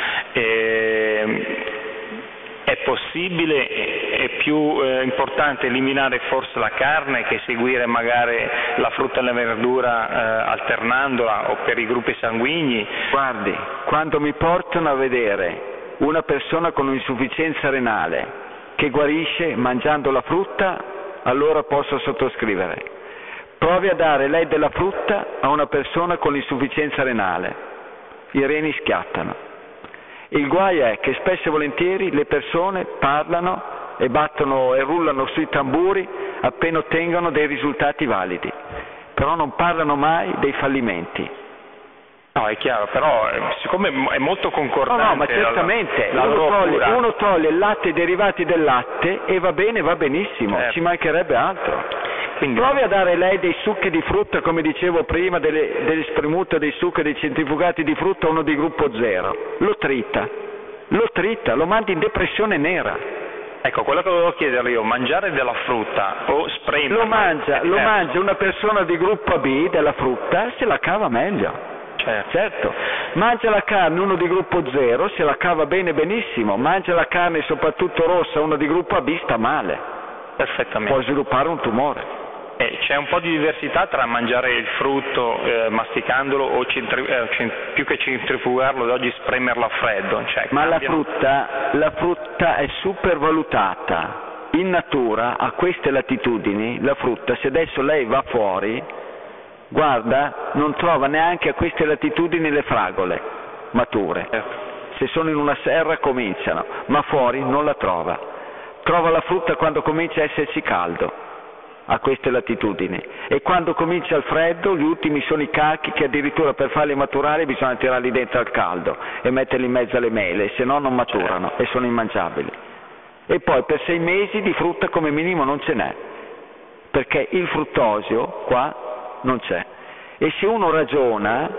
Speaker 11: È possibile, è più importante eliminare forse la carne che seguire magari la frutta e la verdura alternandola, o per i gruppi sanguigni?
Speaker 2: Guardi, quando mi portano a vedere una persona con un'insufficienza renale che guarisce mangiando la frutta, allora posso sottoscrivere. Provi a dare lei della frutta a una persona con insufficienza renale, i reni schiattano. Il guaio è che spesso e volentieri le persone parlano e battono e rullano sui tamburi appena ottengono dei risultati validi, però non parlano mai dei fallimenti.
Speaker 11: No, è chiaro, però siccome è molto concordante...
Speaker 2: No, ma certamente, uno toglie il latte e i derivati del latte e va bene, va benissimo, ci mancherebbe altro. Quindi, provi a dare lei dei succhi di frutta, come dicevo prima, delle spremute, dei succhi, dei centrifugati di frutta a uno di gruppo 0. Lo trita, lo mandi in depressione nera.
Speaker 11: Ecco, quello che volevo chiederle io, mangiare della frutta o spremerla...
Speaker 2: Lo mangia una persona di gruppo AB della frutta, se la cava meglio. Certo, mangia la carne uno di gruppo 0, se la cava bene benissimo, mangia la carne soprattutto rossa uno di gruppo AB sta male.
Speaker 11: Perfettamente.
Speaker 2: Può sviluppare un tumore.
Speaker 11: C'è un po' di diversità tra mangiare il frutto masticandolo o più che centrifugarlo ad oggi spremerlo a freddo.
Speaker 2: Ma la frutta è supervalutata. In natura, a queste latitudini, la frutta, se adesso lei va fuori, guarda, non trova neanche a queste latitudini le fragole mature. Se sono in una serra cominciano, ma fuori non la trova. Trova la frutta quando comincia a esserci caldo, a queste latitudini, e quando comincia il freddo gli ultimi sono i cachi che addirittura per farli maturare bisogna tirarli dentro al caldo e metterli in mezzo alle mele, se no non maturano e sono immangiabili. E poi per 6 mesi di frutta come minimo non ce n'è, perché il fruttosio qua non c'è. E se uno ragiona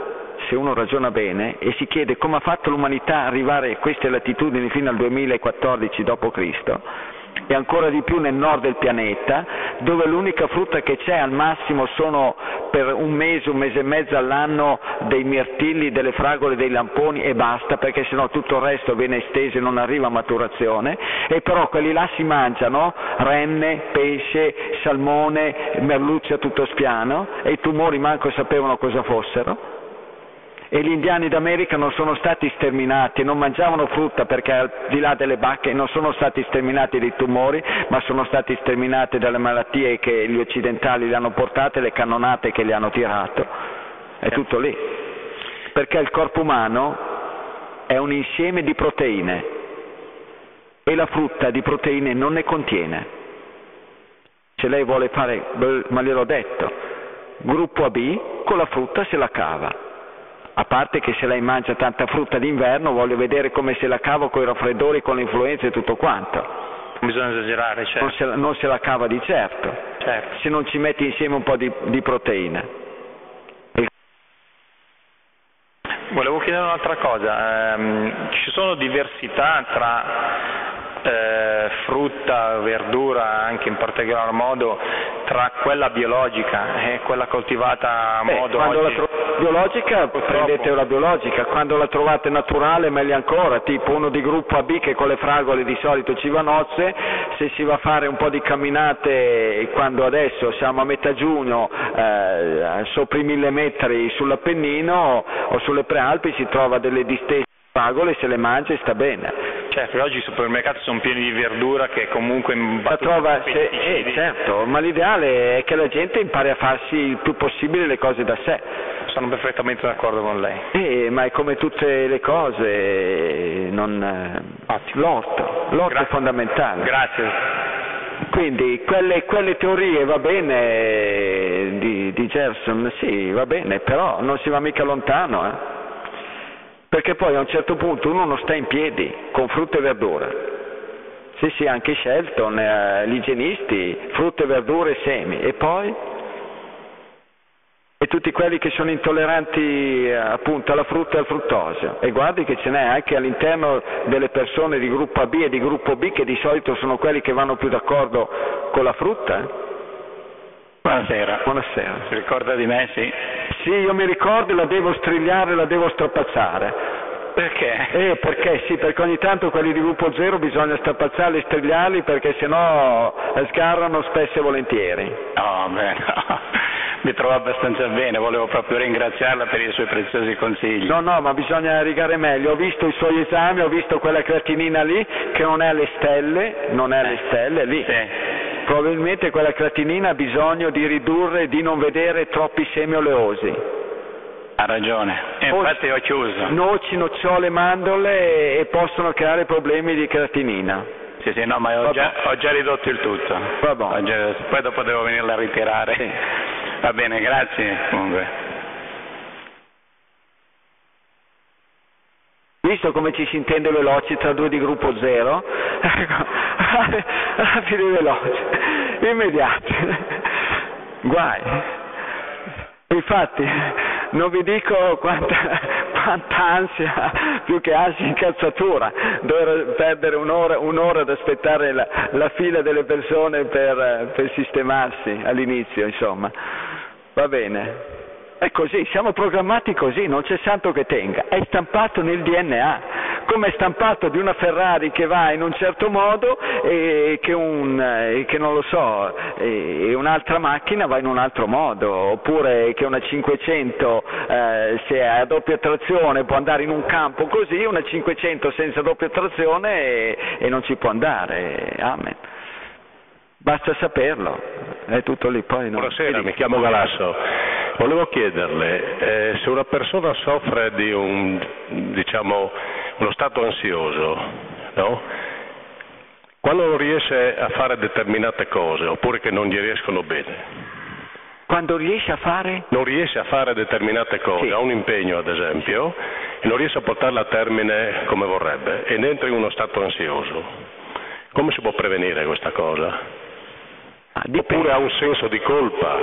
Speaker 2: bene e si chiede come ha fatto l'umanità a arrivare a queste latitudini fino al 2014 d.C., e ancora di più nel nord del pianeta, dove l'unica frutta che c'è al massimo sono per un mese e mezzo all'anno dei mirtilli, delle fragole, dei lamponi e basta, perché sennò tutto il resto viene esteso e non arriva a maturazione, e però quelli là si mangiano renne, pesce, salmone, merluzzo a tutto spiano, e i tumori manco sapevano cosa fossero. E gli indiani d'America non sono stati sterminati, non mangiavano frutta perché al di là delle bacche non sono stati sterminati dei tumori, ma sono stati sterminati dalle malattie che gli occidentali le hanno portate, le cannonate che li hanno tirato. È tutto lì. Perché il corpo umano è un insieme di proteine e la frutta di proteine non ne contiene. Se lei vuole fare, ma gliel'ho detto, gruppo AB con la frutta se la cava. A parte che se lei mangia tanta frutta d'inverno, voglio vedere come se la cava con i raffreddori, con le influenze e tutto quanto.
Speaker 11: Bisogna esagerare, certo.
Speaker 2: Non se la cava di certo, se non ci metti insieme un po' di proteine.
Speaker 11: Volevo chiedere un'altra cosa, ci sono diversità tra frutta, verdura, anche in particolar modo, tra quella biologica e quella coltivata a modo oggi?
Speaker 2: biologica, prendete la biologica, quando la trovate naturale meglio ancora, tipo uno di gruppo AB che con le fragole di solito ci va nozze, se si va a fare un po' di camminate, quando adesso siamo a metà giugno, sopra i 1000 metri sull'Appennino o sulle Prealpi, si trova delle distese fragole, se le mangia e sta bene.
Speaker 11: Certo, oggi i supermercati sono pieni di verdura che comunque
Speaker 2: la trova, certo, ma l'ideale è che la gente impari a farsi il più possibile le cose da sé.
Speaker 11: Sono perfettamente d'accordo con lei.
Speaker 2: Ma è come tutte le cose, l'orto è fondamentale.
Speaker 11: Grazie.
Speaker 2: Quindi quelle teorie va bene di Gerson, sì, va bene, però non si va mica lontano, perché poi a un certo punto uno non sta in piedi con frutta e verdura. Sì, anche Shelton, gli igienisti, frutta e verdure e semi, e poi? E tutti quelli che sono intolleranti appunto alla frutta e al fruttosio, e guardi che ce n'è anche all'interno delle persone di gruppo AB e di gruppo B, che di solito sono quelli che vanno più d'accordo con la frutta.
Speaker 11: Buonasera.
Speaker 2: Buonasera.
Speaker 11: Si ricorda di me, sì?
Speaker 2: Sì, io mi ricordo, la devo strigliare, la devo strapazzare.
Speaker 11: Perché?
Speaker 2: Perché ogni tanto quelli di gruppo 0 bisogna strapazzarli e strigliarli, perché sennò sgarrano spesso e volentieri.
Speaker 11: No, mi trovo abbastanza bene, volevo proprio ringraziarla per i suoi preziosi consigli.
Speaker 2: No, ma bisogna rigare meglio. Ho visto i suoi esami, ho visto quella creatinina lì, che non è alle stelle, lì.
Speaker 11: Sì.
Speaker 2: Probabilmente quella creatinina ha bisogno di ridurre, di non vedere troppi semi oleosi.
Speaker 11: Ha ragione, infatti ho chiuso.
Speaker 2: Noci, nocciole, mandorle e possono creare problemi di creatinina.
Speaker 11: Sì, no, ma ho già ridotto il tutto. Poi dopo devo venirla a ritirare.
Speaker 2: Sì.
Speaker 11: Va bene, grazie comunque.
Speaker 2: Visto come ci si intende veloci tra due di gruppo 0, rapidi veloci, immediati, guai. Infatti non vi dico quanta ansia, più che ansia, incazzatura, dover perdere un'ora ad aspettare la fila delle persone per sistemarsi all'inizio, insomma. Va bene. È così, siamo programmati così, non c'è santo che tenga, è stampato nel DNA, come è stampato di una Ferrari che va in un certo modo e che non lo so, e un'altra macchina va in un altro modo, oppure che una 500 se è a doppia trazione può andare in un campo così, una 500 senza doppia trazione e non ci può andare, amen. Basta saperlo, è tutto lì. Poi
Speaker 12: Buonasera, mi chiamo Galasso. Volevo chiederle se una persona soffre di uno stato ansioso, no? Quando non riesce a fare determinate cose, oppure che non gli riescono bene.
Speaker 2: Quando riesce a fare?
Speaker 12: Non riesce a fare determinate cose,
Speaker 2: sì.
Speaker 12: Ha un impegno ad esempio, e non riesce a portarla a termine come vorrebbe, ed entra in uno stato ansioso. Come si può prevenire questa cosa? Oppure ha un senso di colpa?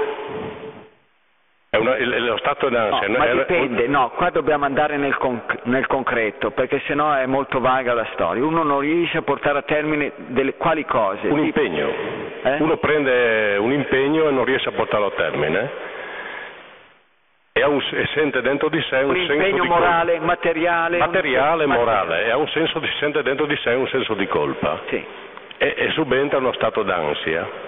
Speaker 12: Lo stato d'ansia.
Speaker 2: No, ma dipende, qua dobbiamo andare nel concreto, perché sennò è molto vaga la storia. Uno non riesce a portare a termine quali cose?
Speaker 12: Un impegno. Uno prende un impegno e non riesce a portarlo a termine e sente dentro di sé un senso di
Speaker 2: impegno morale, materiale,
Speaker 12: morale, e sente dentro di sé un senso di colpa.
Speaker 2: Sì.
Speaker 12: E subentra uno stato d'ansia.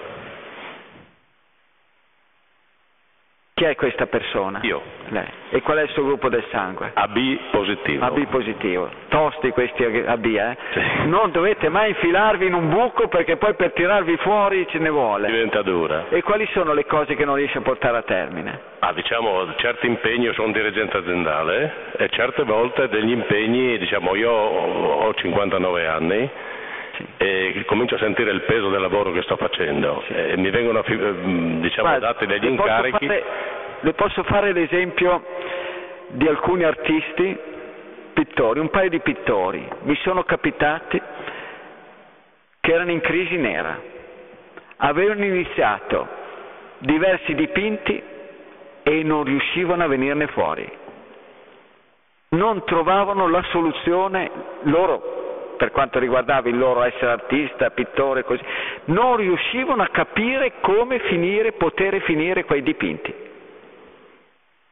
Speaker 2: Chi è questa persona?
Speaker 12: Io.
Speaker 2: Lei. E qual è il suo gruppo del sangue?
Speaker 12: AB positivo.
Speaker 2: AB positivo. Tosti questi AB,
Speaker 12: Sì.
Speaker 2: Non dovete mai infilarvi in un buco, perché poi per tirarvi fuori ce ne vuole.
Speaker 12: Diventa dura.
Speaker 2: E quali sono le cose che non riesce a portare a termine?
Speaker 12: Certi impegni, io sono dirigente aziendale, e certe volte degli impegni, io ho 59 anni, e comincio a sentire il peso del lavoro che sto facendo, e mi vengono dati degli incarichi.
Speaker 2: Le posso fare l'esempio di alcuni artisti, pittori, un paio di pittori mi sono capitati che erano in crisi nera, avevano iniziato diversi dipinti e non riuscivano a venirne fuori, non trovavano la soluzione loro. Per quanto riguardava il loro essere artista, pittore, così, non riuscivano a capire come poter finire quei dipinti.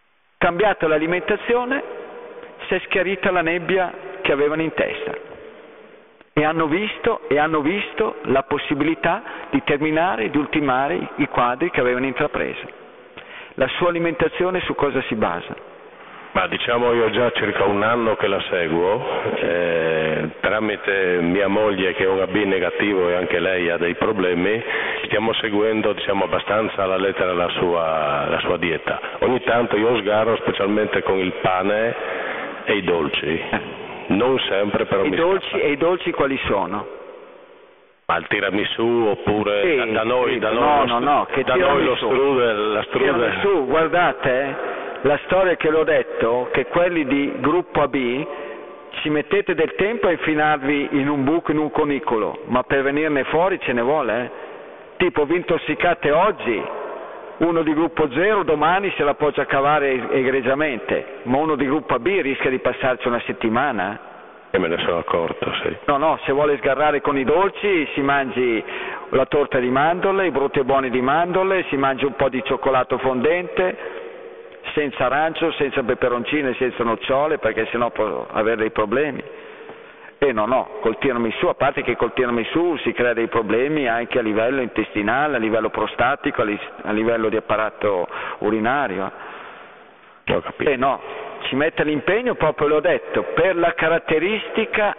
Speaker 2: cambiata l'alimentazione, si è schiarita la nebbia che avevano in testa e hanno visto la possibilità di terminare, di ultimare i quadri che avevano intrapreso. La sua alimentazione su cosa si basa?
Speaker 12: Ma diciamo io già circa un anno che la seguo, tramite mia moglie che è una B negativo e anche lei ha dei problemi, stiamo seguendo abbastanza alla lettera la sua dieta. Ogni tanto io sgarro specialmente con il pane e i dolci, non sempre però
Speaker 2: E i dolci quali sono?
Speaker 12: Ma il tiramisù oppure da noi lo strudel, la strudel.
Speaker 2: Tiramisù, guardate la storia che l'ho detto, che quelli di gruppo AB ci mettete del tempo a infilarvi in un buco, in un conicolo, ma per venirne fuori ce ne vuole, Tipo vi intossicate oggi, uno di gruppo 0 domani se la può già cavare egregiamente, ma uno di gruppo AB rischia di passarci una settimana.
Speaker 12: E me ne sono accorto, sì.
Speaker 2: No, se vuole sgarrare con i dolci si mangi la torta di mandorle, i brutti e buoni di mandorle, si mangi un po' di cioccolato fondente, senza arancio, senza peperoncine, senza nocciole, perché sennò può avere dei problemi. E no, col tiramisù, a parte che col tiramisù si crea dei problemi anche a livello intestinale, a livello prostatico, a livello di apparato urinario.
Speaker 12: Ho capito.
Speaker 2: E no, ci mette l'impegno, proprio l'ho detto, per la caratteristica,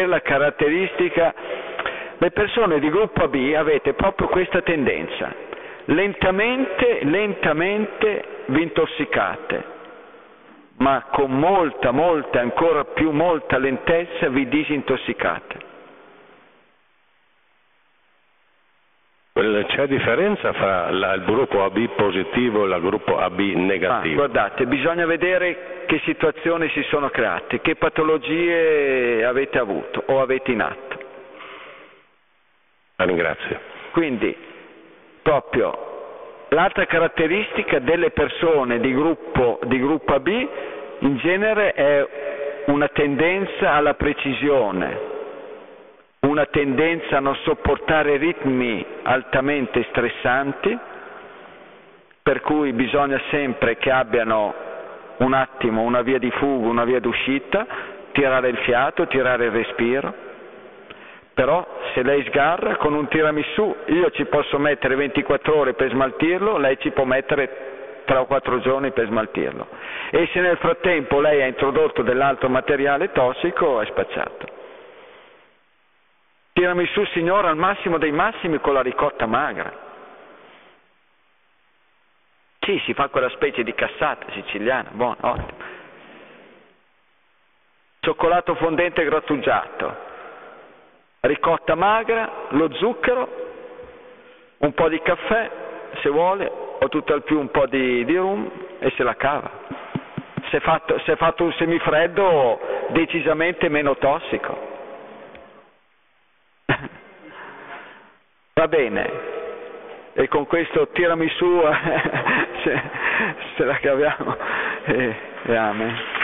Speaker 2: le persone di gruppo AB avete proprio questa tendenza. Lentamente vi intossicate, ma con molta, ancora più molta lentezza vi disintossicate.
Speaker 12: C'è differenza fra il gruppo AB positivo e il gruppo AB negativo?
Speaker 2: Guardate, bisogna vedere che situazioni si sono create, che patologie avete avuto o avete in atto.
Speaker 12: La ringrazio.
Speaker 2: Quindi, proprio l'altra caratteristica delle persone di gruppo AB in genere è una tendenza alla precisione, una tendenza a non sopportare ritmi altamente stressanti, per cui bisogna sempre che abbiano un attimo una via di fuga, una via d'uscita, tirare il fiato, tirare il respiro. Però se lei sgarra con un tiramisù io ci posso mettere 24 ore per smaltirlo, lei ci può mettere 3 o 4 giorni per smaltirlo. E se nel frattempo lei ha introdotto dell'altro materiale tossico è spacciato. Tiramisù signora al massimo dei massimi con la ricotta magra. Sì, si fa quella specie di cassata siciliana, buona, ottimo. Cioccolato fondente grattugiato. Ricotta magra, lo zucchero, un po' di caffè se vuole, o tutto al più un po' di rum e se la cava. Se è fatto un semifreddo decisamente meno tossico. Va bene, e con questo tiramisù se la caviamo e amen.